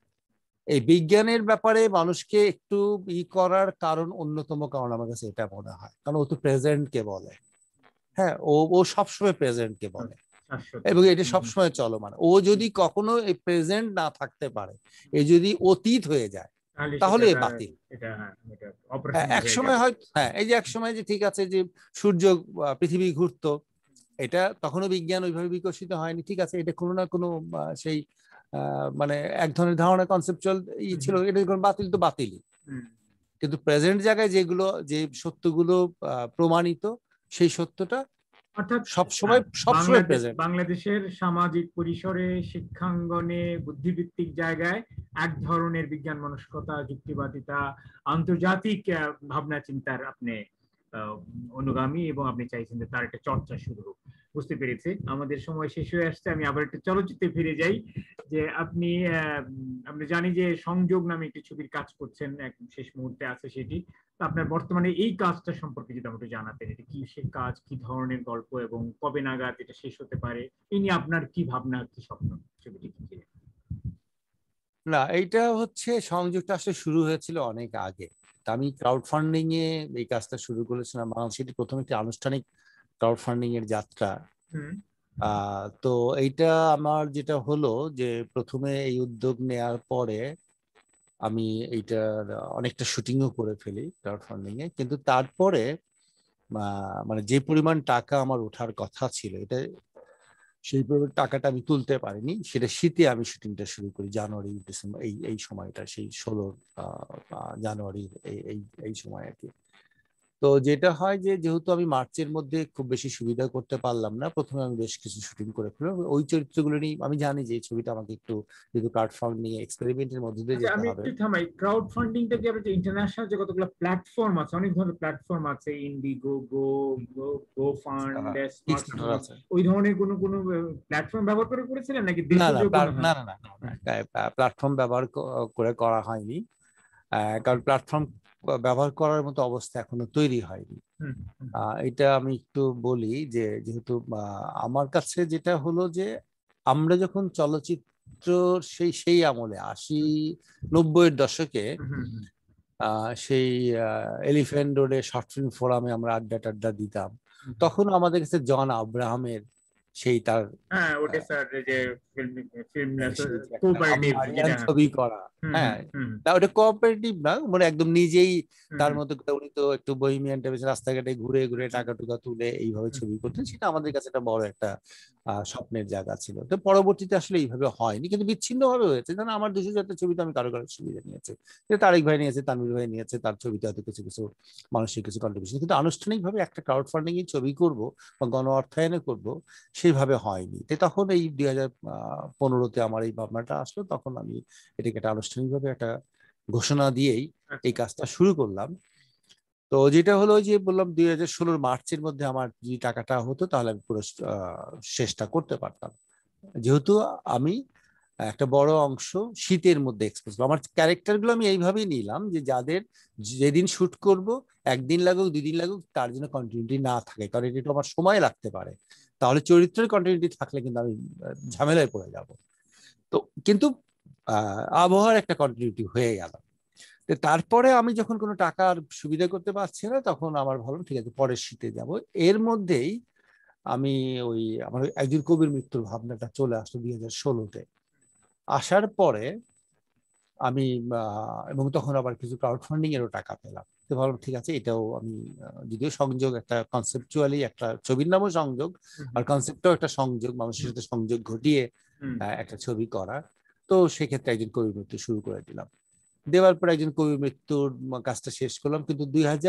এই বিজ্ঞানের ব্যাপারে মানুষকে একটু করার কারণ, অন্যতম কারণ আমার কাছে এটা মনে হয়, কারণ ও তো প্রেজেন্ট কে বলে। হ্যাঁ, ও ও সবসময় প্রেজেন্ট কে বলে, শাশ্বত। এবং এটা সবসময় চলমান। ও যদি কখনো এই প্রেজেন্ট না থাকতে পারে, এ যদি অতীত হয়ে যায়, তাহলে তাহলে সেটা এ বাতিল। এটা, হ্যাঁ, এটা হ্যাঁ, অপ্রাসঙ্গিক এক হয়ে সময় যাবে। হয়, হ্যাঁ, এই যে এক সময় যে ঠিক আছে যে সূর্য, পৃথিবী ঘুরতো, এটা তখনও বিজ্ঞান ওইভাবে বিকশিত হয়নি, ঠিক আছে, এটা কোনো না কোনো সেই মানে এক ধরনের ধারণা, কনসেপচুয়াল ছিল, এটা কোনো বাতিল তো বাতিলই। হুম। কিন্তু প্রেজেন্ট জায়গায় যেগুলো, যে সত্যগুলো প্রমাণিত, সেই সত্যটা অর্থাৎ সবসময় সবসময় প্রেজেন্ট। বাংলাদেশের সামাজিক পরিসরে, শিক্ষাঙ্গনে, বুদ্ধিভিত্তিক জায়গায় এক ধরনের বিজ্ঞান মনস্কতা, যুক্তিবাদিতা, আন্তর্জাতিক ভাবনা চিন্তার আপনি আহ, অনুগামী, এবং আপনি চাইছেন যে তার একটা চর্চা শুরু হোক। বুঝতে পেরেছি। আমাদের সময় শেষ হয়ে আসছে, আমি আবার একটা চলচ্চিত্রে ফিরে যাই। যে আপনি জানি যে সংযোগ নামে একটি ছবির কাজ করছেন, এক শেষ মুহূর্তে আছে সেটি। আপনার বর্তমানে এই কাজটা সম্পর্কে যদি আমাকে জানাতেন, এটা কি সে কাজ, কি ধরনের গল্প, এবং কবে নাগাদ এটা শেষ হতে পারে, এই নিয়ে আপনার কি ভাবনা, কি স্বপ্ন ছবিটি কি? না, এইটা হচ্ছে, সংযোগটা আসলে শুরু হয়েছিল অনেক আগে। তা আমি ক্রাউড ফান্ডিং এ এই কাজটা শুরু করেছিলাম, সেটি প্রথম একটি আনুষ্ঠানিক ক্রাউড ফান্ডিং এর যাত্রা। হুম, তো এইটা আমার যেটা হলো যে, প্রথমে এই উদ্যোগ নেয়ার পরে আমি এইটার অনেকটা শুটিংও করে ফেলি ক্রাউড ফান্ডিং এ, কিন্তু তারপরে মানে যে পরিমাণ টাকা আমার ওঠার কথা ছিল, এটা সেই পরিমাণ টাকাটা আমি তুলতে পারিনি। সেটা শীতে আমি শুটিংটা শুরু করি, জানুয়ারি ডিসেম্বর, এই এই সময়টা, সেই 16 জানুয়ারির এই এই এই সময় আর কি। তো যেটা হয় যে, যেহেতু আমি মার্চের মধ্যে খুব বেশি সুবিধা করতে পারলাম না, প্রথমে আমি বেশ কিছু শুটিং করে ফেললাম ওই চরিত্রগুলো নিয়ে। আমি জানি যে এই ছবিটা আমাকে একটু, যেহেতু প্ল্যাটফর্ম নিয়ে এক্সপেরিমেন্টের মধ্যে দিয়ে আচ্ছা, যেতে আমি হবে। একটু থামাই। ক্রাউড ফান্ডিংটা কি আপনার ইন্টারন্যাশনাল যে কতগুলো প্ল্যাটফর্ম আছে, অনেক ধরনের প্ল্যাটফর্ম আছে, Indiegogo, go fund, smart Kickstarter fund, আছে। ওই ধরনের কোনো প্ল্যাটফর্ম ব্যবহার করে করেছিলেন নাকি না না দেশজ কোনো? না হ্যাঁ, না না প্ল্যাটফর্ম ব্যবহার করে করা হয়নি। কারণ প্ল্যাটফর্ম ব্যবহার করার মতো অবস্থা এখনো তৈরি হয়নি। হুম, হুম, এটা আমি একটু বলি যে, যেহেতু আমার কাছে যেটা হলো যে, আমরা যখন চলচ্চিত্র সেই সেই আমলে 80-90-এর দশকে হুম, হুম, হুম, সেই এলিফ্যান্ট রোডে শর্ট ফিল্ম ফোরামে আমরা আড্ডা টাড্ডা দিতাম, হুম, হুম। তখন আমাদের কাছে জন আব্রাহামের সেই তার হ্যাঁ, ওটা স্যার, যে ফিল্ম ফিল্ম সেই যে একটা কোঅপারেটিভ আম্মারিয়ান যেটা। ছবি করা। হুম, হুম, হ্যাঁ, হুম, না ওটা কোঅপারেটিভ না, মানে একদম নিজেই হুম, তার হুম, মতো করে, উনি তো একটু বহিমিয়ান টাইপের, রাস্তাঘাটে ঘুরে ঘুরে হুম, টাকা টুকা তুলে এইভাবে হুম, ছবি করতেন। সেটা আমাদের কাছে একটা বড় একটা স্বপ্নের জায়গা ছিল। তো পরবর্তীতে আসলে এইভাবে হয়নি, কিন্তু বিচ্ছিন্ন ভাবে হয়েছে। যেন আমার 200 ছবিতে আমি কারো কারো সুবিধা নিয়েছি, যে তারেক ভাই নিয়েছে, তানভীর ভাই নিয়েছে, তার ছবিতে হয়তো কিছু কিছু মানুষের কিছু কন্ট্রিবিউশন, কিন্তু আনুষ্ঠানিকভাবে একটা ক্রাউড ফান্ডিং এ ছবি করব বা গণ অর্থায়নে করব, সেইভাবে হয়নি। তো তখন এই 2015-তে আমার এই ভাবনাটা আসলো, তখন আমি এটাকে একটা আনুষ্ঠানিকভাবে একটা ঘোষণা দিয়েই এই আচ্ছা। কাজটা শুরু করলাম। তো যেটা হলো, যে বললাম, 2016 মার্চের মধ্যে আমার যদি টাকাটা হতো, তাহলে আমি পুরো শেষটা করতে পারতাম। যেহেতু আমি একটা বড় অংশ শীতের মধ্যে এক্সপোজ। আমার ক্যারেক্টার গুলো আমি এইভাবেই নিলাম যে যাদের যেদিন শুট করব, একদিন লাগুক 2 দিন লাগুক, তার জন্য কন্টিনিউটি না থাকে, কারণ এটা আমার সময় লাগতে পারে। তাহলে চরিত্রের কন্টিনিউটি থাকলে কিন্তু আমি ঝামেলায় পড়ে যাব। তো কিন্তু আবহাওয়ার একটা কন্টিনিউটি হয়ে গেল। তো তারপরে আমি যখন কোনো টাকার সুবিধা করতে পারছি না, তখন আমার ভালো ঠিক আছে পরের শীতে যাব। এর মধ্যেই আমি ওই আমার একজন কবির মৃত্যুর ভাবনাটা চলে আসলো 2016-তে। আসার পরে আমি এবং তখন আবার কিছু ক্রাউড ফান্ডিং এরও টাকা পেলাম। তো ভাবলাম ঠিক আছে, এটাও আমি যদিও সংযোগ একটা কনসেপচুয়ালি, একটা ছবির নামও সংযোগ আর কনসেপ্টটাও একটা সংযোগ, মানুষের সাথে সংযোগ ঘটিয়ে একটা ছবি করা। তো সেক্ষেত্রে একজন কবি মৃত্যু শুরু করে দিলাম। দেওয়ার পর একজন কবি মৃত্যুর কাজটা শেষ করলাম, কিন্তু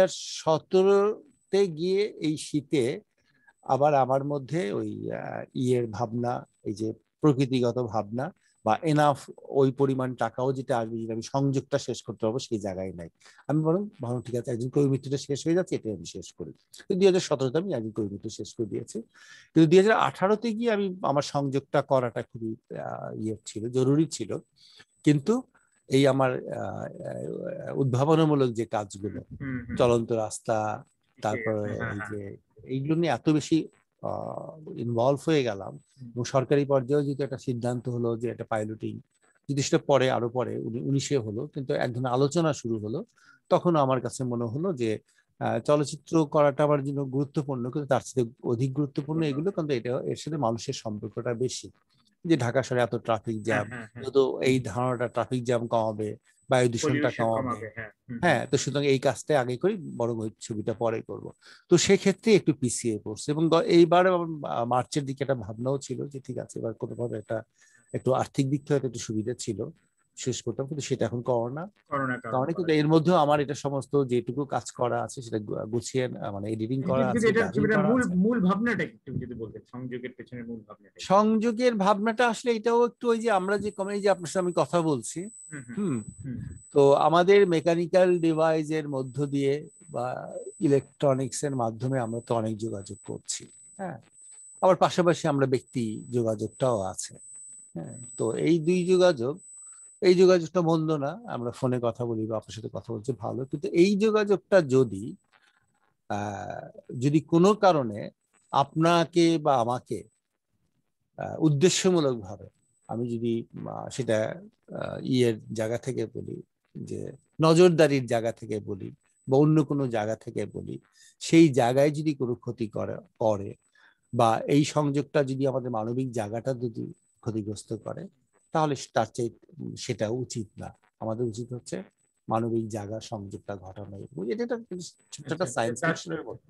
2017-তে গিয়ে এই শীতে আবার আমার মধ্যে ওই ইয়ের ভাবনা, এই যে প্রকৃতিগত ভাবনা বা এনাফ ওই পরিমাণ টাকাও যেটা আসবে, যেটা আমি সংযোগটা শেষ করতে পারবো, সেই জায়গায় নাই। আমি বরং ঠিক আছে একজন কবি মৃত্যুটা শেষ হয়ে যাচ্ছে, এটাই আমি শেষ করি। 2017-তে আমি একজন কবি মৃত্যু শেষ করে দিয়েছি। কিন্তু 2018-তে গিয়ে আমি আমার সংযোগটা করাটা খুবই ইয়ে ছিল, জরুরি ছিল। কিন্তু এই আমার উদ্ভাবনামূলক যে কাজগুলো, চলন্ত রাস্তা, তারপরে এই যে এইগুলো নিয়ে এত বেশি ইনভলভ হয়ে গেলাম, এবং সরকারি পর্যায়েও যেহেতু একটা সিদ্ধান্ত হলো যে এটা পাইলটিং, যদি সেটা পরে আরো পরে 19-এ হলো, কিন্তু এক ধরনের আলোচনা শুরু হলো, তখন আমার কাছে মনে হলো যে চলচ্চিত্র করাটা আমার জন্য গুরুত্বপূর্ণ, কিন্তু তার সাথে অধিক গুরুত্বপূর্ণ এগুলো, কিন্তু এটা এর সাথে মানুষের সম্পর্কটা বেশি। যে ঢাকা শহরে এত ট্রাফিক জ্যাম, তো এই ধারণাটা ট্রাফিক জ্যাম কমাবে, বায়ু দূষণটা কমাবে। হ্যাঁ, তো সুতরাং এই কাজটা আগে করি, বরং ওই ছবিটা পরে করব। তো সেক্ষেত্রে একটু পিছিয়ে পড়ছে, এবং এইবার মার্চের দিকে একটা ভাবনাও ছিল যে ঠিক আছে এবার কোনোভাবে একটু আর্থিক দিক থেকে একটু সুবিধা ছিল, শেষ করতাম, কিন্তু সেটা এখন করোনা কারণে। কিন্তু এর মধ্যেও আমার এটা সমস্ত যেটুকু কাজ করা আছে সেটা গুছিয়ে মানে এডিটিং করা আছে, ডাবিং করা আছে। মূল ভাবনাটা একটু যদি বলতেন, সংযোগের পেছনে মূল ভাবনাটা। সংযোগের ভাবনাটা আসলে এটাও একটু ওই যে আমরা যে কমে যে আপনার সাথে আমি কথা বলছি, তো আমাদের মেকানিক্যাল ডিভাইস এর মধ্য দিয়ে বা ইলেকট্রনিক্স এর মাধ্যমে আমরা তো অনেক যোগাযোগ করছি। হ্যাঁ, আবার পাশাপাশি আমরা ব্যক্তি যোগাযোগটাও আছে। হ্যাঁ, তো এই যোগাযোগটা মন্দ না, আমরা ফোনে কথা বলি বা আপনার সাথে কথা বলছি ভালো, কিন্তু এই যোগাযোগটা যদি কোনো কারণে আপনাকে বা আমাকে উদ্দেশ্যমূলক ভাবে, আমি যদি সেটা ইয়ের জায়গা থেকে বলি, যে নজরদারির জায়গা থেকে বলি বা অন্য কোনো জায়গা থেকে বলি, সেই জায়গায় যদি কোনো ক্ষতি করে বা এই সংযোগটা যদি আমাদের মানবিক জায়গাটা যদি ক্ষতিগ্রস্ত করে, তাহলে তার চেয়ে সেটা উচিত না। আমাদের উচিত হচ্ছে মানবিক জায়গা সংযোগটা ঘটানো। এটা একটা সায়েন্স ফিকশনের মতো,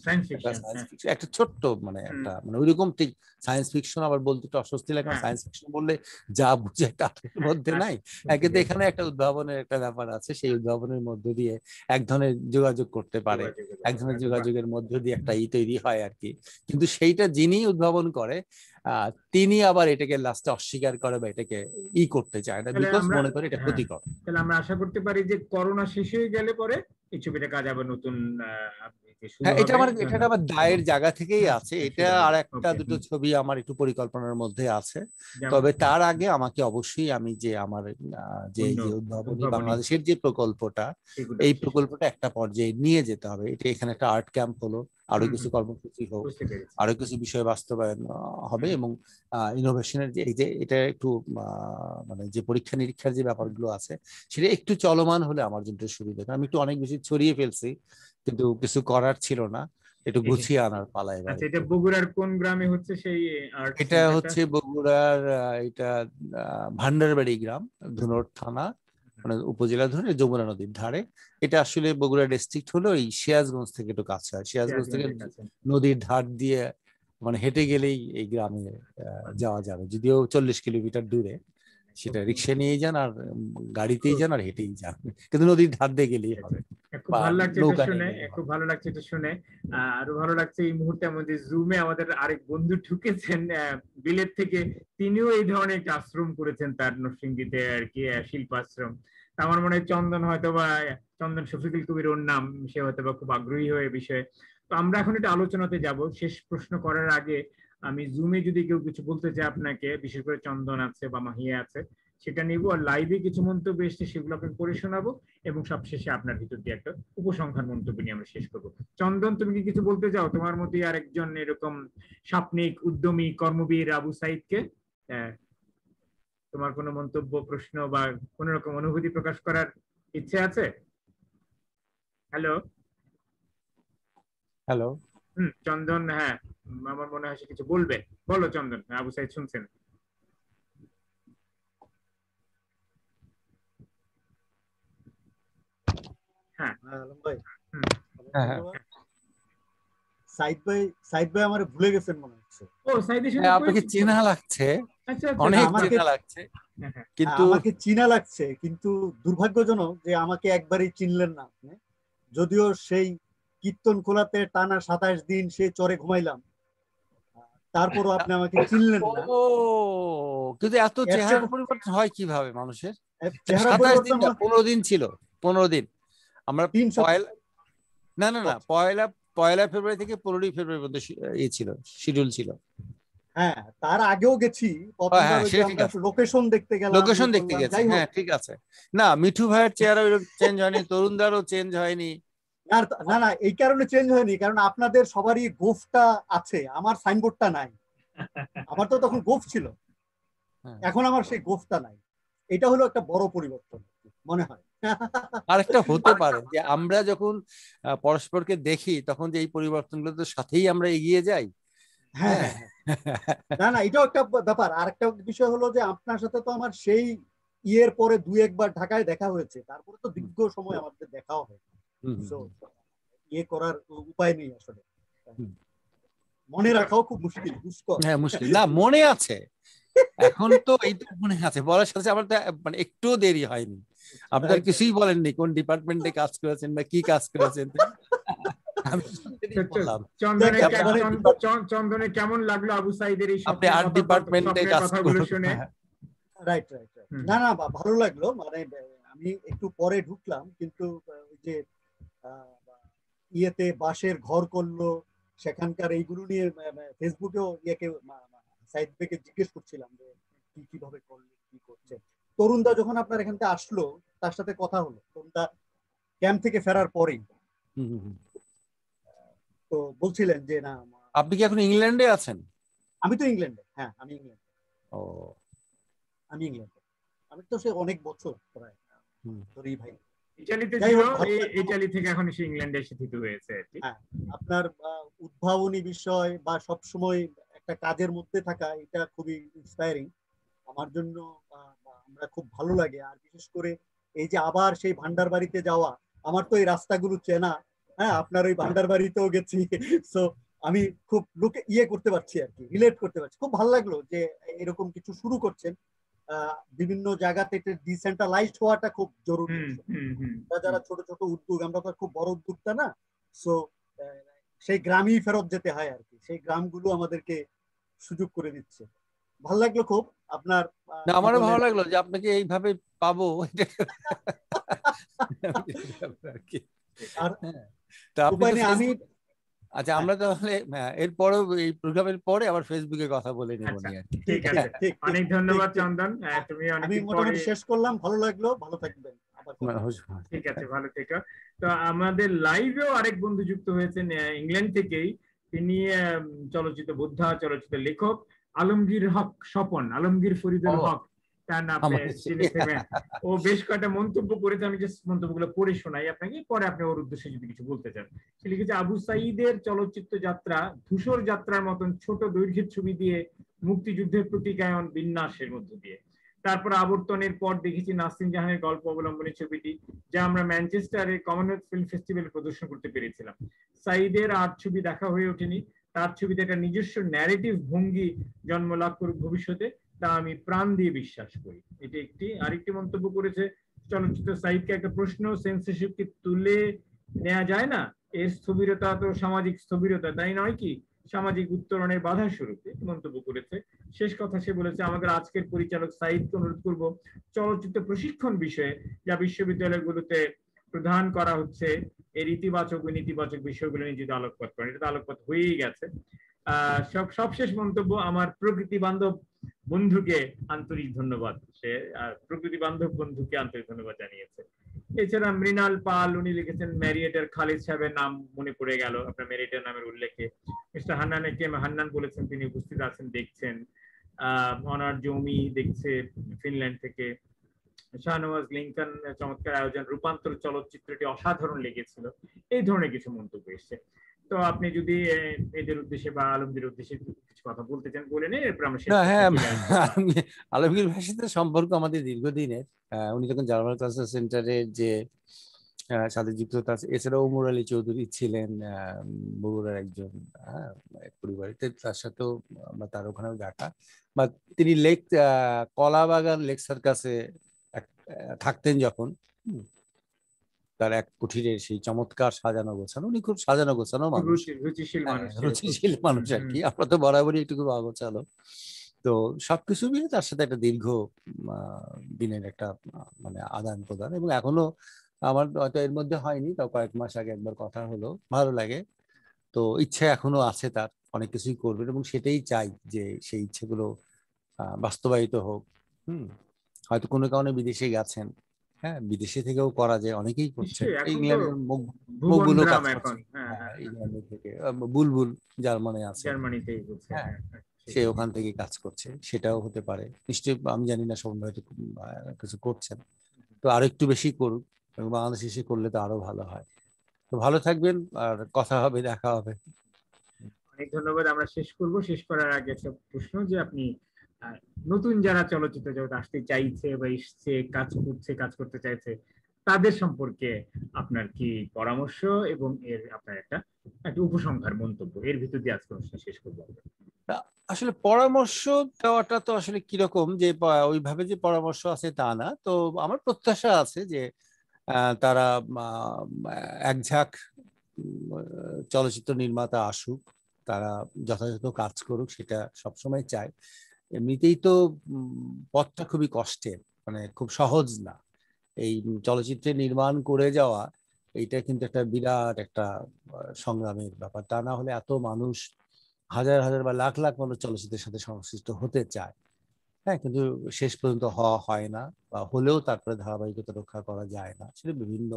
একটা ছোট্ট মানে একটা মানে ওইরকম ঠিক সায়েন্স ফিকশন আবার বলতে একটু অস্বস্তি লাগে। সায়েন্স ফিকশন বললে যা বুঝে তার মধ্যে নাই, কিন্তু এখানে একটা উদ্ভাবনের একটা ব্যাপার আছে, সেই উদ্ভাবনের মধ্য দিয়ে এক ধরনের যোগাযোগ করতে পারে, এক ধরনের যোগাযোগের মধ্য দিয়ে একটা তৈরি হয় আর কি। কিন্তু সেইটা যিনি উদ্ভাবন করে তিনি আবার এটাকে লাস্টে অস্বীকার করে বা এটাকে করতে চায় না, বিকজ মনে করে এটা ক্ষতিকর। তাহলে আমরা আশা করতে পারি যে করোনা শেষ হয়ে গেলে পরে এই ছবিটা কাজ আবার নতুন হ্যাঁ, এটা আবার দায়ের জায়গা থেকেই আছে। এটা আর একটা দুটো ছবি আমার একটু পরিকল্পনার মধ্যে আছে, তবে তার আগে আমাকে অবশ্যই আমি যে আমার যে উদ্ভাবনী বাংলাদেশের যে প্রকল্পটা, এই প্রকল্পটা একটা পর্যায়ে নিয়ে যেতে হবে। এটা এখানে একটা আর্ট ক্যাম্প হলো, আরো কিছু কর্মসূচি হোক, আরো কিছু বিষয় বাস্তবায়ন হবে, এবং ইনোভেশনের যে এটা একটু মানে যে পরীক্ষা নিরীক্ষার যে ব্যাপারগুলো আছে সেটা একটু চলমান হলে আমার জন্য সুবিধা। আমি একটু অনেক বেশি ছড়িয়ে ফেলছি, কিন্তু কিছু করার ছিল না, একটু গুছিয়ে আনার পালা এবার। আচ্ছা, এটা বগুড়ার কোন গ্রামে হচ্ছে সেই আর্ট? এটা হচ্ছে বগুড়ার এটা ভান্ডারবাড়ি গ্রাম, ধুনট থানা, মানে উপজেলা ধরে যমুনা নদীর ধারে। এটা আসলে বগুড়া ডিস্ট্রিক্ট হলো এই সিরাজগঞ্জ থেকে একটু কাছে হয়। সিরাজগঞ্জ থেকে নদীর ধার দিয়ে মানে হেঁটে গেলেই এই গ্রামে যাওয়া যাবে, যদিও 40 কিলোমিটার দূরে। সেটা রিক্সা নিয়ে যান আর গাড়িতেই যান আর হেঁটেই যান, কিন্তু নদীর ধার দিয়ে গেলেই হবে। খুব ভালো লাগছে এটা শুনে, খুব ভালো লাগছে এটা শুনে। আরো ভালো লাগছে এই মুহূর্তে আমাদের জুমে আমাদের আরেক বন্ধু ঢুকেছেন বিলেত থেকে, তিনিও এই ধরনের একটা আশ্রম করেছেন তার নরসিংদীতে আর কি, শিল্পাশ্রম। আমার মনে হয় চন্দন হয়তো বা চন্দন শফিকুল কবির ওর নাম, সে হয়তো বা খুব আগ্রহী হয়ে বিষয়ে। তো আমরা এখন এটা আলোচনাতে যাব। শেষ প্রশ্ন করার আগে আমি জুমে যদি কেউ কিছু বলতে চায় আপনাকে, বিশেষ করে চন্দন আছে বা মাহিয়া আছে, সেটা নিব। আর লাইভে কিছু মন্তব্য এসছে সেগুলো আপনাকে পড়ে শোনাবো, এবং সবশেষে আপনার ভিতর দিয়ে একটা উপসংহার মন্তব্য নিয়ে আমরা শেষ করবো। চন্দন, তুমি কি কিছু বলতে চাও তোমার মতোই আরেকজন এরকম স্বপ্নিক উদ্যমী কর্মবীর আবু সাইদকে? তোমার কোনো মন্তব্য, প্রশ্ন বা কোন রকম অনুভূতি প্রকাশ করার ইচ্ছে আছে? Hello hello. চন্দন, হ্যাঁ আমার মনে হয় সে কিছু বলবে। বলো চন্দন, আবু সাইদ শুনছেন? হ্যাঁ আলম ভাই, হ্যাঁ, সাইদ ভাই আমার ভুলে গেছেন মনে হচ্ছে। ও সাইদের সাথে হ্যাঁ, আপনাকে চেনা লাগছে, আচ্ছা অনেক আমাকে- চেনা লাগছে, কিন্তু আমাকে চিনা লাগছে, কিন্তু দুর্ভাগ্যজনক যে আমাকে একবারই চিনলেন না আপনি। যদিও সেই কীর্তন খোলাতে টানা 27 দিন সে চরে ঘুমাইলাম, তারপরও আপনি আমাকে চিনলেন না। ও, কিন্তু এত এর চেহারা চেয়ে- পরিবর্তন হয় কিভাবে মানুষের? চেহারা 27 পরিবর্তন দিন না, 15 দিন ছিল, 15 দিন। আমরা 3 সপ্তাহ। পয়লা, না, পয়লা ফেব্রুয়ারি থেকে 15ই ফেব্রুয়ারি পর্যন্ত ছিল, শিডিউল ছিল। হ্যাঁ, তার আগেও গেছি, হ্যাঁ, সেটা ঠিক আছে। লোকেশন দেখতে গেলাম, লোকেশন দেখতে গেছে, যাই হোক। হ্যাঁ ঠিক আছে। না, মিঠু ভাইয়ের চেহারা চেঞ্জ হয়নি, তরুণদারও চেঞ্জ হয়নি। না না, এই কারণে চেঞ্জ হয়নি, কারণ আপনাদের সবারই গোফটা আছে, আমার সাইনবোর্ডটা নাই। আমার তো তখন গোফ ছিল, হ্যাঁ। এখন আমার সেই গোফটা নাই। এটা হলো একটা বড় পরিবর্তন মনে হয়। আরেকটা হতে পারে যে আমরা যখন পরস্পরকে দেখি তখন যে এই পরিবর্তনগুলোর সাথেই আমরা এগিয়ে যাই। হ্যাঁ, না না, এটাও একটা ব্যাপার। আর একটা বিষয় হলো যে আপনার সাথে তো আমার সেই ইয়ের পরে 2-1 বার ঢাকায় দেখা হয়েছে, তারপরে তো দীর্ঘ সময় আমাদের দেখাও হয়। So, ইয়ে করার উপায় নেই আসলে, মনে রাখাও খুব মুশকিল, দুষ্কর। হ্যাঁ মুশকিল। না, মনে আছে, এখন তো এইটুকু মনে আছে, বলার সাথে আমার তো মানে একটু দেরি হয়নি। আপনি আর কিছুই বলেননি কোন ডিপার্টমেন্টে কাজ করেছেন বা কি কাজ করেছেন। আমি বললাম চন্দনের কেমন লাগলো আবু সাইদের এই আপনি আর্ট ডিপার্টমেন্টে কাজ কথাগুলো শুনে? রাইট। না না, ভালো লাগলো। মানে আমি একটু পরে ঢুকলাম, কিন্তু ওই যে ইয়েতে বাঁশের ঘর করলো সেখানকার এইগুলো নিয়ে ফেসবুকেও ইয়েকে সাইদ থেকে জিজ্ঞেস করছিলাম যে কিভাবে করলে, কি করছে। তরুণদা যখন আপনার এখান থেকে আসলো, তার সাথে কথা হলো, তরুণদা ক্যাম্প থেকে ফেরার পরেই তো বলছিলেন যে না। আপনি কি এখন ইংল্যান্ডে আছেন? আমি তো ইংল্যান্ডে। হ্যাঁ, আমি ইংল্যান্ডে। ও, আমি ইংল্যান্ডে। আমি তো সে অনেক বছর প্রায় ধরি ভাই। ইতালিতে ছিল, ইতালি থেকে এখন সে ইংল্যান্ডে এসে স্থিত হয়েছে। আপনার উদ্ভাবনী বিষয় বা সব সময় একটা কাজের মধ্যে থাকা, এটা খুবই ইন্সপায়ারিং আমার জন্য। আমরা খুব ভালো লাগে। আর বিশেষ করে এই যে আবার সেই ভান্ডার বাড়িতে যাওয়া, আমার তো এই রাস্তাগুলো চেনা। হ্যাঁ, আপনার ওই ভান্ডার বাড়িতেও গেছি। সো আমি খুব লোকে ইয়ে করতে পারছি আর কি, রিলেট করতে পারছি। খুব ভালো লাগলো যে এরকম কিছু শুরু করছেন। বিভিন্ন জায়গাতে ডিসেন্ট্রালাইজড হওয়াটা খুব জরুরি। যারা ছোট ছোট উদ্যোগ, আমরা তো খুব বড় উদ্যোগটা না, সো সেই গ্রামই ফেরত যেতে হয় আর কি। সেই গ্রামগুলো আমাদেরকে সুযোগ করে দিচ্ছে। ভালো লাগলো খুব আপনার। আমারও ভালো লাগলো যে আপনাকে এইভাবে পাবো। আর আমি আচ্ছা, আমরা তাহলে এরপরে এই প্রোগ্রামের পরে আবার ফেসবুকে কথা বলে নেব। ঠিক আছে, অনেক ধন্যবাদ চন্দন। তুমি আমি মোটামুটি শেষ করলাম। ভালো লাগলো, ভালো থাকবেন। ঠিক আছে, ভালো থেকো। তো আমাদের লাইভেও আরেক বন্ধু যুক্ত হয়েছেন ইংল্যান্ড থেকেই। তিনি চলচ্চিত্র বোদ্ধা, চলচ্চিত্র লেখক আলমগীর হক স্বপন, আলমগীর ফরিদুল হক তার নাম। ও বেশ কয়েকটা মন্তব্য করেছে, আমি যে মন্তব্যগুলো পড়ে শোনাই আপনাকে, পরে আপনি ওর উদ্দেশ্যে যদি কিছু বলতে চান। সে লিখেছে, আবু সাইদের চলচ্চিত্র যাত্রা ধূসর যাত্রার মতন ছোট দৈর্ঘ্যের ছবি দিয়ে মুক্তিযুদ্ধের প্রতিকায়ন বিন্যাসের মধ্য দিয়ে। তারপর আবর্তনের পর দেখেছি নাসরিন জাহানের গল্প অবলম্বনে ছবিটি, যা আমরা ম্যানচেস্টারে কমনওয়েলথ ফিল্ম ফেস্টিভ্যালে প্রদর্শন করতে পেরেছিলাম। সাইদের আর্ট ছবি দেখা হয়ে ওঠেনি, তার ছবিতে একটা নিজস্ব ন্যারেটিভ ভঙ্গি জন্ম লাভ করুক ভবিষ্যতে, তা আমি প্রাণ দিয়ে বিশ্বাস করি। এটি একটি। আরেকটি মন্তব্য করেছে, চলচ্চিত্র সাইদকে একটা প্রশ্ন, সেন্সরশিপকে তুলে নেওয়া যায় না? এর স্থবিরতা তো সামাজিক স্থবিরতা, তাই নয় কি? সামাজিক উত্তরণের বাধা স্বরূপে মন্তব্য করেছে। শেষ কথা সে বলেছে, আমাদের আজকের পরিচালক সাইদকে অনুরোধ করব চলচ্চিত্র প্রশিক্ষণ বিষয়ে যা বিশ্ববিদ্যালয়গুলোতে প্রদান করা হচ্ছে এর ইতিবাচক ও নেতিবাচক বিষয়গুলো নিয়ে যদি আলোকপাত করেন। এটা তো আলোকপাত হয়েই গেছে। সবশেষ মন্তব্য, আমার প্রকৃতি বান্ধব বন্ধুকে আন্তরিক ধন্যবাদ। সে প্রকৃতি বান্ধব বন্ধুকে আন্তরিক ধন্যবাদ জানিয়েছে। এছাড়া মৃণাল পাল, উনি লিখেছেন ম্যারিয়েটের খালিদ সাহেবের নাম মনে পড়ে গেল আপনার ম্যারিয়েটের নামের উল্লেখে। মিস্টার হান্নানকে হান্নান বলেছেন তিনি উপস্থিত আছেন, দেখছেন। অনার জমি দেখছে ফিনল্যান্ড থেকে। শাহনওয়াজ লিঙ্কন, চমৎকার আয়োজন, রূপান্তর চলচ্চিত্রটি অসাধারণ লেগেছিল, এই ধরনের কিছু মন্তব্য এসছে। তো আপনি যদি এদের উদ্দেশ্যে বা আলমগীর উদ্দেশ্যে কিছু কথা বলতে চান বলে নেই, এরপর আমরা শেষ না, হ্যাঁ, করতে আলমগীর ভাইয়ের সাথে সম্পর্ক আমাদের দীর্ঘদিনের। উনি যখন জার্মান কালচার সেন্টারের যে সাথে যুক্ত আছে, এছাড়াও ওমর আলী চৌধুরী ছিলেন বগুড়ার একজন পরিবারেতে, তার সাথেও তার ওখানেও দেখা, বা তিনি কলাবাগান লেক সার্কাসে থাকতেন যখন, তার এক কুঠিরের সেই চমৎকার সাজানো গোছানো, উনি খুব সাজানো গোছানো মানুষ, রুচিশীল মানুষ আর কি। আমরা তো বরাবরই একটু খুব অগোছালো। তো সবকিছু মিলে তার সাথে একটা দীর্ঘ দিনের একটা মানে আদান প্রদান, এবং এখনো আমার হয়তো এর মধ্যে হয়নি, তাও কয়েক মাস আগে একবার কথা হলো, ভালো লাগে। তো ইচ্ছা এখনো আছে তার, অনেক কিছুই করবে, এবং সেটাই চাই যে সেই ইচ্ছেগুলো বাস্তবায়িত হোক। হয়তো কোনো কারণে বিদেশে গেছেন, হ্যাঁ, বিদেশে থেকেও করা যায়, অনেকেই করছে। ইংল্যান্ডের মকবুলও কাজ করছে, ইংল্যান্ড থেকে বুলবুল জার্মানি আছে, হ্যাঁ, সে ওখান থেকে কাজ করছে, সেটাও হতে পারে নিশ্চয়ই। আমি জানি না, সবাই হয়তো কিছু করছেন, তো আরো একটু বেশি করুক, এবং বাংলাদেশ এসে করলে তো আরো ভালো হয়। তো ভালো থাকবেন, আর কথা হবে, দেখা হবে। অনেক ধন্যবাদ। আমরা শেষ করব। শেষ করার আগে একটা প্রশ্ন, যে আপনি নতুন যারা চলচ্চিত্র জগৎ আসতে চাইছে বা এসছে, কাজ করতে চাইছে, তাদের সম্পর্কে আপনার কি পরামর্শ এবং এর আপনার একটা উপসংহার মন্তব্য, এর ভিতর দিয়ে আজকে অনুষ্ঠান শেষ করবো। আসলে পরামর্শ দেওয়াটা তো আসলে কিরকম, যে ওইভাবে যে পরামর্শ আছে তা না। তো আমার প্রত্যাশা আছে যে তারা এক ঝাঁক চলচ্চিত্র নির্মাতা আসুক, তারা যথাযথ কাজ করুক, সেটা সবসময় চাই। এমনিতেই তো পথটা খুবই কষ্টের, মানে খুব সহজ না। এই চলচ্চিত্রে নির্মাণ করে যাওয়া, এইটা কিন্তু একটা বিরাট একটা সংগ্রামের ব্যাপার। তা না হলে এত মানুষ, হাজার হাজার বা লাখ লাখ মানুষ চলচ্চিত্রের সাথে সংশ্লিষ্ট হতে চায়, হ্যাঁ, কিন্তু শেষ পর্যন্ত হওয়া হয় না, বা হলেও তারপরে ধারাবাহিকতা রক্ষা করা যায় না। সেটা বিভিন্ন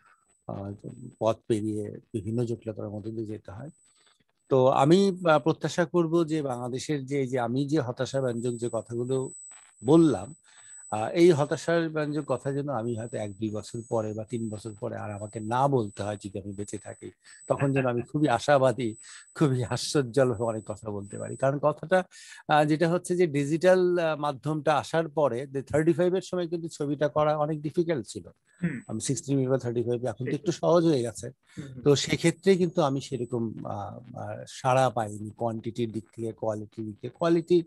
পথ পেরিয়ে বিভিন্ন জটিলতার মধ্যে দিয়ে যেতে হয়। তো আমি প্রত্যাশা করব যে বাংলাদেশের যে আমি যে হতাশা ব্যঞ্জক যে কথাগুলো বললাম, এই হতাশার ব্যঞ্জক কথা যেন আমি হয়তো 1-2 বছর পরে বা 3 বছর পরে আর আমাকে না বলতে হয়, যদি আমি বেঁচে থাকি। তখন যেন আমি খুবই আশাবাদী, খুবই হাস্যোজ্জ্বল অনেক কথা বলতে পারি। কারণ কথাটা যেটা হচ্ছে যে ডিজিটাল মাধ্যমটা আসার পরে 35 এর সময় কিন্তু ছবিটা করা অনেক ডিফিকাল্ট ছিল। আমি 16 বা 35, এখন তো একটু সহজ হয়ে গেছে। তো সেক্ষেত্রে কিন্তু আমি সেরকম সাড়া পাইনি, কোয়ান্টিটির দিক থেকে, কোয়ালিটির দিক থেকে। কোয়ালিটি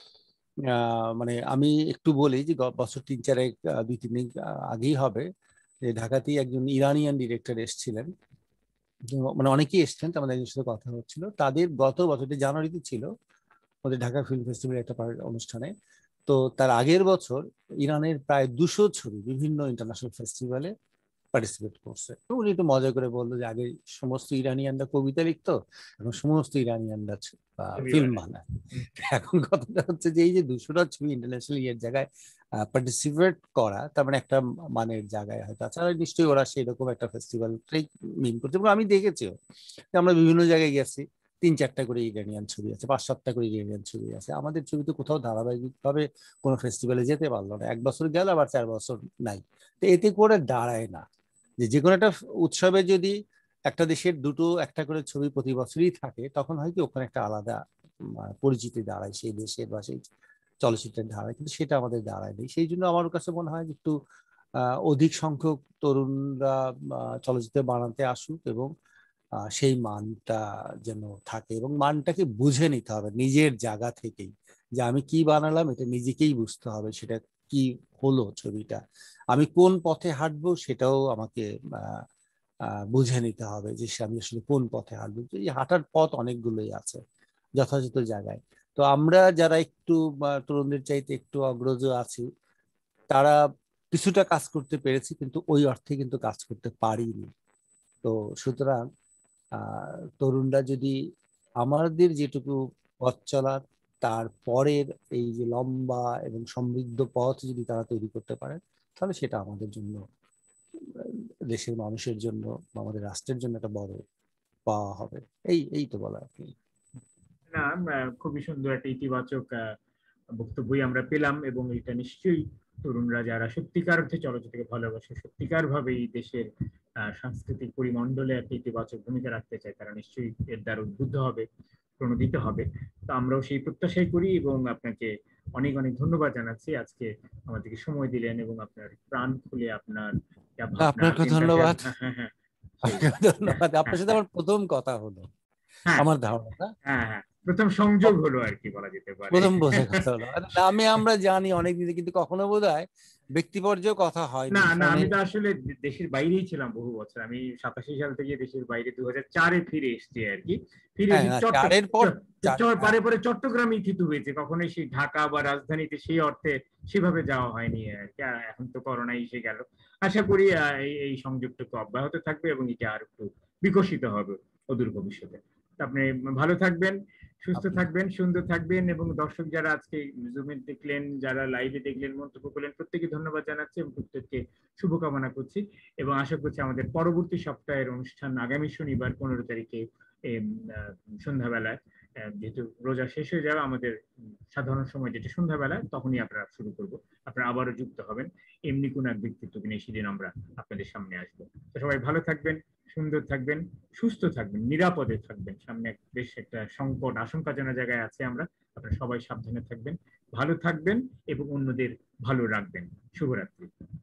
মানে আমি একটু বলি যে বছর 3-4 2-3 দিন আগেই হবে, যে ঢাকাতেই একজন ইরানিয়ান ডিরেক্টর এসেছিলেন, মানে অনেকেই এসছেন, আমাদের একজনের সাথে কথা হচ্ছিল। তাদের গত বছরটি জানুয়ারিতে ছিল ওদের ঢাকা ফিল্ম ফেস্টিভ্যাল একটা অনুষ্ঠানে। তো তার আগের বছর ইরানের প্রায় 200 ছবি বিভিন্ন ইন্টারন্যাশনাল ফেস্টিভ্যালে পার্টিসিপেট করছে। তো উনি একটু মজা করে বললো যে আগে সমস্ত ইরানিয়ানরা কবিতা লিখতো, এখন সমস্ত ইরানিয়ানরা ফিল্ম বানায়। এখন কথাটা হচ্ছে যে এই যে 200টা ছবি ইন্টারন্যাশনাল ইয়ের জায়গায় পার্টিসিপেট করা, তার মানে একটা মানের জায়গায় হয়তো আছে। আর নিশ্চয়ই ওরা সেরকম একটা ফেস্টিভ্যাল মিন করছে, এবং আমি দেখেছিও আমরা বিভিন্ন জায়গায় গেছি, 3-4টা করে ইরানিয়ান ছবি আছে, 5-7টা করে ইরানিয়ান ছবি আছে। আমাদের ছবি তো কোথাও ধারাবাহিকভাবে কোনো ফেস্টিভ্যালে যেতে পারলো না, 1 বছর গেল, আবার 4 বছর নাই। তো এতে করে দাঁড়ায় না যে কোনো একটা উৎসবে যদি একটা দেশের একটা করে ছবি প্রতি বছরই থাকে, তখন হয় কি ওখানে একটা আলাদা পরিচিতি দাঁড়ায় সেই দেশের বা সেই চলচ্চিত্রের ধারায়, কিন্তু সেটা আমাদের দাঁড়ায় নেই। সেই জন্য আমার কাছে মনে হয় একটু অধিক সংখ্যক তরুণরা চলচ্চিত্র বানাতে আসুক, এবং সেই মানটা যেন থাকে, এবং মানটাকে বুঝে নিতে হবে নিজের জায়গা থেকেই, যে আমি কি বানালাম এটা নিজেকেই বুঝতে হবে, সেটা কি হলো ছবিটা, আমি কোন পথে হাঁটবো সেটাও আমাকে বুঝে নিতে হবে, যে আমি আসলে কোন পথে হাঁটবো। এই হাঁটার পথ অনেকগুলোই আছে যথাযথ জায়গায়। তো আমরা যারা একটু তরুণদের চাইতে একটু অগ্রজ আছি, তারা কিছুটা কাজ করতে পেরেছি, কিন্তু ওই অর্থে কিন্তু কাজ করতে পারিনি। তো সুতরাং তরুণরা যদি আমাদের যেটুকু পথ চলার, তার পরের এই যে লম্বা এবং সমৃদ্ধ পথ যদি তারা তৈরি করতে পারে, তাহলে সেটা আমাদের জন্য, দেশের মানুষের জন্য বা আমাদের রাষ্ট্রের জন্য একটা বড় পাওয়া হবে। এই তো বলা আর কি। না, খুবই সুন্দর একটা ইতিবাচক বক্তব্যই আমরা পেলাম, এবং এটা নিশ্চয়ই তরুণরা যারা সত্যিকার অর্থে চলচ্চিত্রকে ভালোবাসে, সত্যিকার ভাবে এই দেশের সাংস্কৃতিক পরিমণ্ডলে একটা ইতিবাচক ভূমিকা রাখতে চায়, তারা নিশ্চয়ই এর দ্বারা উদ্বুদ্ধ হবে, প্রণোদিত হবে। তো আমরাও সেই প্রত্যাশাই করি, এবং আপনাকে অনেক অনেক ধন্যবাদ জানাচ্ছি আজকে আমাদেরকে সময় দিলেন এবং আপনার প্রাণ খুলে আপনার ভাবনা আপনাকে চিন্তা। ধন্যবাদ। হ্যাঁ, হ্যাঁ, হ্যাঁ, সেই, হ্যাঁ, ধন্যবাদ। আপনার হ্যাঁ, সাথে আমার প্রথম কথা হলো, হ্যাঁ, আমার ধারণা হ্যাঁ, হ্যাঁ, প্রথম সংযোগ হলো আর কি বলা যেতে পারে। প্রথম বোঝে কথা হলো। নামে আমরা জানি অনেক দিনে, কিন্তু কখনো বোধহয় ব্যক্তি পর্যায়েও কথা হয়নি না, না, ফোনে। আমি তো আসলে দেশের বাইরেই ছিলাম বহু বছর। আমি 87 সাল থেকে দেশের বাইরে 2004-এ ফিরে এসেছি আর কি। ফিরে হ্যাঁ, এসে না, চারের পর হ্যাঁ। পরে পরে চট্টগ্রামই থিতু হয়েছে, কখনোই সেই ঢাকা বা রাজধানীতে সেই অর্থে সেভাবে যাওয়া হয়নি আর কি। এখন তো করোনা এসে গেল। আশা করি এই সংযোগটুকু অব্যাহত থাকবে এবং এটা আর একটু বিকশিত হবে অদূর ভবিষ্যতে। তো আপনি ভালো থাকবেন, সুস্থ আপনি থাকবেন, সুন্দর থাকবেন, এবং দর্শক যারা আজকে জুমে দেখলেন, যারা লাইভে দেখলেন, মন্তব্য করলেন, প্রত্যেকে ধন্যবাদ জানাচ্ছি এবং প্রত্যেককে শুভকামনা করছি। এবং আশা করছি আমাদের পরবর্তী সপ্তাহের অনুষ্ঠান আগামী শনিবার 15 তারিখে সন্ধ্যাবেলায়, যেহেতু রোজা শেষ হয়ে যাবে, আমাদের সাধারণ সময় যেটা সন্ধ্যাবেলায়, তখনই আপনারা শুরু করব। আপনারা আবারও যুক্ত হবেন, এমনি কোন এক ব্যক্তিত্বকে নিয়ে সেদিন আমরা আপনাদের সামনে আসবো। তো সবাই ভালো থাকবেন, সুন্দর থাকবেন, সুস্থ থাকবেন, নিরাপদে থাকবেন। সামনে বেশ একটা সংকট আশঙ্কাজনক জায়গায় আছে আমরা। আপনারা সবাই সাবধানে থাকবেন, ভালো থাকবেন এবং অন্যদের ভালো রাখবেন। শুভরাত্রি।